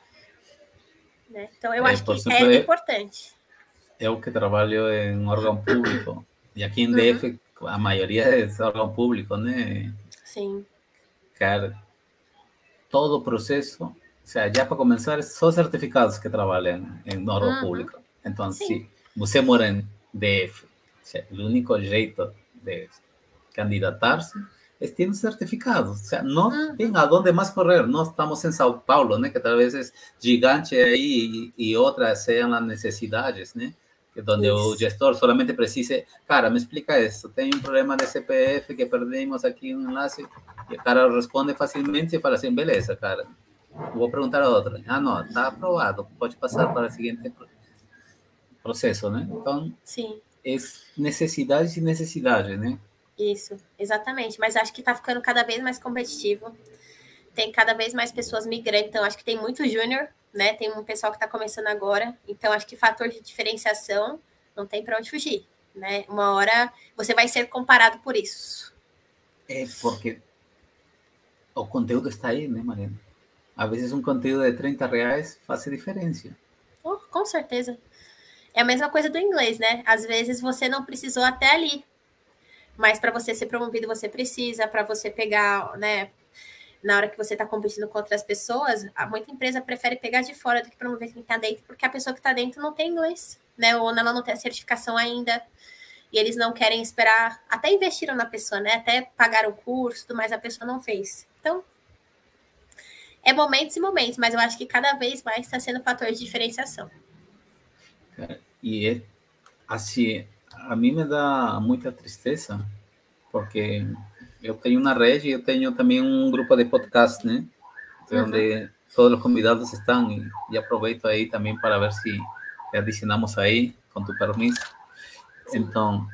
Né? Então eu acho que é importante. Eu que trabalho em um órgão público, e aqui em DF a maioria é órgão público, né? Sim. Cara, todo o processo, o sea, já para começar, só certificados que trabalham em órgão público. Então, se você mora em DF, o sea, o único jeito de candidatar-se é ter um certificado. O sea, não tem aonde mais correr. Nós estamos em São Paulo, né? Que talvez é gigante aí e outras sejam as necessidades, né? Donde o gestor solamente precise, cara, me explica isso, tem um problema de CPF que perdemos aqui um enlace, e o cara responde facilmente e fala assim, beleza, cara, vou perguntar a outra. Ah, não, está aprovado, pode passar para o seguinte processo, né? Então, é necessidades e necessidades, né? Isso, exatamente, mas acho que está ficando cada vez mais competitivo, tem cada vez mais pessoas migrando, então acho que tem muito júnior, né? Tem um pessoal que está começando agora, então acho que fator de diferenciação não tem para onde fugir, né? Uma hora você vai ser comparado por isso. É porque o conteúdo está aí, né, Mariana? Às vezes um conteúdo de R$30 faz diferença. Oh, com certeza. É a mesma coisa do inglês, né? Às vezes você não precisou até ali, mas para você ser promovido você precisa, para você pegar, né? Na hora que você está competindo com outras pessoas, muita empresa prefere pegar de fora do que promover quem está dentro, porque a pessoa que está dentro não tem inglês, né? Ou ela não tem a certificação ainda, e eles não querem esperar, até investiram na pessoa, né? Até pagaram o curso, mas a pessoa não fez. Então, é momentos e momentos, mas eu acho que cada vez mais está sendo fator de diferenciação. E assim, a mim me dá muita tristeza, porque eu tenho uma rede e eu tenho também um grupo de podcast, né? Onde todos os convidados estão e aproveito aí também para ver se adicionamos aí, com tu permisso. Então,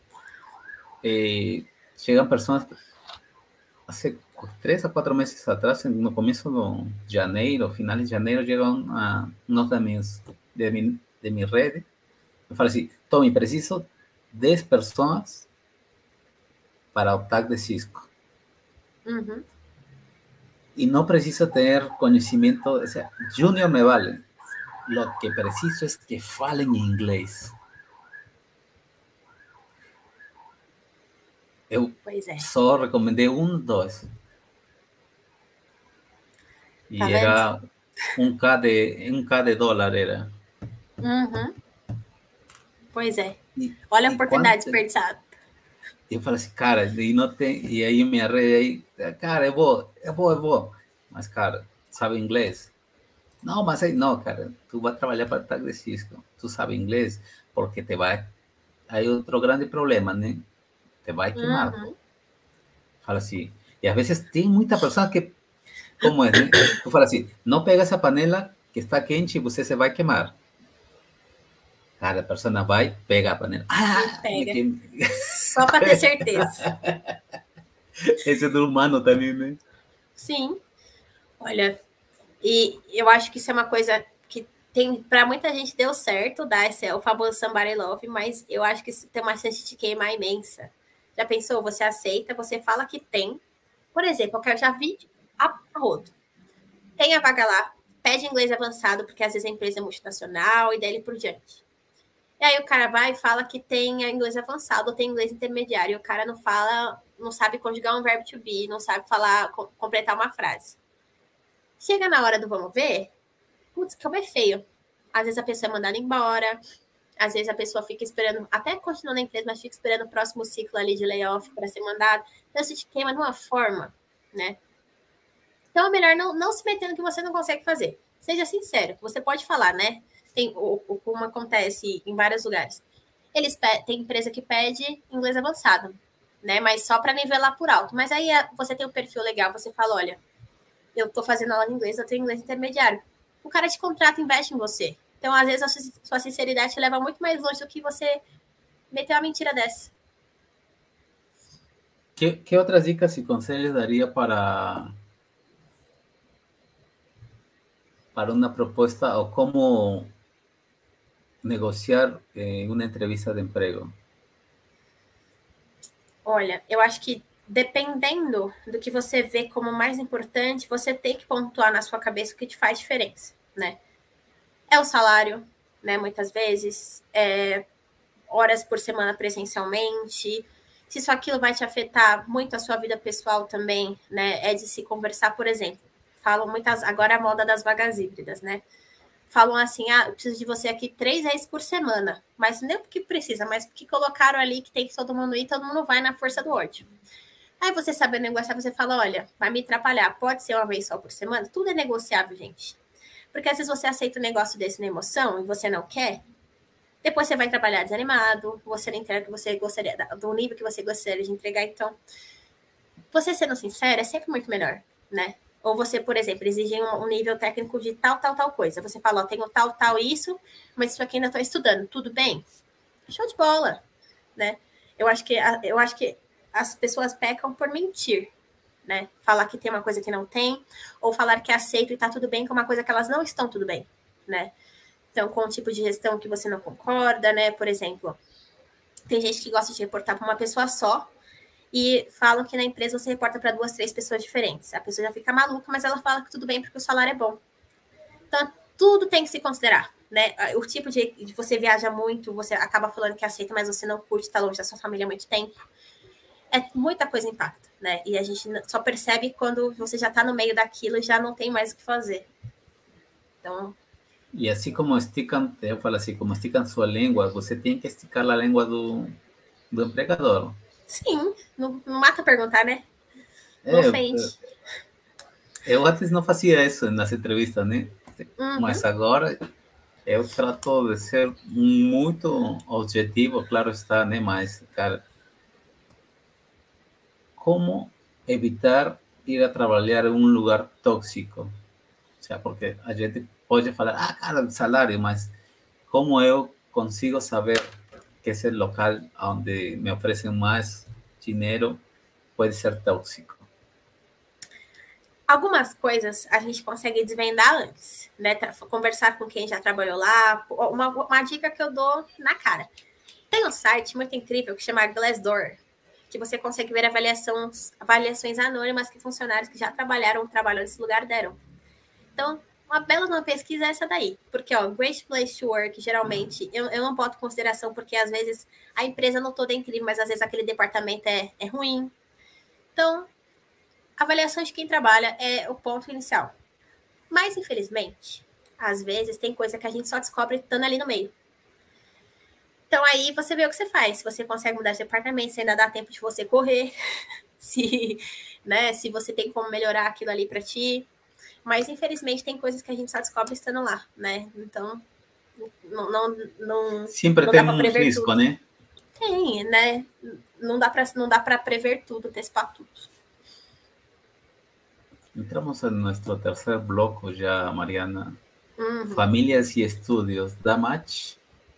chegam pessoas, há 3 a 4 meses atrás, no começo de janeiro, final de janeiro, chegam a unos de mis de mi rede. Eu falei assim, Tommy, preciso 10 pessoas para o tag de Cisco. Uhum. Y no preciso tener conocimiento, o sea, Junior me vale. Lo que preciso es que falen inglés. Eu Pois é. só recomendei um, dois. Tá E vendo? era um K de dólar, era. Uhum. Pois é. E, Olha a e oportunidade quanto... desperdiçada. Eu falei assim, cara, e, não tem, e aí minha rede aí, cara, eu vou. Mas, cara, sabe inglês? Não, mas aí, não, cara, tu vai trabalhar para Tag de Cisco. Tu sabe inglês? Porque te vai... Aí outro grande problema, né? Te vai queimar. Uhum. Fala assim. E às vezes tem muita pessoa que, como é, né? Tu fala assim, não pega essa panela que está quente e você se vai queimar. Cara, a pessoa vai, pega a panela. E Ah, me pega. queimei. Só para ter certeza. Esse é do humano também, né? Sim. Olha, e eu acho que isso é uma coisa que tem para muita gente deu certo, dar esse é o famoso somebody love, mas eu acho que isso tem uma chance de queimar imensa. Já pensou? Você aceita, você fala que tem. Por exemplo, eu já vi a rodo. Tem a vaga lá, pede inglês avançado, porque às vezes a empresa é multinacional e daí por diante. E aí o cara vai e fala que tem inglês avançado ou tem inglês intermediário. E o cara não fala, não sabe conjugar um verbo to be, não sabe falar, completar uma frase. Chega na hora do vamos ver, putz, como é feio. Às vezes a pessoa é mandada embora, às vezes a pessoa fica esperando, até continua na empresa, mas fica esperando o próximo ciclo ali de layoff para ser mandado. Então isso te queima de uma forma, né? Então é melhor não se meter no que você não consegue fazer. Seja sincero, você pode falar, né? Tem, como acontece em vários lugares. Tem empresa que pede inglês avançado, né? Mas só para nivelar por alto. Mas aí você tem um perfil legal, você fala, olha, eu tô fazendo aula de inglês, eu tenho inglês intermediário. O cara te contrata, investe em você. Então, às vezes, a sua sinceridade te leva muito mais longe do que você meter uma mentira dessa. Que outras dicas e conselhos daria para uma proposta ou como negociar uma entrevista de emprego? Olha, eu acho que dependendo do que você vê como mais importante, você tem que pontuar na sua cabeça o que te faz diferença, né? É o salário, né? Muitas vezes, horas por semana presencialmente. Se isso aquilo vai te afetar muito a sua vida pessoal também, né? É de se conversar, por exemplo. Falam muitas. Agora é a moda das vagas híbridas, né? Falam assim: ah, eu preciso de você aqui 3 vezes por semana. Mas não é porque precisa, mas porque colocaram ali que tem que todo mundo ir, todo mundo vai na força do ódio. Aí você sabe negociar, você fala: olha, vai me atrapalhar, pode ser uma vez só por semana? Tudo é negociável, gente. Porque às vezes você aceita um negócio desse na emoção e você não quer, depois você vai trabalhar desanimado, você não entrega o que você gostaria, do nível que você gostaria de entregar. Então, você sendo sincero é sempre muito melhor, né? Ou você, por exemplo, exigir um nível técnico de tal coisa. Você fala, ó, tenho tal, isso, mas isso aqui ainda estou estudando. Tudo bem? Show de bola, né? Eu acho que as pessoas pecam por mentir, né? Falar que tem uma coisa que não tem, ou falar que aceito e tá tudo bem com uma coisa que elas não estão tudo bem, né? Então, com o tipo de gestão que você não concorda, né? Por exemplo, tem gente que gosta de reportar para uma pessoa só e falam que na empresa você reporta para 2, 3 pessoas diferentes. A pessoa já fica maluca, mas ela fala que tudo bem porque o salário é bom. Então, tudo tem que se considerar, né? O tipo de você viaja muito, você acaba falando que aceita, mas você não curte estar longe da sua família há muito tempo. Muita coisa impacta, né? E a gente só percebe quando você já está no meio daquilo e já não tem mais o que fazer. Então, E assim como esticam, eu falo assim, como esticam sua língua, você tem que esticar a língua do empregador. sim, não mata perguntar, né? Não É, ofende. eu antes não fazia isso nas entrevistas, né? Mas agora eu trato de ser muito objetivo, claro está, né? Mas, cara, como evitar ir a trabalhar em um lugar tóxico? O sea, porque a gente pode falar, ah, cara, salário, mas como eu consigo saber que esse local onde me oferecem mais dinheiro pode ser tóxico? Algumas coisas a gente consegue desvendar antes, né? Conversar com quem já trabalhou lá. Uma dica que eu dou na cara. Tem um site muito incrível que chama Glassdoor, que você consegue ver avaliações anônimas que funcionários que já trabalharam nesse lugar deram. Então, uma bela uma pesquisa é essa daí. Porque, Great Place to Work, geralmente, eu não boto em consideração, porque às vezes a empresa não toda é incrível, mas às vezes aquele departamento é ruim. Então, avaliação de quem trabalha é o ponto inicial. Mas, infelizmente, às vezes tem coisa que a gente só descobre estando ali no meio. Então, aí você vê o que você faz. Se você consegue mudar de departamento, se ainda dá tempo de você correr, se você tem como melhorar aquilo ali para ti. Mas, infelizmente, tem coisas que a gente só descobre estando lá, né? Então, Sempre não tem dá para um prever risco, tudo. né? Tem, né? Não dá para prever tudo, antecipar tudo. Entramos en nuestro tercer bloco ya, Mariana. Uhum. Familias y estudios, ¿da match?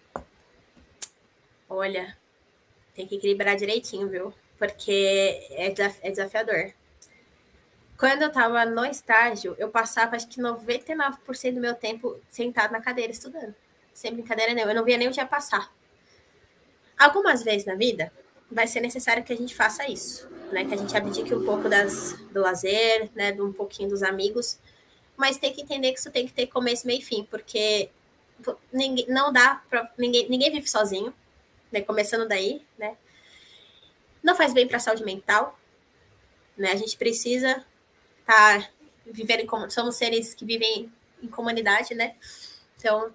Olha, tem que equilibrar direitinho, viu? Porque é desafiador. Quando eu tava no estágio, eu passava acho que 99% do meu tempo sentado na cadeira estudando. Sem brincadeira nenhuma, eu não via nem o dia passar. Algumas vezes na vida, vai ser necessário que a gente faça isso, né? Que a gente abdique um pouco do lazer, né? De um pouquinho dos amigos, mas tem que entender que isso tem que ter começo, meio e fim, porque não dá pra ninguém vive sozinho, né? Começando daí, né? Não faz bem para a saúde mental, né? A gente precisa viver somos seres que vivem em comunidade, né? Então,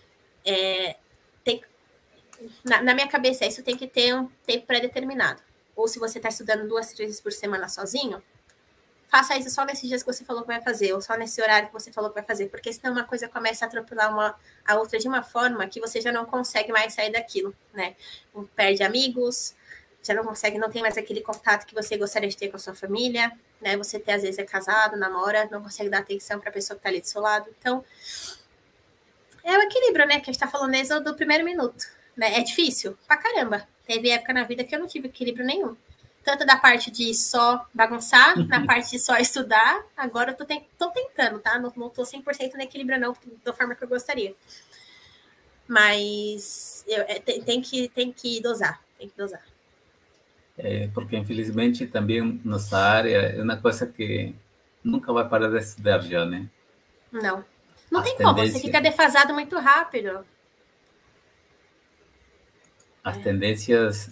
na minha cabeça, isso tem que ter um tempo pré-determinado. Ou se você está estudando 2, 3 vezes por semana sozinho, faça isso só nesses dias que você falou que vai fazer, ou só nesse horário que você falou que vai fazer, porque senão uma coisa começa a atropelar a outra de uma forma que você já não consegue mais sair daquilo, né? Perde amigos, já não consegue, não tem mais aquele contato que você gostaria de ter com a sua família, né? Você às vezes é casado, namora, não consegue dar atenção para a pessoa que está ali do seu lado. Então, é o equilíbrio, né? Que a gente está falando desde do primeiro minuto, né? É difícil pra caramba. Teve época na vida que eu não tive equilíbrio nenhum. Tanto da parte de só bagunçar, na parte de só estudar. Agora eu tô tentando, tá? Não tô 100% no equilíbrio, não, da forma que eu gostaria. Mas tem que dosar. Tem que dosar. Porque, infelizmente, também nossa área é uma coisa que nunca vai parar de estudar já, né? Não. Não tem como. Você fica defasado muito rápido. As tendências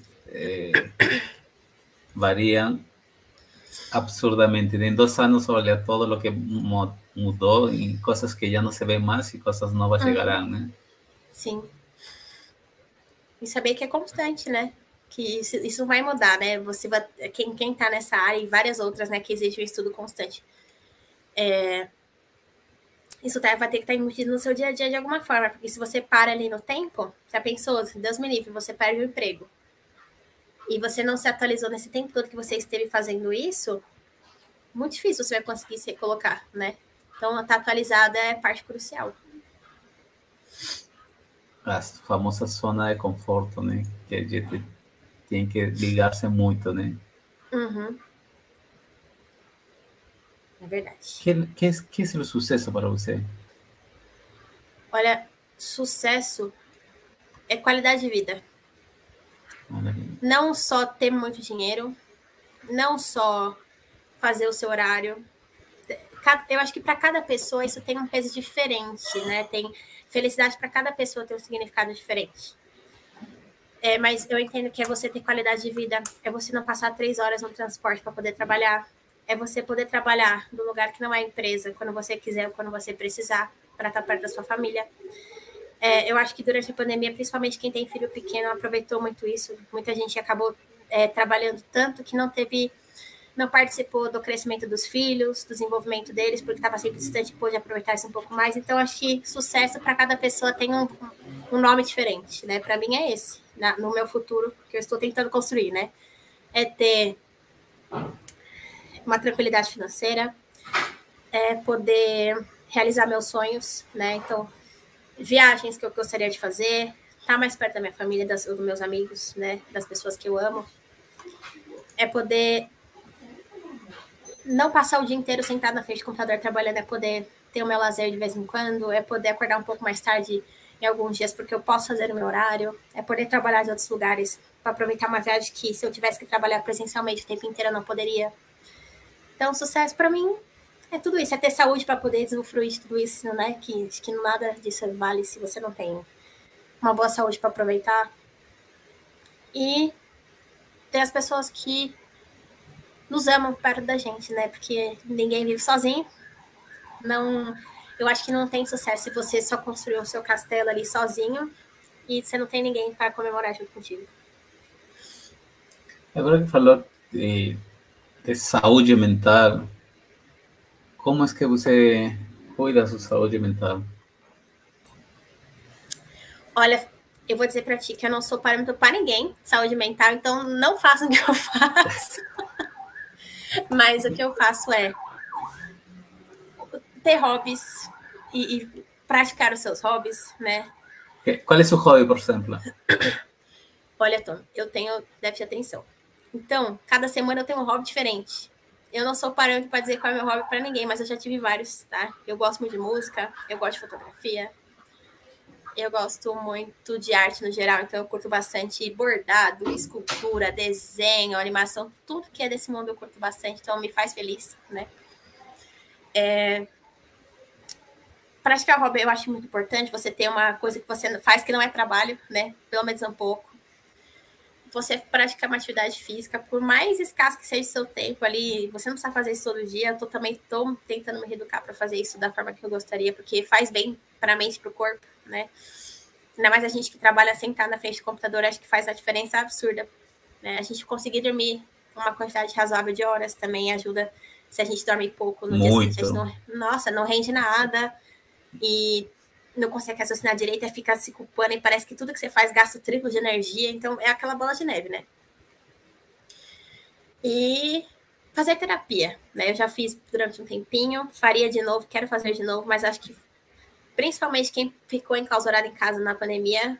variam absurdamente. En 2 años, olha todo lo que mudou e coisas que já não se vê mais e coisas novas chegarão, né? Sim. E saber que é constante, né? Que isso vai mudar, né? Você vai, quem tá nessa área e várias outras, né, que exige um estudo constante. Isso vai ter que estar embutido no seu dia a dia de alguma forma, porque se você para ali no tempo, já pensou, Deus me livre, você perde o emprego. E você não se atualizou nesse tempo todo que você esteve fazendo isso, muito difícil você vai conseguir se colocar, né? Então, estar atualizada é parte crucial. A famosa zona de conforto, né? Que a gente tem que ligar-se muito, né? Uhum. É verdade. Que é o sucesso para você? Olha, sucesso é qualidade de vida. Maravilha. Não só ter muito dinheiro, não só fazer o seu horário. Eu acho que para cada pessoa isso tem um peso diferente, né? Tem felicidade para cada pessoa tem um significado diferente. Mas eu entendo que é você ter qualidade de vida, é você não passar 3 horas no transporte para poder trabalhar, é você poder trabalhar no lugar que não é empresa, quando você quiser, quando você precisar, para estar perto da sua família. Eu acho que durante a pandemia, principalmente quem tem filho pequeno, aproveitou muito isso. Muita gente acabou trabalhando tanto que não participou do crescimento dos filhos, do desenvolvimento deles, porque estava sempre distante, pôde aproveitar isso um pouco mais. Então, acho que sucesso para cada pessoa tem um nome diferente, né? Para mim é esse, no meu futuro, que eu estou tentando construir, né? É ter uma tranquilidade financeira, é poder realizar meus sonhos, né? Então, viagens que eu gostaria de fazer, estar mais perto da minha família, dos meus amigos, né? Das pessoas que eu amo. É poder não passar o dia inteiro sentado na frente do computador trabalhando, é poder ter o meu lazer de vez em quando, é poder acordar um pouco mais tarde em alguns dias, porque eu posso fazer o meu horário, é poder trabalhar em outros lugares, para aproveitar uma viagem que, se eu tivesse que trabalhar presencialmente o tempo inteiro, eu não poderia. Então, sucesso para mim é tudo isso, é ter saúde para poder usufruir de tudo isso, né? Que nada disso vale se você não tem uma boa saúde para aproveitar. E ter as pessoas que nos amam perto da gente, né? Porque ninguém vive sozinho. Não, eu acho que não tem sucesso se você só construiu o seu castelo ali sozinho e você não tem ninguém para comemorar junto contigo. Agora que falou de saúde mental, como é que você cuida da sua saúde mental? Olha, eu vou dizer para ti que eu não sou parâmetro para ninguém, saúde mental, então não façam o que eu faço. Mas o que eu faço é ter hobbies e praticar os seus hobbies, né? Qual é seu hobby, por exemplo? Olha, Tom, eu tenho déficit de atenção. Então, cada semana eu tenho um hobby diferente. Eu não sou parâmetro para dizer qual é o meu hobby para ninguém, mas eu já tive vários, tá? Eu gosto muito de música, eu gosto de fotografia, eu gosto muito de arte no geral, então eu curto bastante bordado, escultura, desenho, animação, tudo que é desse mundo eu curto bastante, então me faz feliz, né? Praticar hobby eu acho muito importante, você ter uma coisa que você faz que não é trabalho, né? Pelo menos um pouco. Você praticar uma atividade física, por mais escasso que seja o seu tempo ali, você não precisa fazer isso todo dia, eu também estou tentando me reeducar para fazer isso da forma que eu gostaria, porque faz bem para a mente e para o corpo, né? Ainda mais a gente que trabalha sentado na frente do computador, acho que faz a diferença absurda, né? A gente conseguir dormir uma quantidade razoável de horas também ajuda. Se a gente dorme pouco no dia seguinte, a gente não rende nada e não consegue raciocinar direito, fica se culpando e parece que tudo que você faz gasta o triplo de energia, então é aquela bola de neve, né? E fazer terapia, né? Eu já fiz durante um tempinho, faria de novo, quero fazer de novo, mas acho que principalmente quem ficou enclausurado em casa na pandemia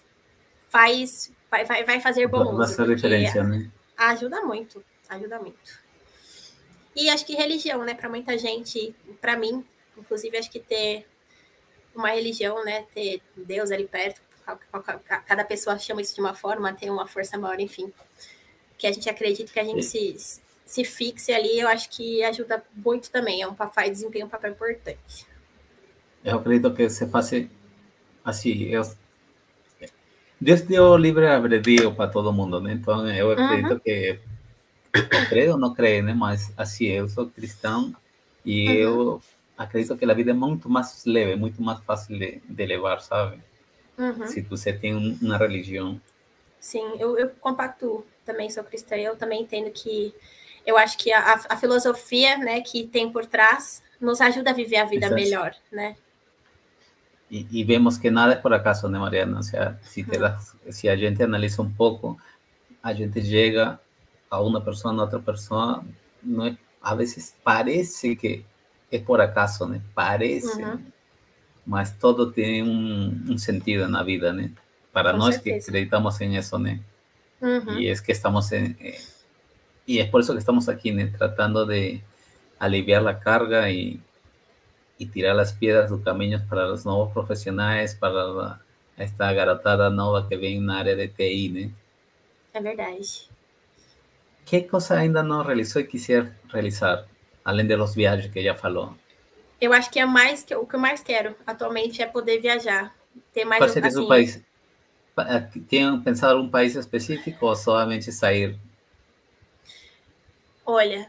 vai fazer bom uso. Vai ser diferença, né? Ajuda muito, ajuda muito. E acho que religião, né? Para muita gente, para mim, inclusive, acho que ter uma religião, né? Ter Deus ali perto, cada pessoa chama isso de uma forma, tem uma força maior, enfim. Que a gente acredita que a gente se fixe ali, eu acho que ajuda muito também. Desempenha um papel importante. Eu acredito que se faz assim, Deus deu livre albedrío para todo mundo, né? Então eu acredito que, ou creio ou não creio, né? Mas assim, eu sou cristão e eu acredito que a vida é muito mais leve, muito mais fácil de levar, sabe? Se você tem uma religião. Sim, eu compacto também, sou cristã, eu também entendo que eu acho que a filosofia, né, que tem por trás nos ajuda a viver a vida melhor, né? E vemos que nada é por acaso, né, Mariana? O sea, se a gente analisa um pouco, a gente chega a uma pessoa, a outra pessoa, não é, a vezes parece que é por acaso, né? Parece, né? Mas todo tem um sentido na vida, né? Para Com nós certeza. que acreditamos em isso, né? E é que estamos e é por isso que estamos aqui, né? Tratando de aliviar a carga e tirar as pedras do caminho para os novos profissionais, para esta garotada nova que vem na área de TI, né? É verdade. Que coisa ainda não realizou e quisiera realizar, além de los viajes que já falou? Eu acho que o que eu mais quero atualmente é poder viajar. Ter mais, Qual seria assim, o país? Tinham pensado um país específico ou somente sair? Olha,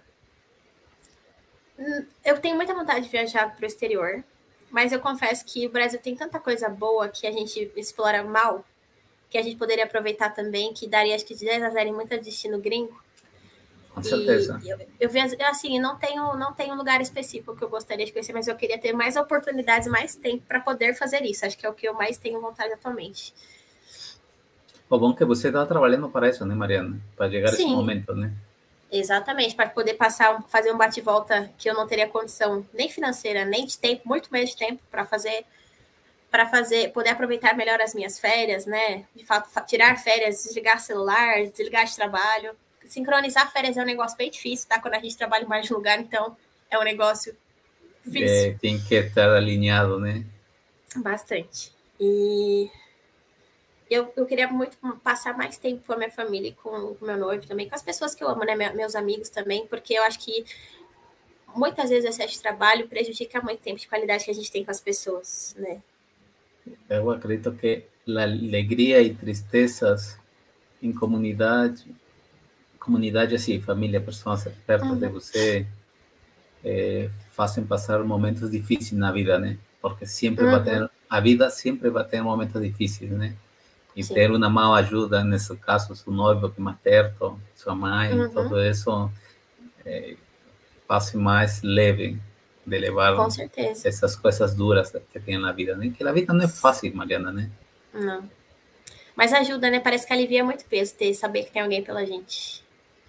eu tenho muita vontade de viajar para o exterior, mas eu confesso que o Brasil tem tanta coisa boa que a gente explora mal, que a gente poderia aproveitar também, que daria, acho que, de 10 a 0 em muito destino gringo. Com E certeza. eu vejo, assim, não tenho um lugar específico que eu gostaria de conhecer, mas eu queria ter mais oportunidades, mais tempo para poder fazer isso. Acho que é o que eu mais tenho vontade atualmente. O bom que você está trabalhando para isso, né, Mariana? Para chegar a esse Sim, momento, né? exatamente, para poder fazer um bate-volta que eu não teria condição nem financeira, nem de tempo, muito menos de tempo poder aproveitar melhor as minhas férias, né? De fato, tirar férias, desligar celular, desligar de trabalho, sincronizar férias é um negócio bem difícil, tá? Quando a gente trabalha em mais de um lugar, então é um negócio difícil. Tem que estar alinhado, né? Bastante. E eu queria muito passar mais tempo com a minha família, com o meu noivo também, com as pessoas que eu amo, né? Meus amigos também, porque eu acho que muitas vezes o excesso de trabalho prejudica muito o tempo de qualidade que a gente tem com as pessoas, né? Eu acredito que a alegria e tristezas em comunidade assim, família, pessoas perto de você, fazem passar momentos difíceis na vida, né? Porque sempre vai ter, a vida sempre vai ter momentos difíceis, né? E Sim. ter uma mão ajuda, nesse caso, seu noivo que é mais perto, sua mãe, tudo isso faz mais leve de levar Com certeza. essas coisas duras que tem na vida, né? Que a vida não é fácil, Mariana, né? Não. Mas ajuda, né? Parece que alivia muito peso saber que tem alguém pela gente.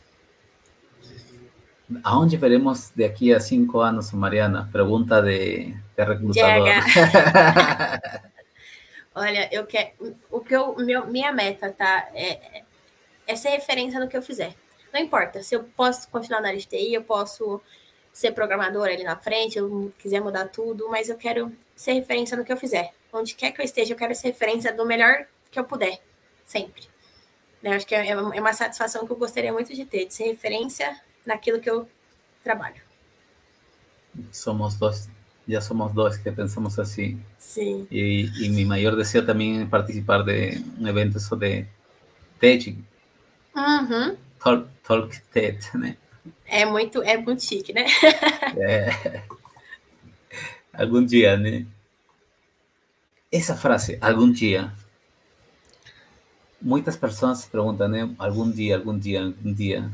Aonde veremos daqui a 5 anos, Mariana? Pergunta de recrutador. Olha, eu quero. Minha meta, tá? É ser referência no que eu fizer. Não importa. Se eu posso continuar na área de TI, eu posso ser programadora ali na frente, eu quiser mudar tudo, mas eu quero ser referência no que eu fizer. Onde quer que eu esteja, eu quero ser referência do melhor que eu puder. Sempre. Eu acho que é uma satisfação que eu gostaria muito de ter, de ser referência naquilo que eu trabalho. Já somos dois que pensamos assim. Sim. E meu maior desejo também é participar de um evento sobre TED. Talk TED, né? É muito chique, né? Algum dia, né? Essa frase, algum dia. Muitas pessoas perguntam, né? Algum dia, algum dia, algum dia.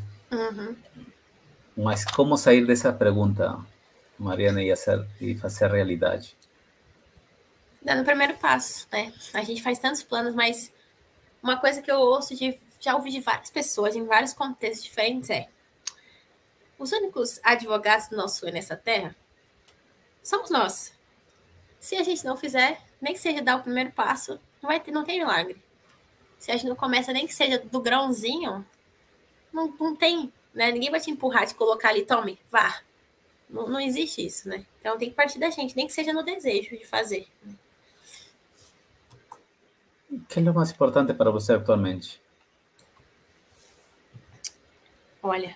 Mas como sair dessa pergunta, Mariana, e fazer realidade? Dando o primeiro passo, né? A gente faz tantos planos, mas uma coisa que eu ouço já ouvi de várias pessoas, em vários contextos diferentes, os únicos advogados do nosso sonho nessa terra somos nós. Se a gente não fizer, nem que seja dar o primeiro passo, não tem milagre. Se a gente não começa, nem que seja do grãozinho, não tem, né? Ninguém vai te empurrar, te colocar ali, tome, vá. Não existe isso, né? Então tem que partir da gente, nem que seja no desejo de fazer. O que é o mais importante para você atualmente? Olha,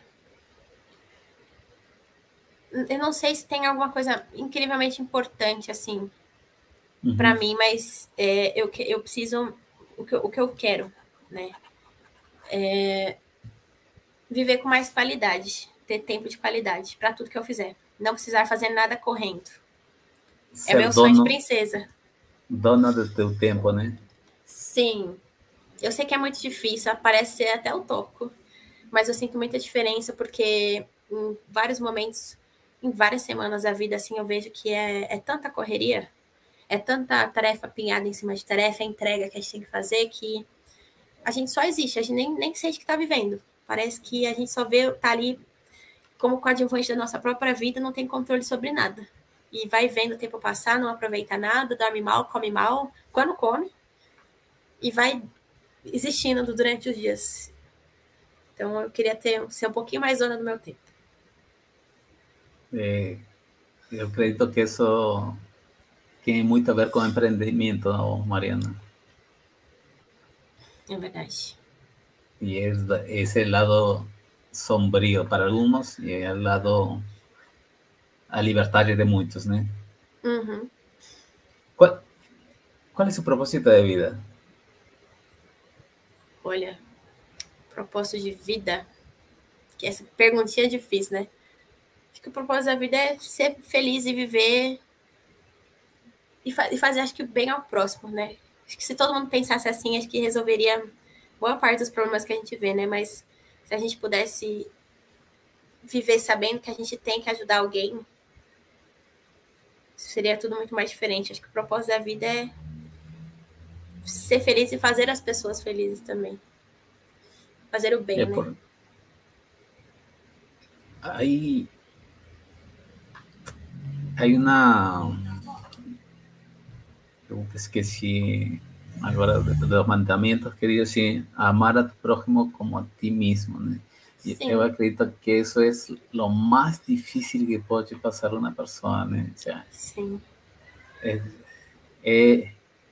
eu não sei se tem alguma coisa incrivelmente importante, assim, para mim, mas eu preciso, o que eu quero, né? Viver com mais qualidade, ter tempo de qualidade para tudo que eu fizer. Não precisar fazer nada correndo. É meu sonho de princesa. Dona do teu tempo, né? Sim. Eu sei que é muito difícil, parece ser até utópico, mas eu sinto muita diferença porque em vários momentos, em várias semanas da vida, assim, eu vejo que é tanta correria, é tanta tarefa pinhada em cima de tarefa, entrega que a gente tem que fazer, que a gente só existe, a gente nem sente que tá vivendo. Parece que a gente só tá ali como coadjuvante da nossa própria vida, não tem controle sobre nada. E vai vendo o tempo passar, não aproveita nada, dorme mal, come mal, quando come, e vai existindo durante os dias. Então, eu queria ser um pouquinho mais dona do meu tempo. Eu acredito que isso tem muito a ver com empreendimento, Mariana. É verdade. Y es el lado sombrío para algunos y el lado a libertad de muchos, ¿no? ¿Cuál es su propósito de vida? Olha, propósito de vida, que essa perguntinha é difícil, né? Acho que o propósito da vida é ser feliz e viver e fazer, acho que, bem ao próximo, né? Acho que se todo mundo pensasse assim, acho que resolveria boa parte dos problemas que a gente vê, né? Mas se a gente pudesse viver sabendo que a gente tem que ajudar alguém, seria tudo muito mais diferente. Acho que o propósito da vida é ser feliz e fazer as pessoas felizes também. Fazer o bem, né? Hay una... Eu esqueci agora dos mandamentos que diz assim, amar a tu prójimo como a ti mesmo, né? Eu Sim, acredito que isso é o mais difícil que pode passar uma pessoa, né? O sea, sim. é, é,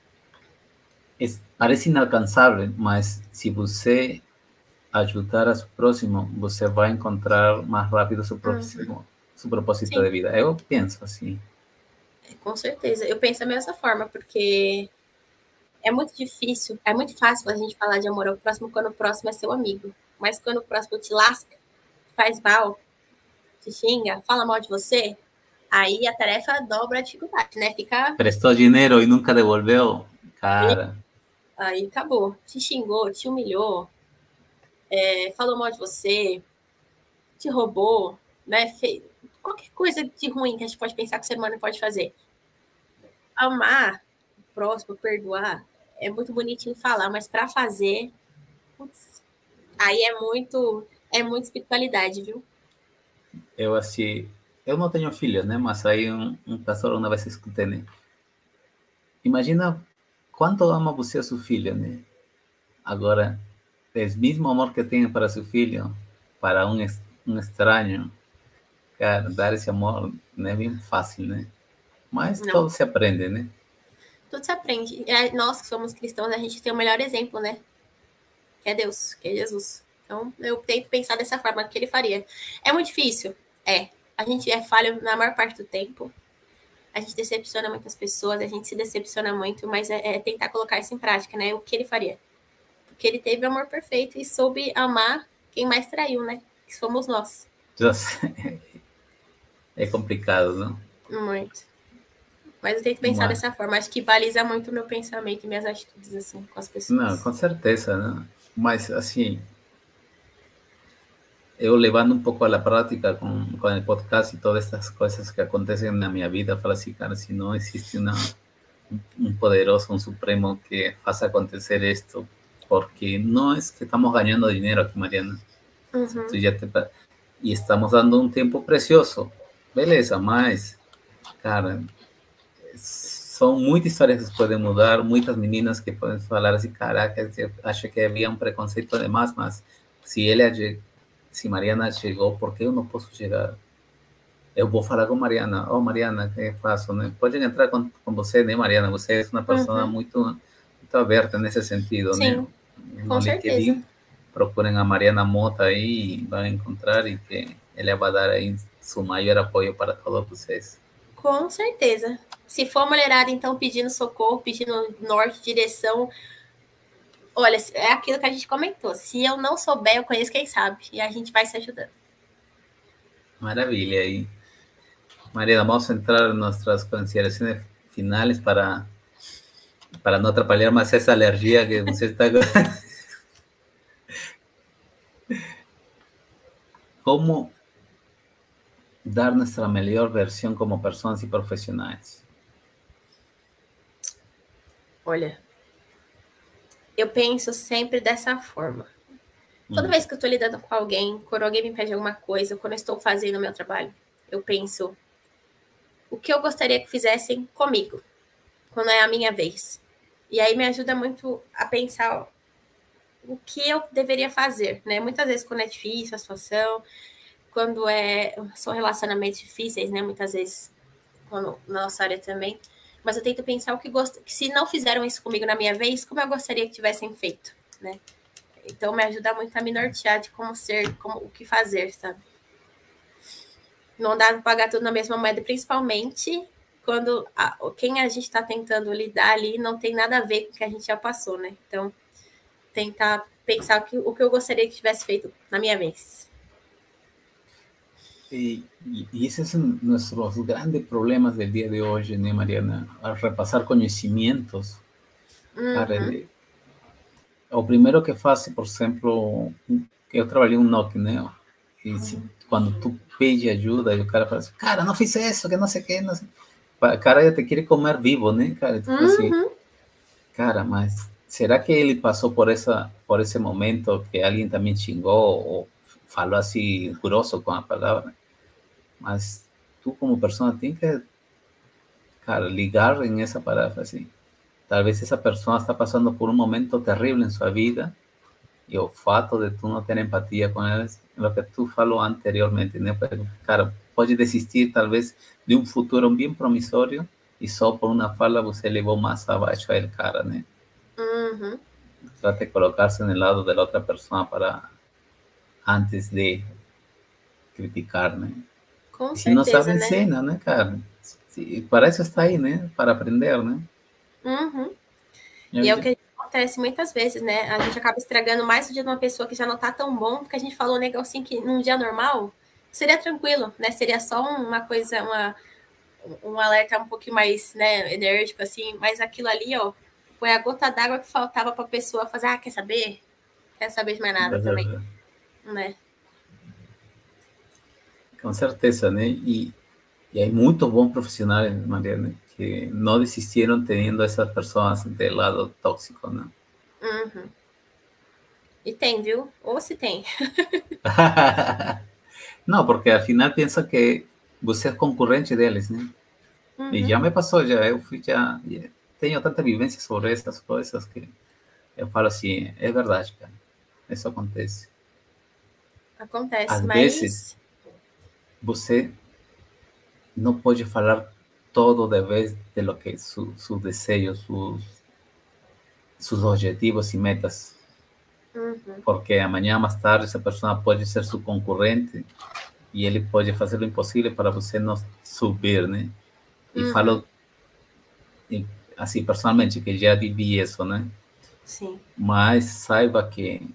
parece inalcançável, mas se você ajudar a seu próximo, você vai encontrar mais rápido Uhum. seu propósito de Sim, vida. Eu penso assim. com certeza. Eu penso da mesma forma, porque é muito difícil, é muito fácil a gente falar de amor ao próximo quando o próximo é seu amigo. Mas quando o próximo te lasca, faz mal, te xinga, fala mal de você, aí a tarefa dobra a dificuldade, né? Fica. Prestou dinheiro e nunca devolveu, cara. Aí acabou. Te xingou, te humilhou, falou mal de você, te roubou, né? Qualquer coisa de ruim que a gente pode pensar que o ser humano pode fazer. Amar o próximo, perdoar, é muito bonitinho falar, mas para fazer, putz, aí é muito espiritualidade, viu? Eu assim, eu não tenho filhos, né? Mas aí um pastor uma vez escutei, né? Imagina quanto ama você a seu filho, né? Agora, o mesmo amor que tem para seu filho, para um estranho, cara, dar esse amor não é bem fácil, né? Mas Não, todo se aprende, né? tudo se aprende. E nós que somos cristãos, a gente tem o melhor exemplo, né? Que é Deus, que é Jesus. Então, eu tento pensar dessa forma que ele faria. É muito difícil? É. A gente é falho na maior parte do tempo. A gente decepciona muitas pessoas, a gente se decepciona muito, mas é tentar colocar isso em prática, né? O que ele faria. Porque ele teve o amor perfeito e soube amar quem mais traiu, né? Que somos nós. Já sei, é complicado, não? Muito. Mas eu tento pensar Mas, dessa forma. Acho que baliza muito o meu pensamento e minhas atitudes, assim, com as não, pessoas. com certeza, não? Mas, assim, eu levando um pouco à prática com o podcast e todas estas coisas que acontecem na minha vida, falo assim, cara, se não existe um poderoso, um supremo que faça acontecer isto, porque não é que estamos ganhando dinheiro aqui, Mariana. Se tu Uhum. já te, e estamos dando um tempo precioso, beleza, mas, cara, são muitas histórias que podem mudar, muitas meninas que podem falar assim, caraca, acho que havia um preconceito demais, mas se ele, se Mariana chegou, por que eu não posso chegar? Eu vou falar com Mariana. Oh, Mariana, o que faço, né? Podem entrar com você, né, Mariana? Você é uma pessoa Uhum. muito aberta nesse sentido, né? Sim, No com certeza. LinkedIn, procurem a Mariana Mota aí e vão encontrar e que ela vai dar aí seu maior apoio para todos vocês. Com certeza. Se for mulherada, então, pedindo socorro, pedindo norte, direção, olha, é aquilo que a gente comentou. Se eu não souber, eu conheço quem sabe. E a gente vai se ajudando. Maravilha. Y Mariana, vamos a entrar en nuestras consideraciones finales para no atrapalhar más esa alergia que usted está. ¿Cómo dar nuestra mejor versión como personas y profesionales? Olha, eu penso sempre dessa forma. Toda Mm, vez que eu estou lidando com alguém, quando alguém me pede alguma coisa, quando eu estou fazendo o meu trabalho, eu penso o que eu gostaria que fizessem comigo, quando é a minha vez. E aí me ajuda muito a pensar o que eu deveria fazer, né? Muitas vezes quando é difícil a situação, quando são relacionamentos difíceis, né? Muitas vezes quando, na nossa área também. Mas eu tento pensar que se não fizeram isso comigo na minha vez, como eu gostaria que tivessem feito, né? Então me ajuda muito a me nortear de como ser, como o que fazer, sabe? Não dá para pagar tudo na mesma moeda, principalmente quando quem a gente está tentando lidar ali não tem nada a ver com o que a gente já passou, né? Então, tentar pensar o que eu gostaria que tivesse feito na minha vez. y ese es nuestros grandes problemas del día de hoy, ¿no, Mariana? Al repasar conocimientos. Cara, Uhum, o primeiro que faço, por exemplo, que eu trabalhei um NOC, né? E se, quando tu pede ajuda e o cara fala assim, cara, não fiz isso, que não sei o que, não sei. O cara já te quer comer vivo, né, cara? Tu fala assim, uhum, cara, mas será que ele passou por esse momento que alguém também xingou ou falou assim, grosso com a palavra? Mas tu, como pessoa, tem que, cara, ligar em essa palavra, assim. Talvez essa pessoa está passando por um momento terrível em sua vida E o fato de tu não ter empatia com eles, é o que tu falou anteriormente, né? Cara, pode desistir talvez de um futuro bem promissório e só por uma fala você levou mais abaixo ele, cara, né? Uhum. Trate de colocarse en el lado de la otra persona para antes de criticar, né? Com E se não sabe, certeza, né? ensina, né, cara? Para isso está aí, né? Para aprender, né? Uhum. E é o Eu, que acontece muitas vezes, né? A gente acaba estragando mais o dia de uma pessoa que já não tá tão bom, porque a gente falou um negocinho que num dia normal seria tranquilo, né? Seria só uma coisa, um alerta um pouquinho mais, né, enérgico, assim, mas aquilo ali, ó, foi a gota d'água que faltava pra pessoa fazer, quer saber? Quer saber de mais nada também, né? com certeza, né? E hay muchos buenos profesionales, Mariana, que no desistieron teniendo a esas personas del lado tóxico, ¿no? Uhum. E tem, viu? Ou se tem. No, porque al final piensa que você é concorrente deles, né? E já me passou, já eu fui já tenho tanta vivência sobre essas coisas que eu falo assim, é verdade, cara. Isso acontece. Acontece, Às vezes mas. você não pode falar todo de vez de lo que sus deseos, sus objetivos y metas, Uhum. porque amanhã mais tarde essa pessoa pode ser seu concorrente e ele pode fazer o impossível para você não subir, né? E Uhum. falo assim personalmente que já vivi isso, né? Sim. Mas saiba que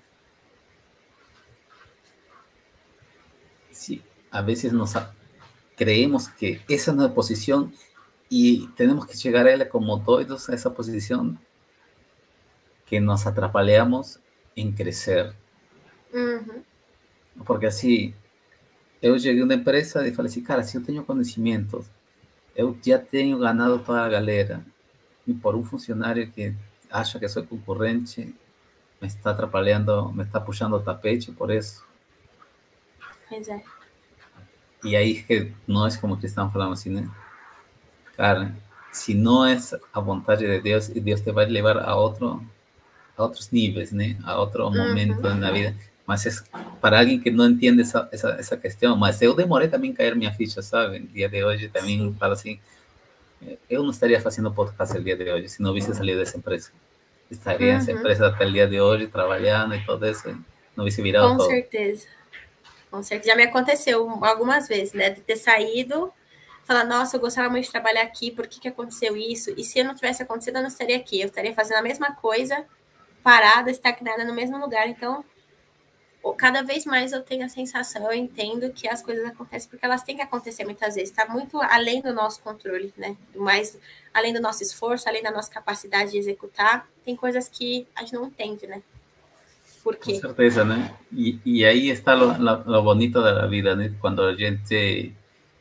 si a veces nos creemos que esa es nuestra posición y tenemos que llegar a ella como doidos a esa posición, que nos atrapalhamos em crescer. Uhum. Porque assim, eu cheguei a uma empresa e falei assim, cara, se eu tenho conhecimentos, eu já tenho ganado toda a galera, e por um funcionário que acha que sou concorrente, me está atrapalhando, me está puxando o tapete por isso. Pois é. E aí que nós, como cristãos, falamos assim, né? Cara, se não é a vontade de Deus, e Deus te vai levar a outros níveis, né? A outro momento Uhum. na vida. Mas é para alguém que não entende essa questão, mas eu demorei também a cair minha ficha, sabe? No dia de hoje também Sim. falo assim, eu não estaria fazendo podcast o dia de hoje se não hubiese salido dessa empresa. Estaria nessa Uhum. empresa até o dia de hoje, trabalhando e tudo isso, não hubiese virado Com todo. certeza. Com certeza. Já me aconteceu algumas vezes, né? De ter saído, falar, nossa, eu gostava muito de trabalhar aqui, por que aconteceu isso? E se não tivesse acontecido, eu não estaria aqui. Eu estaria fazendo a mesma coisa, parada, estagnada no mesmo lugar. Então, cada vez mais eu tenho a sensação, eu entendo que as coisas acontecem porque elas têm que acontecer muitas vezes. Está muito além do nosso controle, né? Mais além do nosso esforço, além da nossa capacidade de executar, tem coisas que a gente não entende, né? Por Com quê? certeza, né? E aí está lo bonito da vida, né? Quando a gente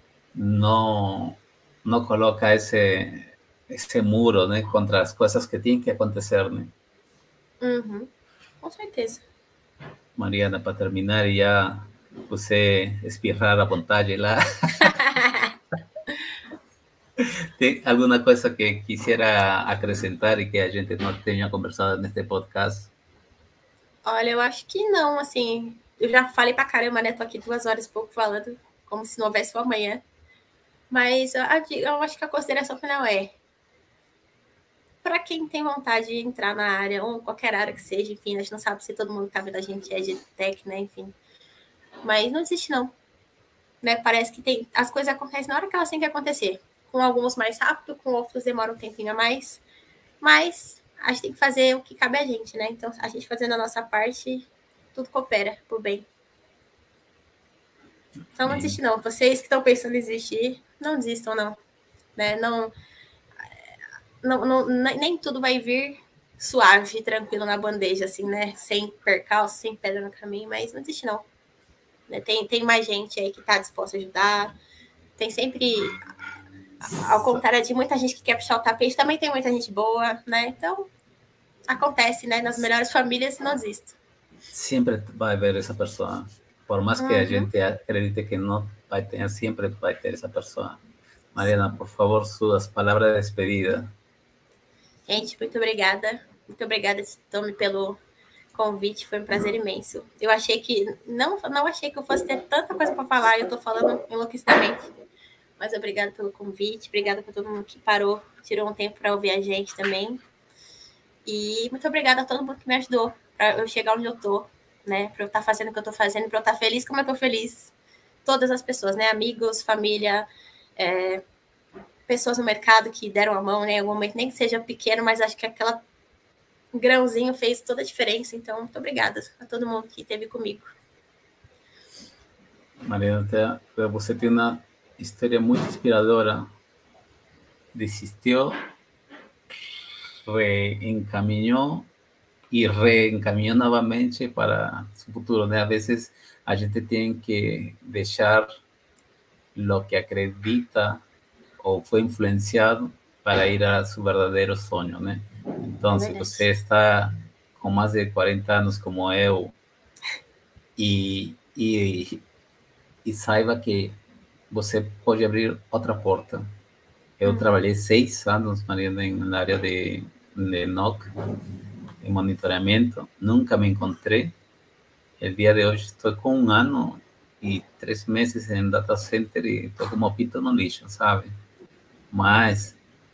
não coloca esse muro, né? Contra as coisas que têm que acontecer, né? Uhum, com certeza. Mariana, para terminar e já você espirrar à vontade lá. Tem alguma coisa que quisiera acrescentar e que a gente não tenha conversado neste podcast? Olha, eu acho que não, assim. Eu já falei pra caramba, né? Tô aqui 2 horas e pouco falando, como se não houvesse o amanhã. Mas eu acho que a consideração final é: para quem tem vontade de entrar na área, ou qualquer área que seja, enfim, a gente não sabe se todo mundo que tá vendo a gente é de tech, né? Enfim. Mas não desiste, não. Né? Parece que as coisas acontecem na hora que elas têm que acontecer. Com alguns mais rápido, com outros demora um tempinho a mais. Mas a gente tem que fazer o que cabe a gente, né? Então, a gente fazendo a nossa parte, tudo coopera pro bem. Então, não desiste, não. Vocês que estão pensando em desistir, não desistam, não. Né? Nem tudo vai vir suave, tranquilo na bandeja, assim, né? Sem percalço, sem pedra no caminho, mas não desiste, não. Né? Tem mais gente aí que tá disposta a ajudar. Tem sempre, ao contrário de muita gente que quer puxar o tapete, também tem muita gente boa, né? Então, acontece, né? Nas melhores famílias, não desisto. Sempre vai haver essa pessoa. Por mais que a gente acredite que não vai ter, sempre vai ter essa pessoa. Mariana, por favor, suas palavras de despedida. Gente, muito obrigada. Muito obrigada, Tommy, pelo convite, foi um prazer imenso. Eu achei que, não achei que eu fosse ter tanta coisa para falar, eu estou falando enlouquecidamente. Mas obrigada pelo convite, obrigada por todo mundo que parou, tirou um tempo para ouvir a gente também. E muito obrigada a todo mundo que me ajudou para eu chegar onde eu tô, né? Para eu estar fazendo o que eu tô fazendo, para eu estar feliz como eu tô feliz. Todas as pessoas, né? Amigos, família, pessoas no mercado que deram a mão, né? Em algum momento, nem que seja pequeno, mas acho que aquela grãozinho fez toda a diferença. Então, muito obrigada a todo mundo que esteve comigo. Mariana, você tem uma história muito inspiradora. Desistiu, reencaminhou e reencaminhou novamente para su futuro, né? A vezes a gente tem que deixar lo que acredita ou foi influenciado para ir a su verdadeiro sonho, né? Então, se você está com mais de 40 anos como eu e saiba que você pode abrir outra porta. Eu trabalhei 6 anos, Mariana, na área de NOC, em monitoramento. Nunca me encontrei. El dia de hoje estou com 1 ano e 3 meses em data center e estou como pito no lixo, sabe? Mas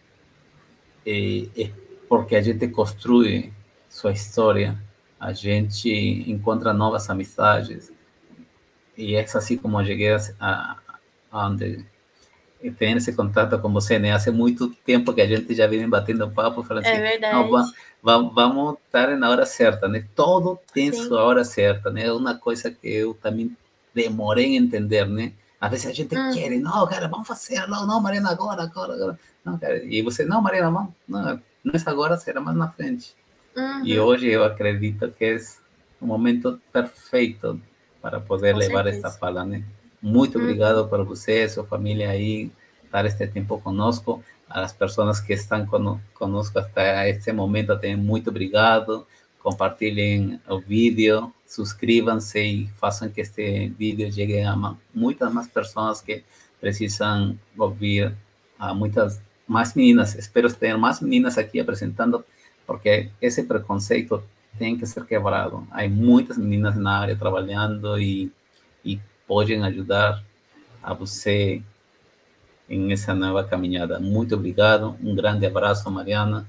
é porque a gente construi sua história, a gente encontra novas amizades, e é assim como eu cheguei a onde tenho esse contato com você, né? Há muito tempo que a gente já vem batendo papo, falando assim, verdade. Vamos estar na hora certa, né? Todo tem sua hora certa, né? É uma coisa que eu também demorei em entender, né? Às vezes a gente quer, não, cara, vamos fazer, não, Mariana, agora. Não, cara, e você, não, Mariana, não é agora, será mais na frente. E hoje eu acredito que é o momento perfeito para poder levar essa fala, né? Muito obrigado por você, sua família aí, estar este tempo conosco. As pessoas que estão conosco até este momento, também muito obrigado. Compartilhem o vídeo, subscrevam-se e façam que este vídeo chegue a muitas mais pessoas que precisam ouvir, a muitas mais meninas. Espero ter mais meninas aqui apresentando, porque esse preconceito tem que ser quebrado. Há muitas meninas na área trabalhando e podem ajudar a você em essa nova caminhada. Muito obrigado, um grande abraço, Mariana.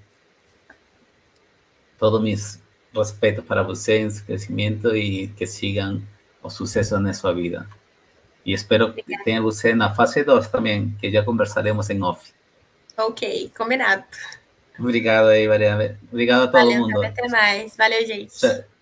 Todo meu respeito para você em seu crescimento e que sigam o sucesso na sua vida. E espero que tenha você na fase 2 também, que já conversaremos em off. Ok, combinado. Obrigado aí, Mariana. Obrigado a todo mundo. Até mais. Valeu, gente.